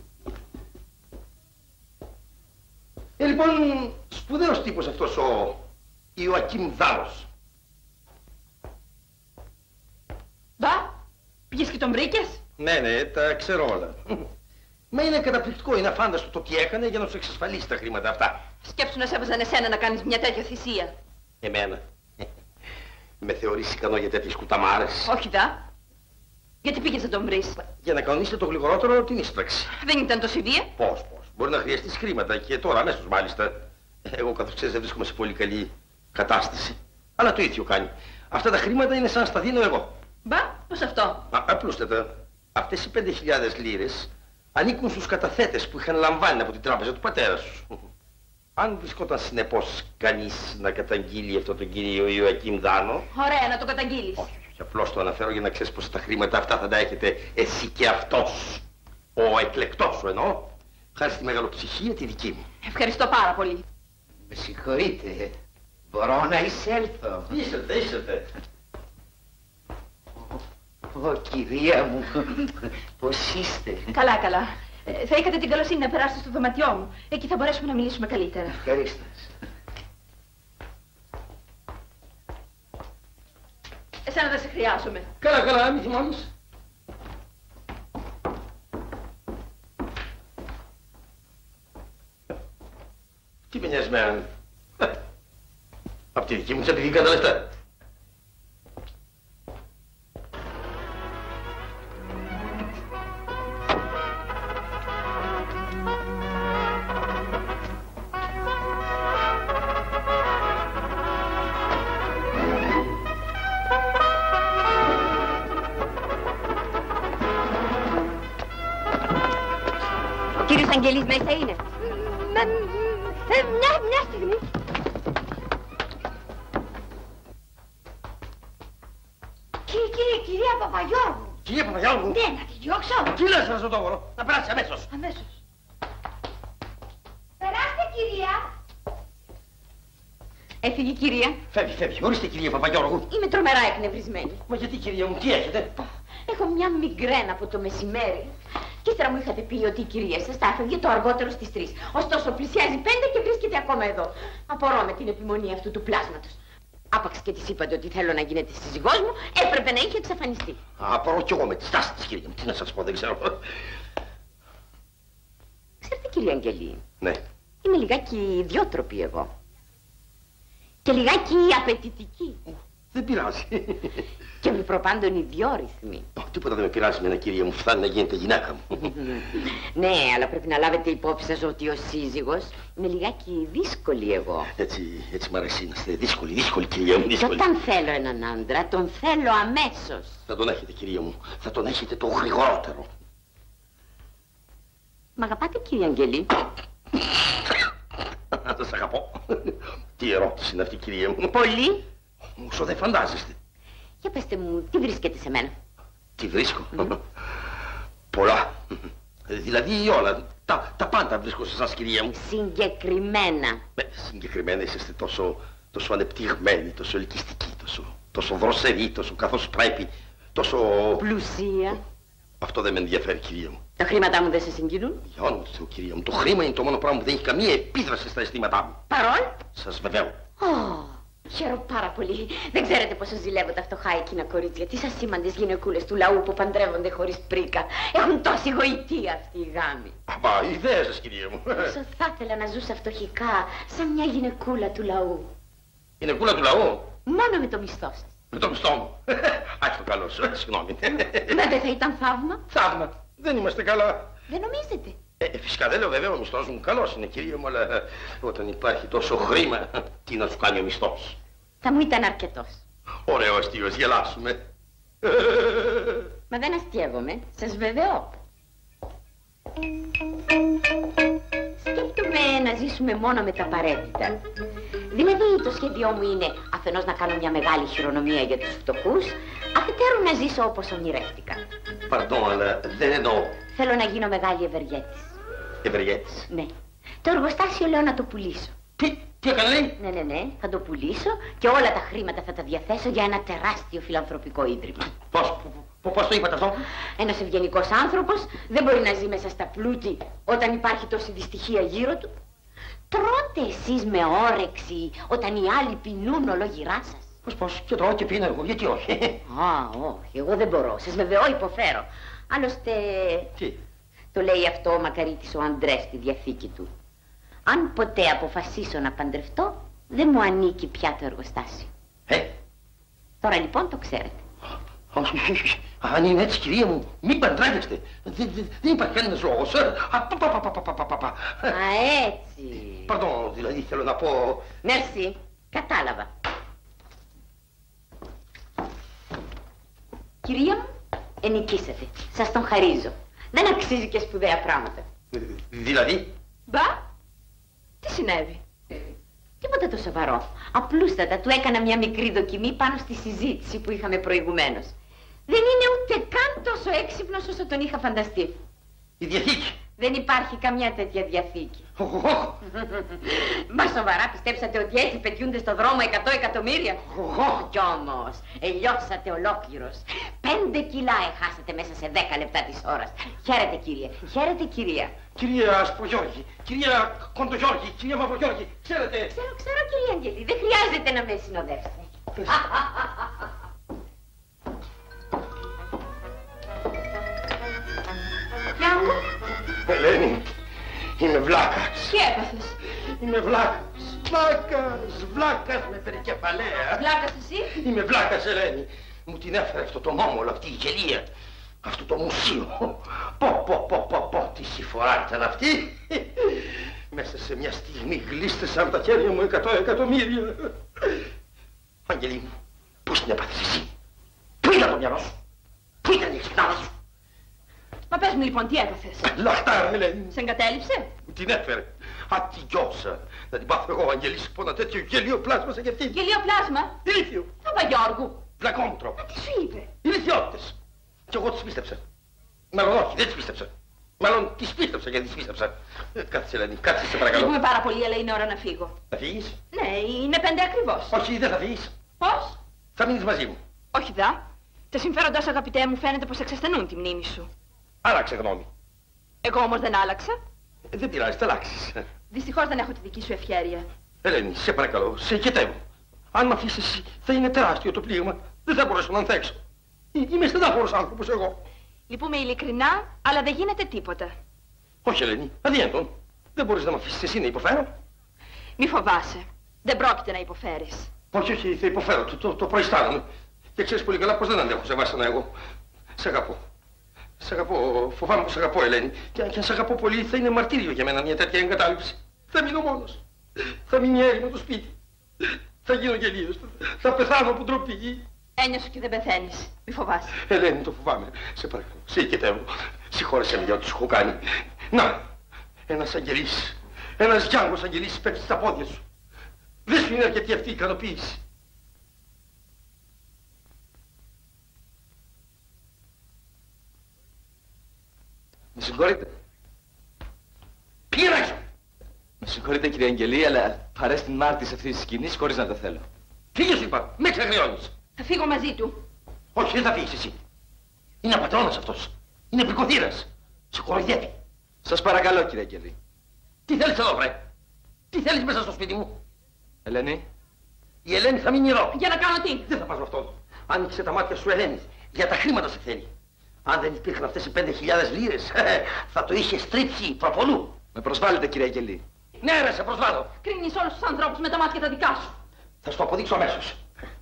Ε, λοιπόν, σπουδαίος τύπος αυτός ο Ιωακήμ Δάρος. Μπα, πήγες και τον βρήκες? Ναι, ναι, τα ξέρω όλα. Μα είναι καταπληκτικό, είναι αφάνταστο το τι έκανε για να σου εξασφαλίσει τα χρήματα αυτά. Σκέψου να σε έβαζαν εσένα να κάνεις μια τέτοια θυσία. Εμένα. Με θεωρείς ικανό για τέτοιες κουταμάρες? Όχι δα. Γιατί πήγες να τον βρεις? Για να κανονίσετε το γλυγορότερο την ίσπραξη. Δεν ήταν τόσο βία? Πώς, πώς. Μπορεί να χρειαστείς χρήματα και τώρα αμέσως μάλιστα. Εγώ καθώς ξέρεις δεν βρίσκομαι σε πολύ καλή κατάσταση. Αλλά το ίδιο κάνει. Αυτά τα χρήματα είναι σαν να στα δίνω εγώ. Μπα, πώς αυτό? Α, απλούστατα. Αυτές οι πέντε χιλιάδες λίρες ανήκουν στους καταθέτες που είχαν λαμβάνει από την τράπεζα του πατέρα σου. Αν βρισκόταν συνεπώς κανείς να καταγγείλει αυτό τον κύριο Ιωακίμ Δάνο... Ωραία, να το καταγγείλεις. Όχι, όχι, απλώς το αναφέρω για να ξέρεις πως τα χρήματα αυτά θα τα έχετε εσύ και αυτός. Ο εκλεκτός σου εννοώ. Χάρη στη μεγαλοψυχία τη δική μου. Ευχαριστώ πάρα πολύ. Με συγχωρείτε. Μπορώ να εισέλθω. Είσετε, είσετε. Ω, κυρία μου, πώς είστε? Καλά, καλά. Ε, θα είχατε την καλοσύνη να περάσετε στο δωματιό μου. Εκεί θα μπορέσουμε να μιλήσουμε καλύτερα. Ευχαριστώ. Εσένα δεν σε χρειάζομαι. Καλά, καλά, μη θυμώνεις. Τι με νοιάζει με απ' τη δική μου τσέπη τα λεφτά. Ο κύριος Αγγελής μέσα είναι. Μια, μια στιγμή. Κύριε, κύριε, κυρία Παπαγιώργου. Κυρία Παπαγιώργου. Ναι, να τη διώξω. Τι λες, Ραζοτόβολο, να περάσει αμέσως. Αμέσως. Περάστε, κυρία. Έφυγε η κυρία. Φεύγει, φεύγει. Ορίστε, κυρία Παπαγιώργου. Είμαι τρομερά εκνευρισμένη. Μα γιατί, κυρία μου, τι έχετε? Έχω μια μιγκρένα από το μεσημέρι. Και ύστερα μου είχατε πει ότι η κυρία σας θα έφευγε το αργότερο στις τρεις. Ωστόσο πλησιάζει πέντε και βρίσκεται ακόμα εδώ. Απορώ με την επιμονή αυτού του πλάσματος. Άπαξ και της είπατε ότι θέλω να γίνετε σύζυγός μου, έπρεπε να είχε εξαφανιστεί. Απορώ κι εγώ με τη στάση της, κυρία μου. Τι να σας πω, δεν ξέρω. Ξέρετε, κύριε Αγγελή, Ναι. είμαι λιγάκι ιδιότροπη εγώ. Και λιγάκι απαιτητική. Δεν πειράζει. Και με προπάντων ιδιόρυθμη. Τίποτα δεν με πειράζει με ένα, κυρία μου, φτάνει να γίνετε γυναίκα μου. Ναι, αλλά πρέπει να λάβετε υπόψη σας ότι ο σύζυγος είναι λιγάκι δύσκολη εγώ. Έτσι, έτσι μ' αρέσει να είστε δύσκολη, δύσκολη, κυρία μου, Και δύσκολη. όταν θέλω έναν άντρα, τον θέλω αμέσως. Θα τον έχετε, κυρία μου. Θα τον έχετε το γρηγορότερο. Μ' αγαπάτε, κύριε Αγγελή? Σας αγαπώ. Τι ερώτηση είναι αυτή, κυρία μου. Πολύ. Όσο δεν φαντάζεστε. Για πέστε μου, τι βρίσκεται σε μένα? Τι βρίσκω? Mm. Πολλά. Δηλαδή όλα. Τα, τα πάντα βρίσκω σε εσάς, κυρία μου. Συγκεκριμένα. Ε, συγκεκριμένα είσαστε τόσο, τόσο ανεπτυγμένοι, τόσο ελκυστικοί, τόσο, τόσο δροσεροί, τόσο καθώς πρέπει, τόσο... Πλουσία. Αυτό δεν με ενδιαφέρει, κυρία μου. Τα χρήματά μου δεν σε συγκινούν? Για όνομα του Θεού, κυρία μου, το χρήμα είναι το μόνο πράγμα που δεν έχει καμία επίδραση στα αισθήματά μου. Παρόλ. Σας βεβαίω. Oh. Χαίρομαι πάρα πολύ. Δεν ξέρετε πόσο ζηλεύω τα φτωχά εκείνα κορίτσια. Τι ασήμαντες γυναικούλες του λαού που παντρεύονται χωρίς πρίκα. Έχουν τόση γοητεία αυτοί οι γάμοι. Μα, ιδέες σας, κυρία μου. Όσο θα ήθελα να ζούσα φτωχικά, σαν μια γυναικούλα του λαού. Γυναικούλα του λαού. Μόνο με το μισθό σας. Με το μισθό μου. Άχι το καλό σου, συγγνώμη. Μα δεν θα ήταν θαύμα? Θαύμα. Δεν είμαστε καλά. Δεν νομίζετε? Ε, φυσικά δεν λέω, βέβαια, ο μισθός μου καλός είναι, κυρία μου, αλλά όταν υπάρχει τόσο χρήμα, τι να σου κάνει ο μισθός? Θα μου ήταν αρκετός. Ωραίο αστείος, γελάσουμε. Μα δεν αστείευομαι, σας βεβαιώ. Σκέφτομαι να ζήσουμε μόνο με τα απαραίτητα. Δηλαδή το σχέδιό μου είναι αφενός να κάνω μια μεγάλη χειρονομία για τους φτωχούς, αφετέρου να ζήσω όπως ονειρεύτηκα. Παρντώ, αλλά δεν εννοώ. Θέλω να γίνω μεγάλη ευεργέτης. Ευεργέτης. Ναι. Το εργοστάσιο λέω να το πουλήσω. Τι, τι έκανε, λέει? Ναι, ναι, ναι, θα το πουλήσω και όλα τα χρήματα θα τα διαθέσω για ένα τεράστιο φιλανθρωπικό ίδρυμα. Πώς, πώς το είπατε αυτό? Ένας ευγενικός άνθρωπος δεν μπορεί να ζει μέσα στα πλούτη όταν υπάρχει τόση δυστυχία γύρω του. Τρώτε εσείς με όρεξη όταν οι άλλοι πεινούν ολόγυρά σας. Πώς, πώς, και τρώω και πίνω εγώ, γιατί όχι? Α, όχι, εγώ δεν μπορώ, σας βεβαιώ, υποφέρω. Άλλωστε, τι? Το λέει αυτό ο Μακαρίτης ο Αντρές στη διαθήκη του. Αν ποτέ αποφασίσω να παντρευτώ, δεν μου ανήκει πια το εργοστάσιο. Ε? Τώρα λοιπόν το ξέρετε. Όχι, όχι, όχι. Αν είναι έτσι, κυρία μου, μην παντρεύεστε. Δεν, δεν, δεν υπάρχει κανένας λόγος. Α, πα, πα, πα, πα, πα, πα, πα. Α, έτσι. Παρντώ, δηλαδή θέλω να πω... Merci. Κατάλαβα. Κυρία μου, ενικήσατε. Σας τον χαρίζω. Δεν αξίζει και σπουδαία πράγματα. Δηλαδή? Μπα, τι συνέβη? Τίποτα το σοβαρό. Απλούστατα του έκανα μια μικρή δοκιμή πάνω στη συζήτηση που είχαμε προηγουμένως. Δεν είναι ούτε καν τόσο έξυπνος όσο τον είχα φανταστεί. Η διαθήκη. Δεν υπάρχει καμιά τέτοια διαθήκη. Μα σοβαρά πιστέψατε ότι έτσι πετιούνται στο δρόμο εκατό εκατομμύρια? Κι όμως, ελιώσατε ολόκληρος. Πέντε κιλά εχάσατε μέσα σε δέκα λεπτά της ώρας. Χαίρετε κύριε, χαίρετε κυρία. Κυρία Ασπρογιώργη, κυρία Κοντογιώργη, κυρία Μαυρογιώργη, ξέρετε... Ξέρω, ξέρω κύριε Αγγελή, δεν χρειάζεται να με συνοδεύσετε. Γεια μου. Ελένη, είμαι βλάκας. Τι έπαθες? Είμαι βλάκας. Βλάκας, βλάκας με περικεφαλαία. Βλάκας εσύ? Είμαι βλάκας, Ελένη. Μου την έφερε αυτό το μόμολο, αυτή η γελία. Αυτό το μουσείο. Πω, πω, πω, πω, πω, τι συμφορά ήταν αυτή. Μέσα σε μια στιγμή γλίστησαν από τα χέρια μου εκατό εκατομμύρια. Αγγελή μου, πώς την έπαθες εσύ? Πού ήταν το μυαλό σου? Πού ήταν η εξυπνάδα σου? Μα πες μου λοιπόν τι έπαθες? Λαχτάρα, Ελένη. Σε εγκατέλειψε? Μου την έφερε. Ατυγιώσα. Να την πάθω εγώ, Αγγελή, σου πω ένα τέτοιο γελίο πλάσμα σαν κι αυτή. Γελίο πλάσμα? Ηλίθιο. Παπαγιώργου. Βλακόμουτρο. Τι σου είπε? Ηλίθιότητες. Κι εγώ τις πίστεψα. Μάλλον όχι, δεν τις πίστεψα. Μάλλον τις πίστεψα γιατί τις πίστεψα. Ε, κάτσε, Ελένη, κάτσε σε παρακαλώ. Λυπούμε πάρα πολύ, αλλά είναι ώρα να φύγω. Θα φύγεις? Ναι, είναι πέντε ακριβώς. Όχι, δεν θα φύγεις. Πώς? Θα μείνεις μαζί μου. Όχι δα. Τα συμφέροντά σου, αγαπητέ μου, φαίνεται πως εξασθενούν τη μνήμη σου. Άλλαξε γνώμη. Εγώ όμως δεν άλλαξα. Ε, δεν πειράζει, θα αλλάξεις. Δυστυχώς δεν έχω τη δική σου ευχέρεια. Ελένη, σε παρακαλώ, σε οικετεύω. Αν με αφήσεις εσύ, θα είναι τεράστιο το πλήγμα. Δεν θα μπορέσω να ανθέξω. Είμαι στενάχωρος άνθρωπος εγώ. Λυπούμε ειλικρινά, αλλά δεν γίνεται τίποτα. Όχι, Ελένη, αδιέντον. Δεν μπορείς να με αφήσεις εσύ να υποφέρω. Μη φοβάσαι. Δεν πρόκειται να υποφέρεις. Όχι, όχι, θα υποφέρω. Το, το, το προαισθάνομαι. Και ξέρεις πολύ καλά πως δεν αντέχω σε βάσανα εγώ. Σ' αγαπώ. Σ' αγαπώ, φοβάμαι πως σ' αγαπώ, Ελένη. Και, και αν σ' αγαπώ πολύ, θα είναι μαρτύριο για μένα μια τέτοια εγκατάλειψη. Θα μείνω μόνος. Θα μείνει έρημο το σπίτι. Θα γίνω γελίος. Θα πεθάνω από ντροπή. Ένιωσου και δεν πεθαίνεις. Μη φοβάσαι. Ελένη, το φοβάμαι. Σε παρακαλώ. Σε οικετεύω. Συγχώρεσαι με για ό,τι σου έχω κάνει. Να, ένας αγγελής. Ένας Γιάνγκος αγγελής πέφτει στα πόδια σου. Δεν σου είναι αρκετή αυτή η ικανοποίηση? Με συγχωρείτε. Πήγαινε έξω. Με συγχωρείτε κύριε Αγγελή, αλλά παρέ την μάρτυση αυτής της σκηνής χωρίς να το θέλω. Φύγε σου είπα, με ξεχρεώνεις. Θα φύγω μαζί του. Όχι, δεν θα φύγεις εσύ. Είναι απατρώνας αυτός. Είναι πρικοθύρας. Σε κοροϊδεύει. Σας παρακαλώ κύριε Αγγελή. Τι θέλεις εδώ, βρε? Τι θέλεις μέσα στο σπίτι μου? Ελένη. Η Ελένη θα μείνει εδώ. Για να κάνω τι? Δεν θα πας με αυτόν. Άνοιξε τα μάτια σου, Ελένη. Για τα χρήματα σε θέλει. Αν δεν υπήρχαν αυτές οι πέντε χιλιάδες λίρες, θα το είχε στρίψει προπολού. Με προσβάλλετε κύριε Αγγελή. Ναι, ρε, σε προσβάλλω. Κρίνεις όλους τους ανθρώπους με τα μάτια τα δικά σου. Θα σου το αποδείξω αμέσως.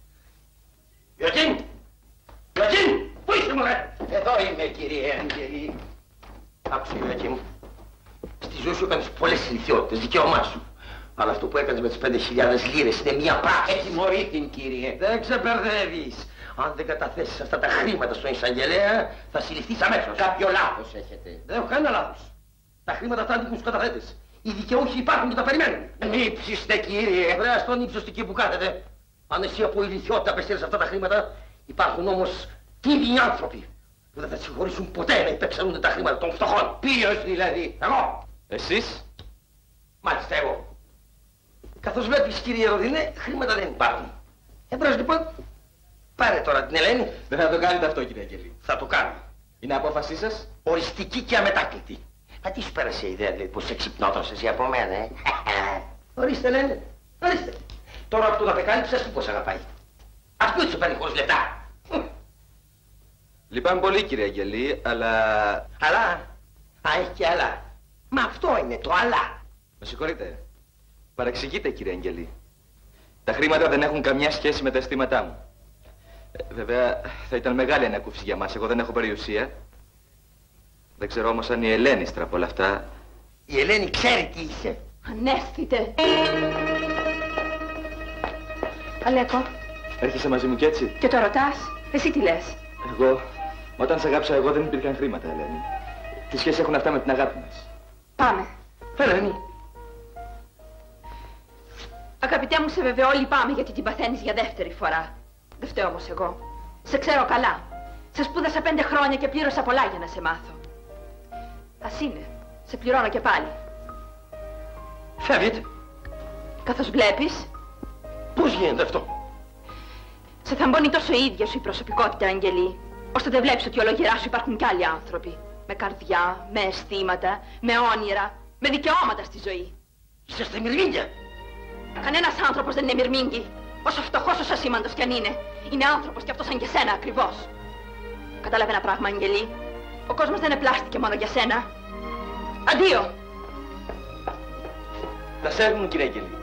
Ιωκίν! Ιωκίν! Πού είσαι, μωρέ? Εδώ είμαι, κύριε Αγγελή. Άκουσε, Ιωκίν. Στη ζωή σου έκανες πολλές ηλικιότητες, δικαίωμά σου. Αλλά αυτό που έκανες με τις πέντε χιλιάδες λίρες είναι μια πράξη. Ετιμωρεί την, κύριε. Δεν ξεμπερδεύεις. Αν δεν καταθέσεις αυτά τα χρήματα στον εισαγγελέα, θα συλληφθείς αμέσως. Κάποιο λάθος έχετε. Δεν έχω κανένα λάθος. Τα χρήματα αυτά ανήκουν στους καταθέτες. Οι δικαιούχοι υπάρχουν και τα περιμένουν. Νύψιστε, κύριε. Βρέα στον ύψος εκεί που κάθεται. Αν εσύ από ηλικιότητα απεστήρες αυτά τα χρήματα, υπάρχουν όμως τίμιοι άνθρωποι που δεν θα συγχωρήσουν ποτέ να υπεξαιρούνται τα χρήματα των φτωχών. Ποιος δηλαδή? Εγώ. Εσείς? Μάλιστα εγώ. Καθώς βλέπεις, κύριε Ροδίνε, χρήματα δεν υπάρχουν. Εμπρός λοιπόν, πάρε τώρα την Ελένη. Δεν θα το κάνετε αυτό κύριε Αγγελή. Θα το κάνω. Είναι απόφασή σας? Οριστική και αμετάκλητη. Α, τι σου πέρασε η ιδέα, δηλαδή, πως σε ξυπνώτος εσύ από μένα, ε. Ορίστε, Ελένη, ορίστε. Τώρα που τον απεκάλυψες, τι πως αγαπάει. Ας πει ότι σου παίρνει χωρίς λεπτά. Λυπάμαι πολύ κύριε Αγγελή, αλλά... Αλλά, α, έχει και αλλά. Μα αυτό είναι το αλλά. Με συγχωρείτε. Παραξηγείτε κύριε Αγγελή. Τα χρήματα δεν έχουν καμιά σχέση με τα αισθήματά μου. Ε, βέβαια θα ήταν μεγάλη ανακούφιση για μας. Εγώ δεν έχω περιουσία. Δεν ξέρω όμως αν η Ελένη ύστερα από όλα αυτά... Η Ελένη ξέρει τι είσαι. Ανέσθητε. Αλέκο. Έρχεσαι μαζί μου κι έτσι. Και το ρωτάς. Εσύ τι λες? Εγώ, όταν σε αγάπησα εγώ δεν υπήρχαν χρήματα, Ελένη. Τι σχέση έχουν αυτά με την αγάπη μας? Πάμε. Ελένη. Αγαπητέ μου, σε βεβαιώ, λυπάμαι γιατί την παθαίνεις για δεύτερη φορά. Δεν φταίω όμως εγώ. Σε ξέρω καλά. Σε σπούδασα πέντε χρόνια και πλήρωσα πολλά για να σε μάθω. Ας είναι. Σε πληρώνω και πάλι. Φεύγετε. Καθώς βλέπεις. Πώς γίνεται αυτό? Σε θαμπώνει τόσο η ίδια σου η προσωπικότητα, Αγγελή, ώστε δεν βλέπεις ότι ολογερά σου υπάρχουν κι άλλοι άνθρωποι. Με καρδιά, με αισθήματα, με όνειρα, με δικαιώματα στη ζωή. Είσαστε μυρμήγκια. Κανένας άνθρωπος δεν είναι μυρμήγκι. Όσο φτωχός, όσο ασήμαντος κι αν είναι. Είναι άνθρωπος κι αυτός σαν και σένα ακριβώς. Κατάλαβε ένα πράγμα, Αγγελή. Ο κόσμος δεν επλάστηκε μόνο για σένα. Αντίο! Τα σέρβι μου, κύριε Αγγελή.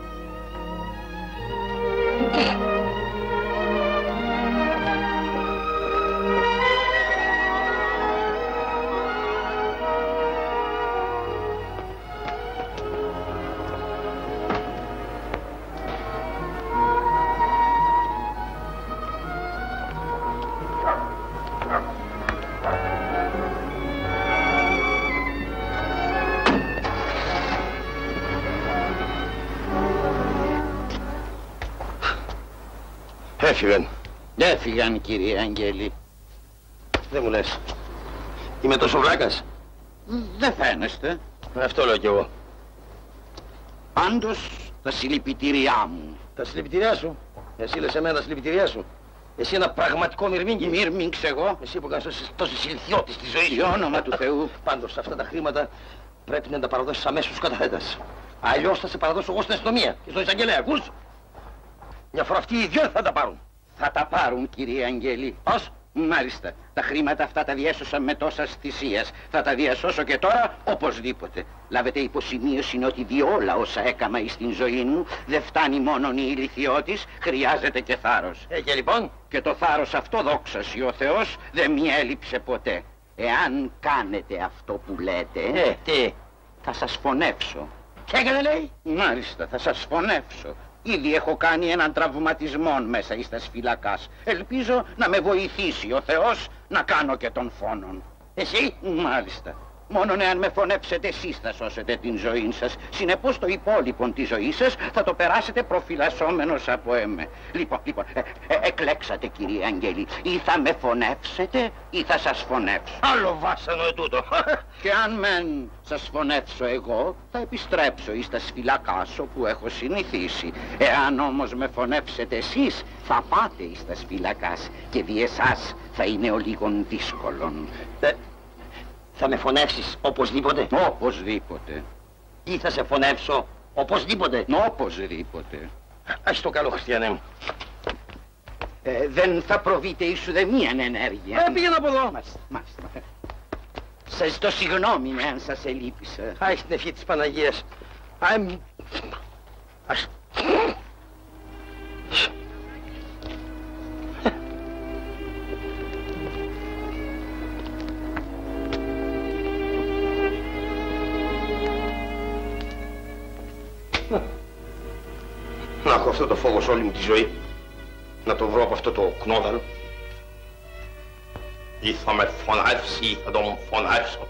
Έφυγαν. Έφυγαν, κύριε Αγγέλη. Δεν μου λες. Είμαι τόσο βλάκας? Δεν φαίνεστε. Αυτό λέω κι εγώ. Πάντως, τα συλληπιτήριά μου. Τα συλληπιτήριά σου? Εσύ λες εμένα τα συλληπιτήριά σου? Εσύ ένα πραγματικό μυρμήγκι? Μυρμήγκς εγώ. Εσύ που κάνεις τόσες ηλικιώτης στη ζωή σου. Για όνομα του Θεού. Πάντως αυτά τα χρήματα πρέπει να τα παραδώσεις αμέσως στους καταθέτες. Αλλιώς θα σε παραδώσω εγώ στην αστυνομία και στον εισαγγελέα, ακούς? Μια φορά αυτοί οι δυο θα τα πάρουν. Θα τα πάρουν, κύριε Αγγέλη. Πώς? Μάλιστα. Τα χρήματα αυτά τα διέσωσα με τόσα θυσίας. Θα τα διασώσω και τώρα οπωσδήποτε. Λάβετε υποσημείωση ότι διόλα όσα έκαμα εις την ζωή μου δεν φτάνει μόνον η ηλικιώτης, χρειάζεται και θάρρος. Ε, και λοιπόν? Και το θάρρος αυτό, δόξασι ο Θεός, δεν μη έλειψε ποτέ. Εάν κάνετε αυτό που λέτε, Ε, τι? θα σας φωνεύσω. Τι έκανε, λέει? Μάλιστα, θα σας φωνεύσω. Ήδη έχω κάνει έναν τραυματισμό μέσα εις τας φυλακάς. Ελπίζω να με βοηθήσει ο Θεός να κάνω και τον φόνον. Εσύ? Μάλιστα. Μόνον εάν με φωνέψετε εσείς θα σώσετε την ζωή σας. Συνεπώς το υπόλοιπο της ζωής σας θα το περάσετε προφυλασσόμενος από εμέ. Λοιπόν, λοιπόν, ε, ε, εκλέξατε, κύριε Αγγέλη. Ή θα με φωνεύσετε ή θα σας φωνεύσω. Άλλο βάσανο ετούτο. Και αν μεν σας φωνεύσω εγώ, θα επιστρέψω εις τας φυλακάς όπου έχω συνηθίσει. Εάν όμως με φωνεύσετε εσείς, θα πάτε εις τας φυλακάς και δι' εσάς θα είναι ο λίγον δύσκολον. Ε, θα με φωνεύσεις οπωσδήποτε? Οπωσδήποτε. Ή θα σε φωνεύσω οπωσδήποτε? Οπωσδήποτε. Ας το καλό, Χριστιανέ μου. Ε, δεν θα προβείτε εις ουδεμίαν ενέργεια. Ε, πήγαινε από εδώ. Μάλιστα, μάλιστα. Σας ζητώ συγγνώμη αν σας ελείπησα. Άι, στην ευχή της Παναγίας. Άι, μ... Ας... Να έχω αυτό το φόβο σε όλη μου τη ζωή. Να το βρω από αυτό το κνόδαλο. Ή θα με φωνεύσει ή θα τον φωνεύσω.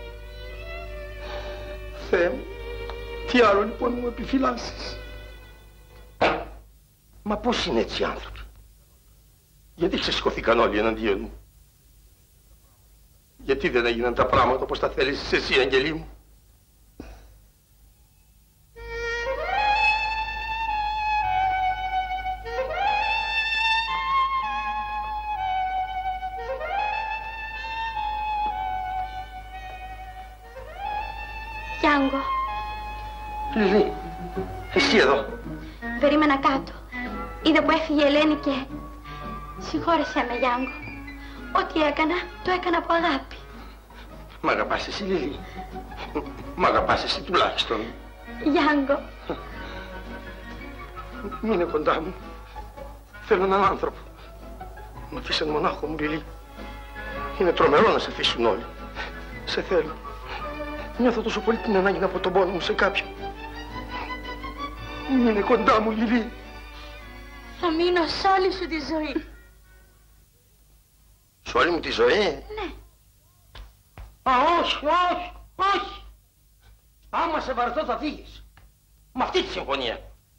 Θεέ μου, τι άλλο λοιπόν μου επιφυλάσσεις? Μα πώς είναι έτσι οι άνθρωποι? Γιατί ξεσηκωθήκαν όλοι εναντίον μου? Γιατί δεν έγιναν τα πράγματα όπως τα θέλεις εσύ, Αγγελή μου? Γιάνγκο. Λιλί, εσύ εδώ? Περίμενα κάτω. Είδα που έφυγε η Ελένη και... Συγχώρεσέ με, Γιάνγκο. Ό,τι έκανα, το έκανα από αγάπη. Μ' αγαπάς εσύ, Λιλί? Μ' αγαπάς εσύ τουλάχιστον? Γιάνγκο. Μείνε κοντά μου. Θέλω έναν άνθρωπο. Μ' αφήσαν μονάχο μου, Λιλί. Είναι τρομερό να σε αφήσουν όλοι. Σε θέλω. Νιώθω τόσο πολύ την ανάγκη να πω τον πόνο μου σε κάποιον. Μείνε κοντά μου, Λιλί. Θα μείνω σ' όλη σου τη ζωή. Σ' όλη μου τη ζωή? Ναι. Α, όχι, όχι, όχι. Άμα σε βαρεθώ θα φύγεις. Με αυτή τη συμφωνία.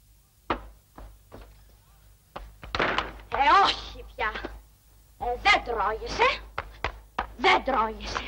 Ε, όχι πια. Ε, δεν τρώγεσαι. Δεν τρώγεσαι.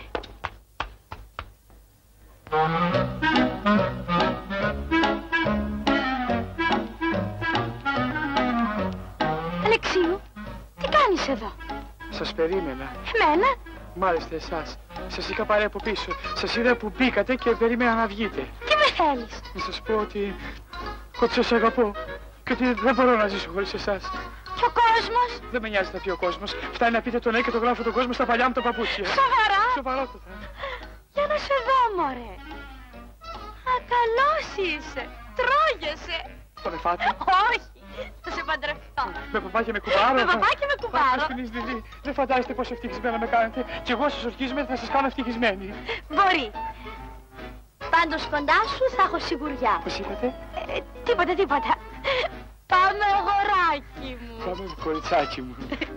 Αλεξίου, τι κάνεις εδώ? Σας περίμενα. Εμένα? Μάλιστα εσάς. Σας είχα πάρει από πίσω. Σας είδα που μπήκατε και περίμενα να βγείτε. Τι με θέλεις? Να σας πω ότι... ότι σας αγαπώ. Και ότι δεν μπορώ να ζήσω χωρίς εσάς. Και ο κόσμος? Δεν με νοιάζει να πει ο κόσμος. Φτάνει να πείτε το ναι και το γράφω τον κόσμο στα παλιά μου τα παπούτσια. Σοβαρά? Σοβαρότατα. Για να σε δω, μωρέ. Α, καλός είσαι. Τρώγεσαι. Θα με φάτε? Όχι. Θα σε παντρευτώ. Με παπά και με κουμπάρο. Με παπά και με κουμπάρο. Αχ, Λιλί, δεν φαντάζεστε πόσο ευτυχισμένα με κάνετε. Κι εγώ σας ορκίζομαι θα σας κάνω ευτυχισμένη. Μπορεί. Πάντως κοντά σου θα έχω σιγουριά. Πώς είπατε? Ε, τίποτα, τίποτα. Πάμε, αγοράκι μου. Πάμε, κοριτσάκι μου.